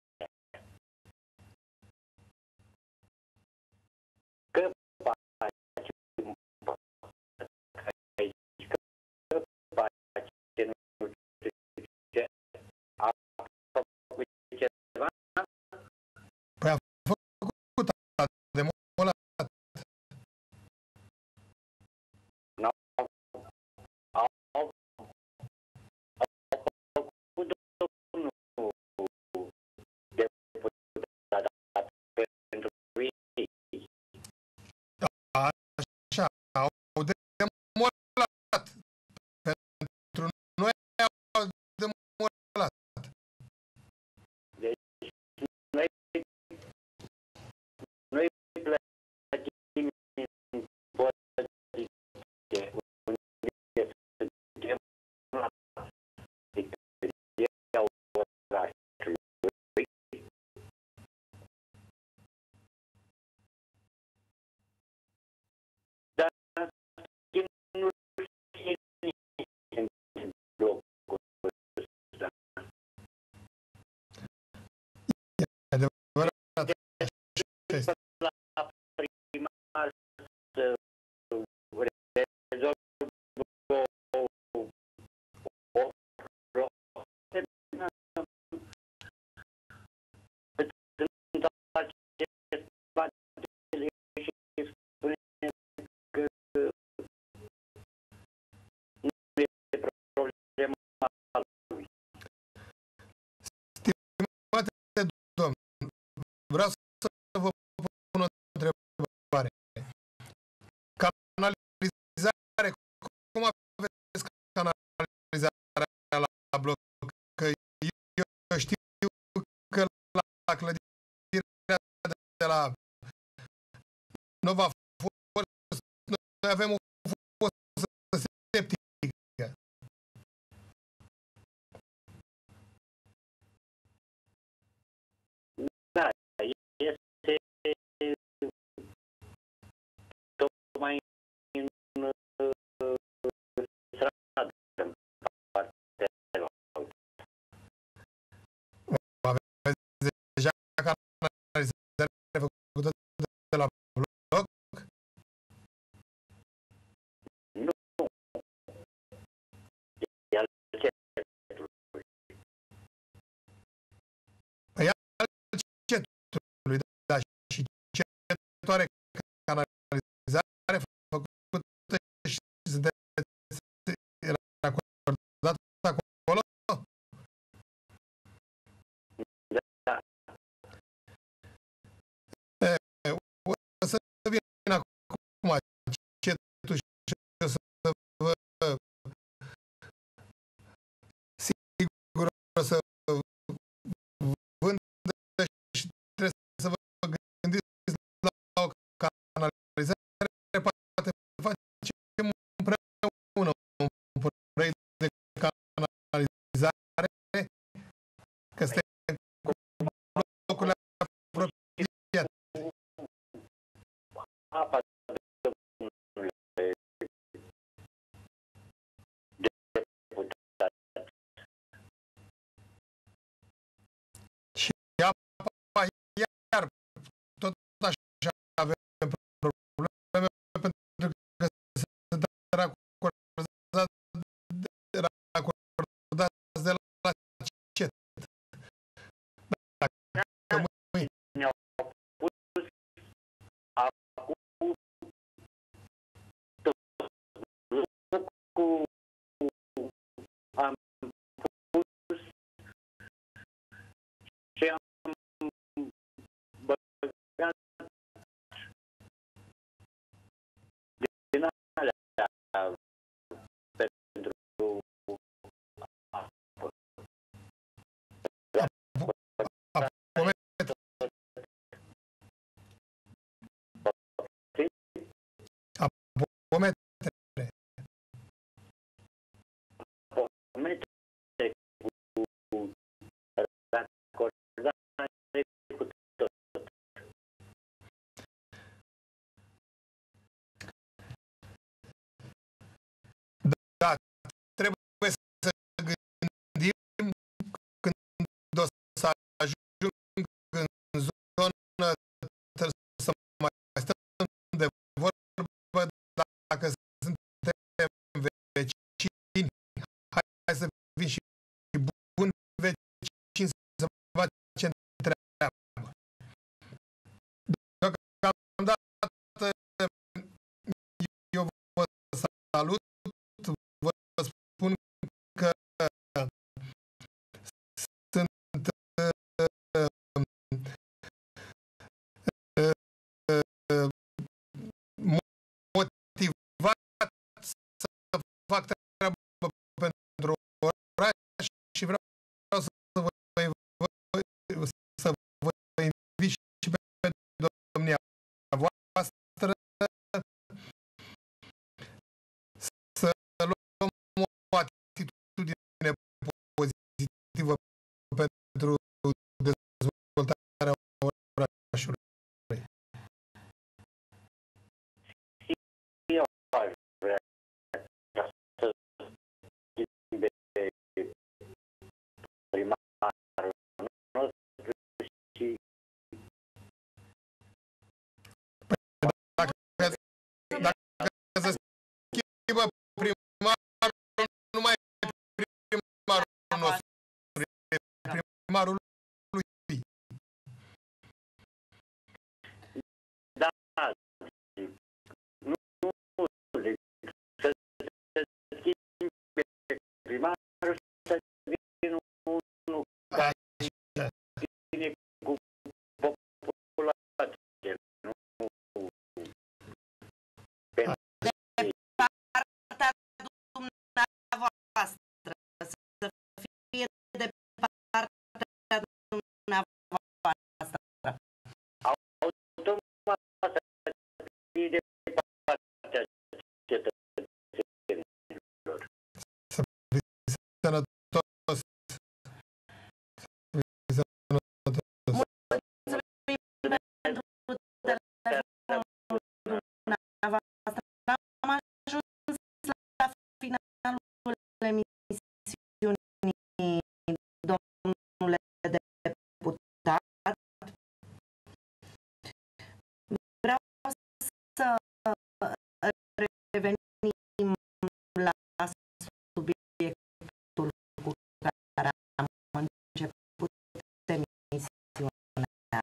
Că face un pas aici, că face nu știu ce, a făcut ceva, Păi a făcut a demolat. au făcut domnul deputat pentru ei. Așa, au demolat. Pentru noi au demolat. Deci noi plătim impozite unde suntem la victoria orașului. Dar nu știe nimeni în locul ăsta. E adevărat. Este. La primar să rezolvă o problemă. Sunt aceste batele și spune că nu este problema lui. Stimate domn, vreau să vă pun o întrebare. Canalizare, cum aveți canalizarea la bloc? Că eu știu că la clădirea de la Nova Force noi avem o fosă septică. Da, este tocmai în stradă, în partea cealaltă. Aveți deja canalizare făcută de la bloc? Nu, e al centrului. Păi al centrului, da, și centrul are canalizare făcută și era acordat acolo? Da, O să vin acum cetul și o să vă sigur o să vândă și trebuie să vă gândiți la o canalizare, poate facem împreună un proiect de canalizare, că suntem cu locurile apropiate. apa domnule deputat. Și apa iar tot așa avem probleme pentru că sunt racordați de la CET. Dacă mâine Ne-au pus acum cu am pus și am băgat din alea pentru apometre salut, vă spun că sunt motivat să fac treabă pentru oraș și vreau să vă invit și pe domnia voastră să luăm o atitudine pozitivă pentru dezvoltarea orașului. Eu aș vrea să schimbe primarul nostru și Dacă se schimbă primarul, nu mai e primarul nostru, e primarul lui. da, nu să se schimbe primarul, să vină unul care vine cu populație, nu pentru Partea dumneavoastră, să fie de partea dumneavoastră. automat să fie de partea cetățenilor. Să fiți sănătos. Să fiți sănătos. Mulțumim pentru telefonul dumneavoastră. Am ajuns la finalul emisiunii, domnule deputat. Vreau să revenim la subiectul cu care am început emisiunea,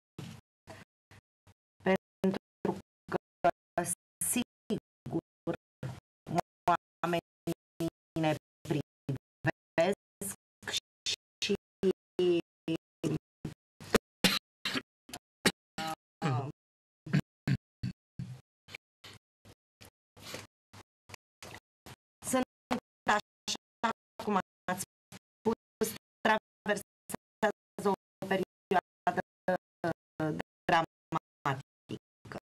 pentru că, sigur, oamenii ne privesc și sunt, așa cum ați spus, traversează o perioadă dramatică.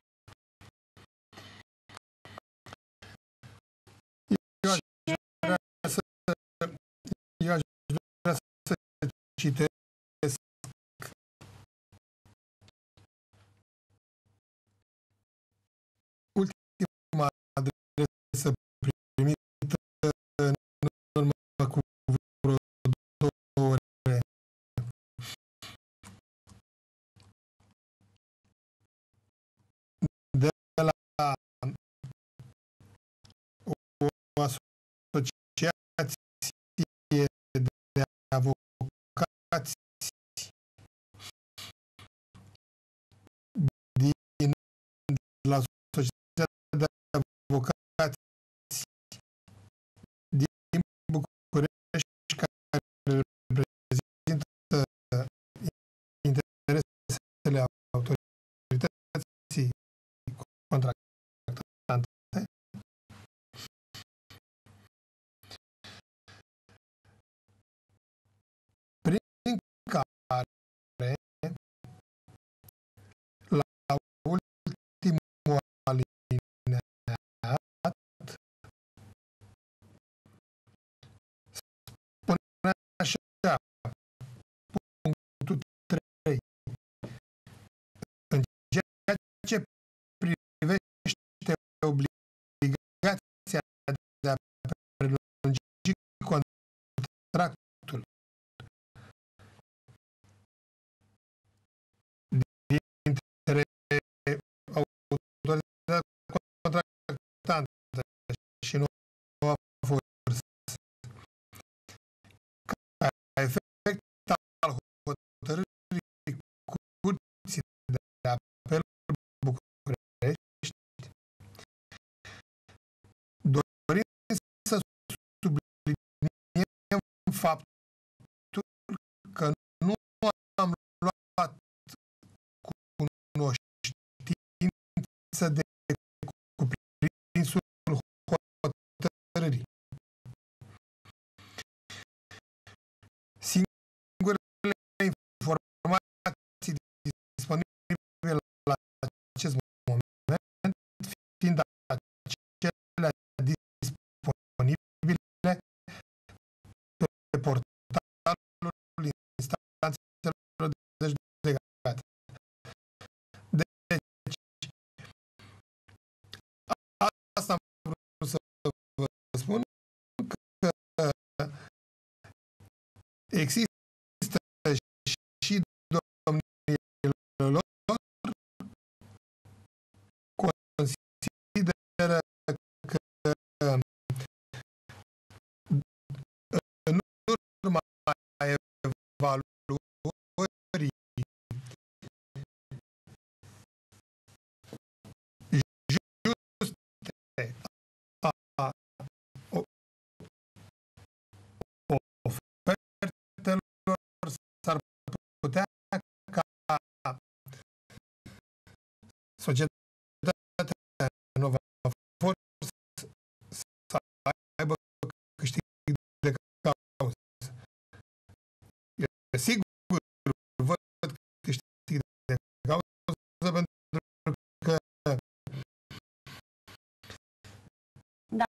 Eu aș vrea să citesc ultima adresă primită în urmă cu vreo 2 ore. De la o asociație de avocați din la Societatea de Avocați din București, care reprezintă interesele autorității contractante. Prin care, la ultimul alineat, spune așa, punctul 3, în ceea ce privește obligația de a prelungi contractul dintre autoritatea contractantă și noua forță, ca efect al hotărârii Curții de Apel București, faptul că nu am luat cunoștință de cuprinsul hotărârii. Singurele informații disponibile la acest moment fiind acelea disponibile pe portalul instanțelor de judecată. Deci, asta am vrut să vă spun, că există și domniile lor consideră că în urma evaluării juste a ofertelor s-ar putea ca societatea Nova Force să aibă câștig de cauză. Eu sigur văd câștig de cauză pentru că Da.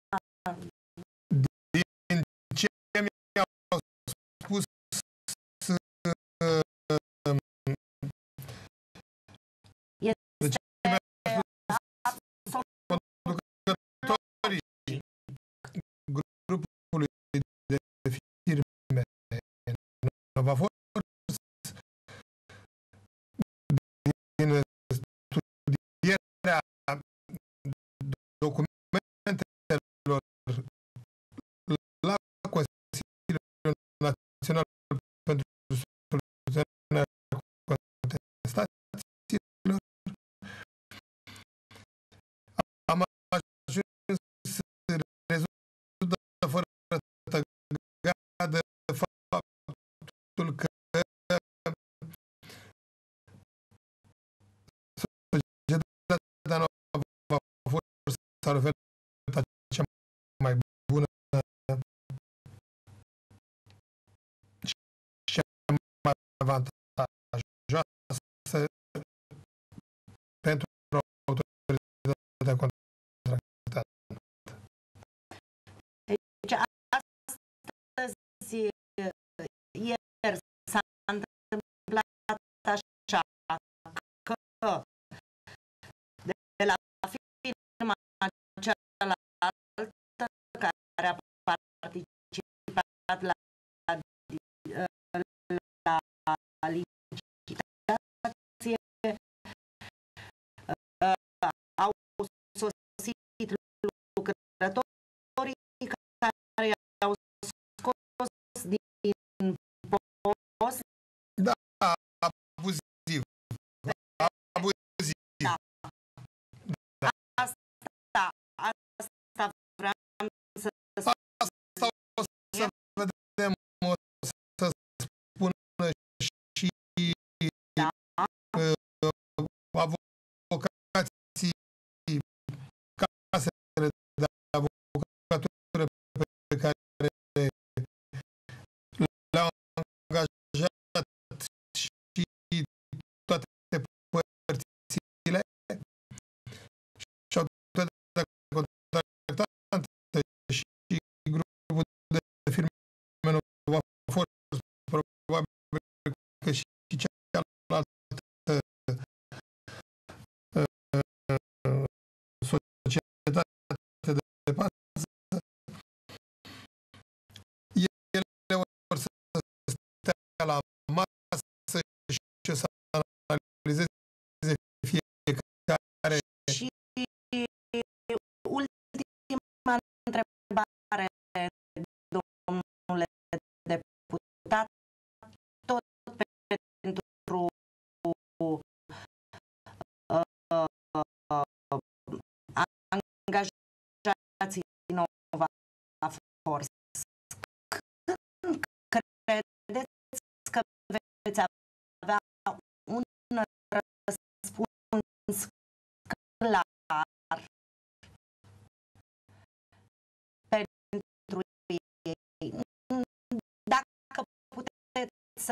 din ce mi-au spus Este conducătorii grupului de firme Nova Force din studierea documentelor la Consiliul Național pentru Soluționarea Contestațiilor am ajuns rezultă fără tăgadă faptul că societatea Nova Force s-ar oferi cea mai bună și cea mai avantajoasă pentru autoritatea contractantă. Deci astăzi, ieri s-a întâmplat așa că de la firma cealaltă care a participat la licitație au sosit lucrătorii care au scos din post. Da, abuziv. Abuziv. Da. Asta vreau să Asta o să vedem, o să spună și Da. avocații, casele de avocatură pe care le-au angajat și toate părțile și autoritatea contractantă și grupul de firme Nova Force, probabil că și cealaltă societate de pază, ele or să stea la masă și o să analizeze fiecare. Și ultima întrebare, domnule deputat, tot pentru angajații Nova Force. veți avea un răspuns clar pentru ei. Dacă puteți să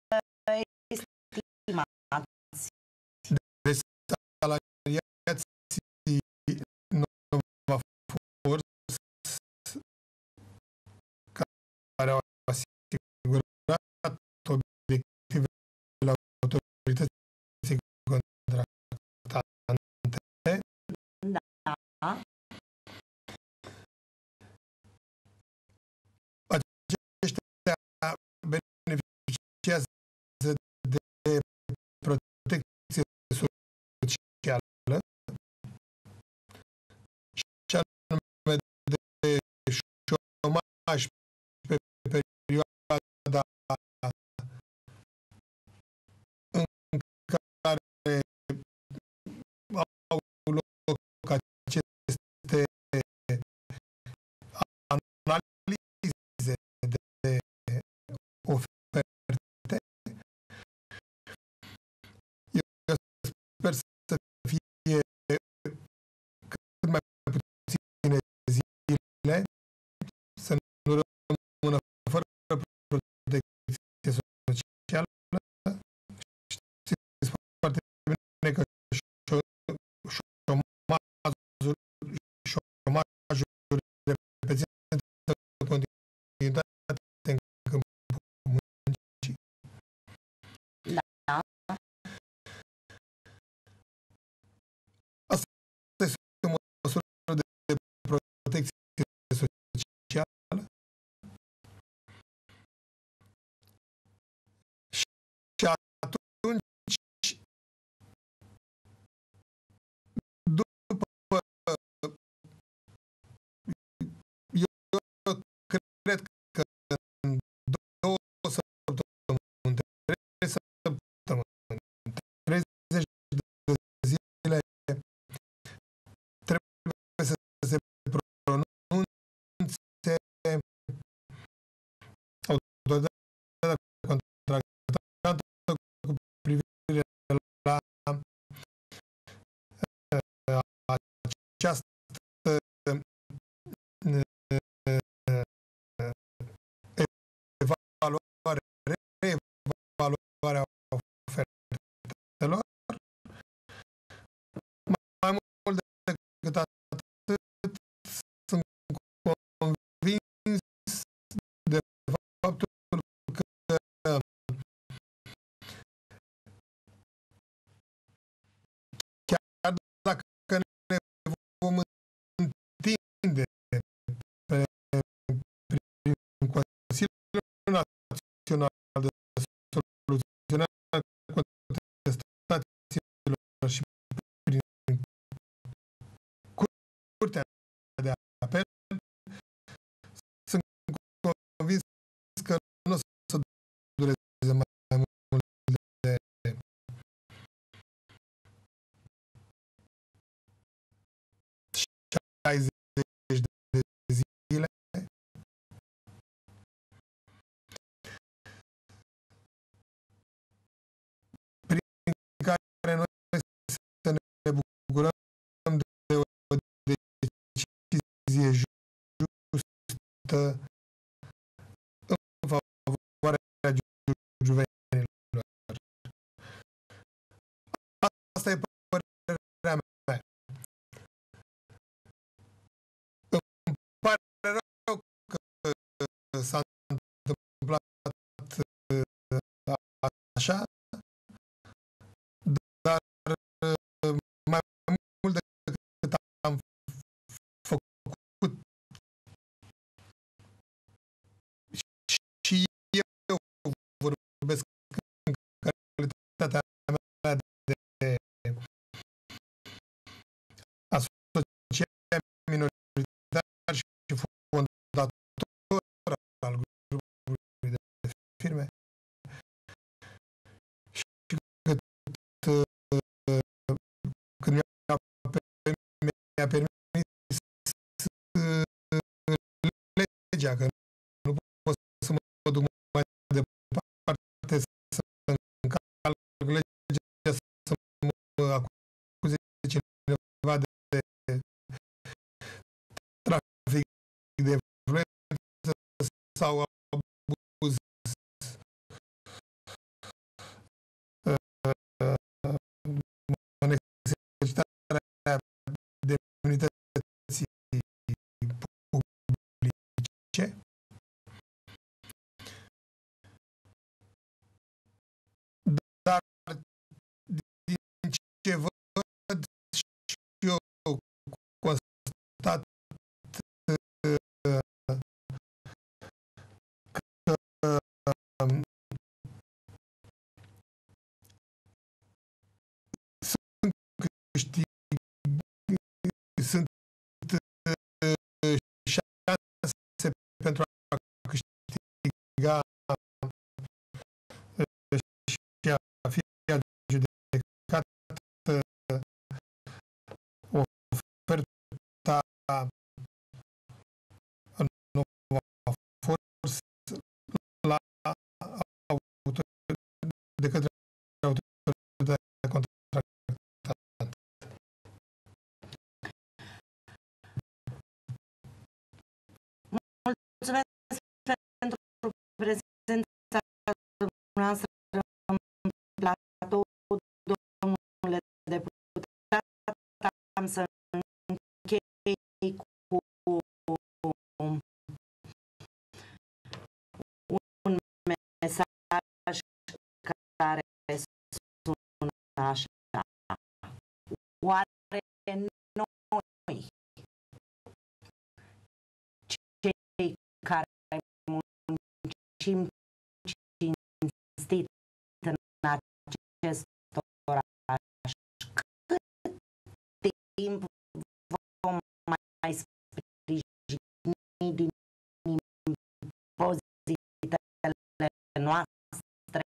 estimați. Deci salariații Nova Force care au asigurat obiectivele autorității contractante. Da. Aceștia beneficiază de protecție socială și anume de șomaj pe perioada în care au loc aceste analize de oferte. Eu sper să fie cât mai puține zile, să nu rămână fără protecție socială. Știți foarte bine că șomajul reprezintă continuitate în câmpul muncii. Da. Asta este o măsură de protecție socială și atunci, după, eu cred că în 2 săptămâni, 3 săptămâni, 30 de zile trebuie să se pronunțe autoritatea contractantă cu privire la această evaluare, reevaluare a ofertelor. Mai mult decât atât, sunt convins de faptul că chiar dacă ne vom întinde prin Consiliul Național de Soluționare a Contestațiilor și prin Curtea de Apel, sunt convins că nu o să dureze mai mult de 60 de zile. Prin care noi să ne bucurăm de o decizie justă în favoarea juvenilor. Asta e părerea mea. Îmi pare rău că s-a întâmplat așa, dar mai mult decât am făcut și eu vorbesc în calitatea mea de asociat minoritar și fondator al grupului de firme, și când mi-a permis legea că nu pot să mă duc mai departe, să de influență sau abuz, în exercitarea demnității publice, dar din ce văd și eu constat sunt șanse pentru a câștiga și a fi judecat oferta Nova Force de către autoritatea contractantă. Mulțumesc pentru prezența dumneavoastră în platou, domnule deputat. Am să închei cu un mesaj care sună așa. Oare noi, cei care muncim cinstit în acest oraș, cât timp vom mai sprijini din impozitele noastre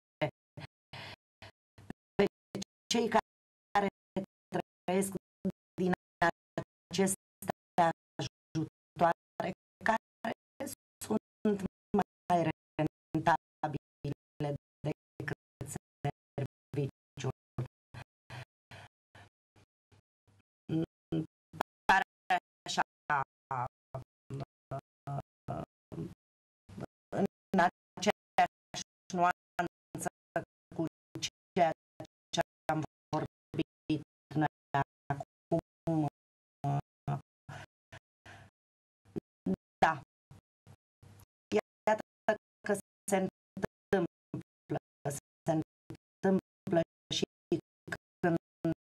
pe cei care trăiesc din aceste ajutoare care sunt mai rentabile decât serviciul. Pare așa în aceeași nuanță cu ceea ce am vorbit noi acum. Da. Iată că se întâmplă și când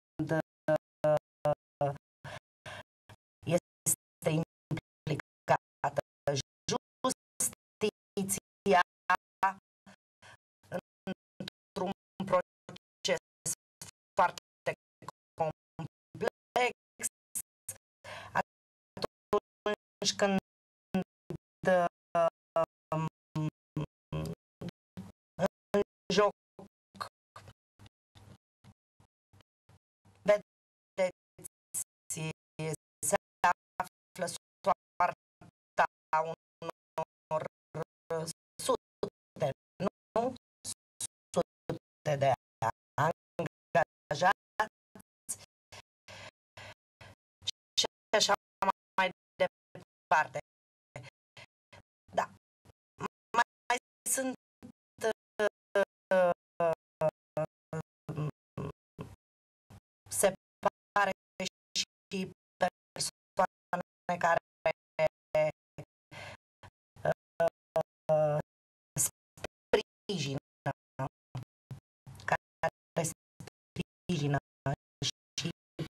este implicată justiția într-un proces foarte complex, atunci când în joc vedeți, se află soarta unor sute, nu? Sute de angajați și așa mai departe. Da. Mai sunt se pare și persoane care sprijină și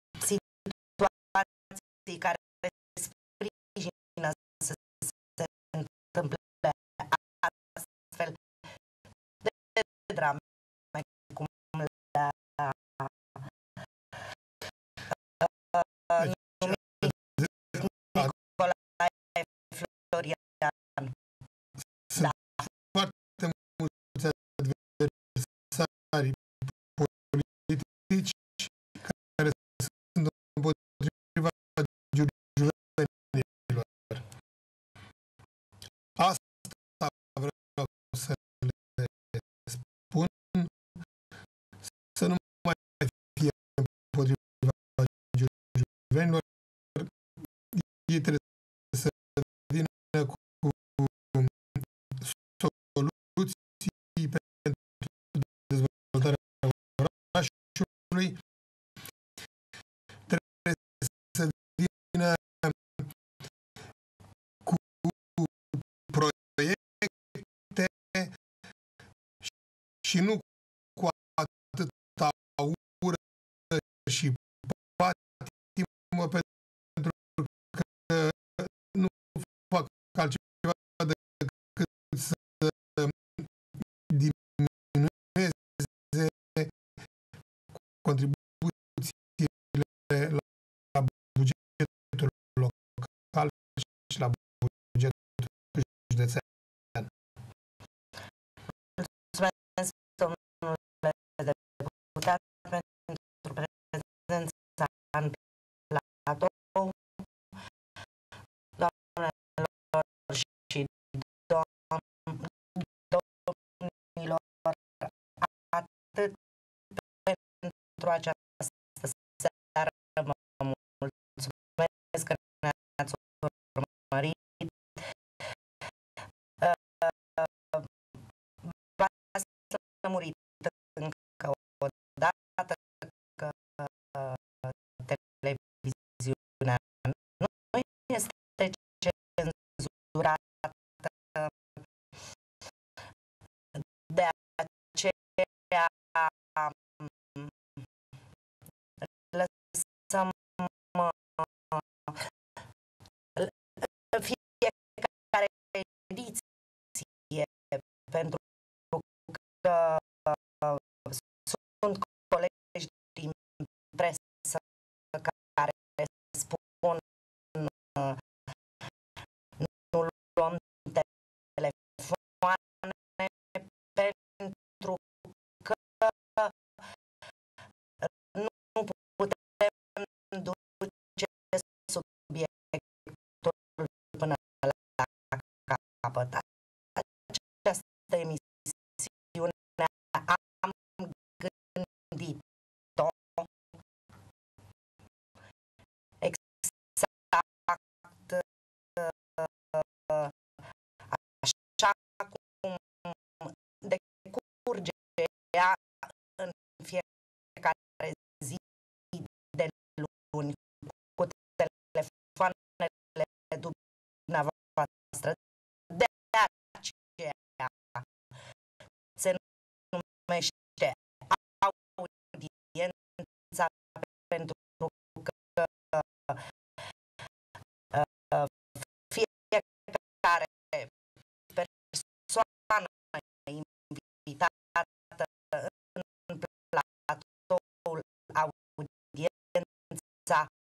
situații care sprijină să se întâmple astfel de drame cum la Nicolae Florian. Sunt foarte mulți adversari politici care sunt împotriva juvenilor. Asta vreau să le spun și nu cu atâta ură și patimă, pentru că nu fac altceva decât să diminueze contribuțiile la bugetul local și la bugetul județean. Mulțumesc, domnule deputat, pentru prezența în platou. Doamnelor și domnilor, atât pentru această seară. Mă mulțumesc că ne-ați urmărit. V-ați lămurit încă o dată că televiziunea nu este cenzurată. De aceea lăsăm fiecare ediție, pentru că sunt colegi din presă care spun nu luăm telefoane pentru că nu putem duce subiectul până la capăt. Această emisiune am gândit-o exact așa cum decurge ea în fiecare zi de luni cu telefoanele dumneavoastră. De aceea se numește audiența, pentru că fiecare persoană invitată în platoul audiența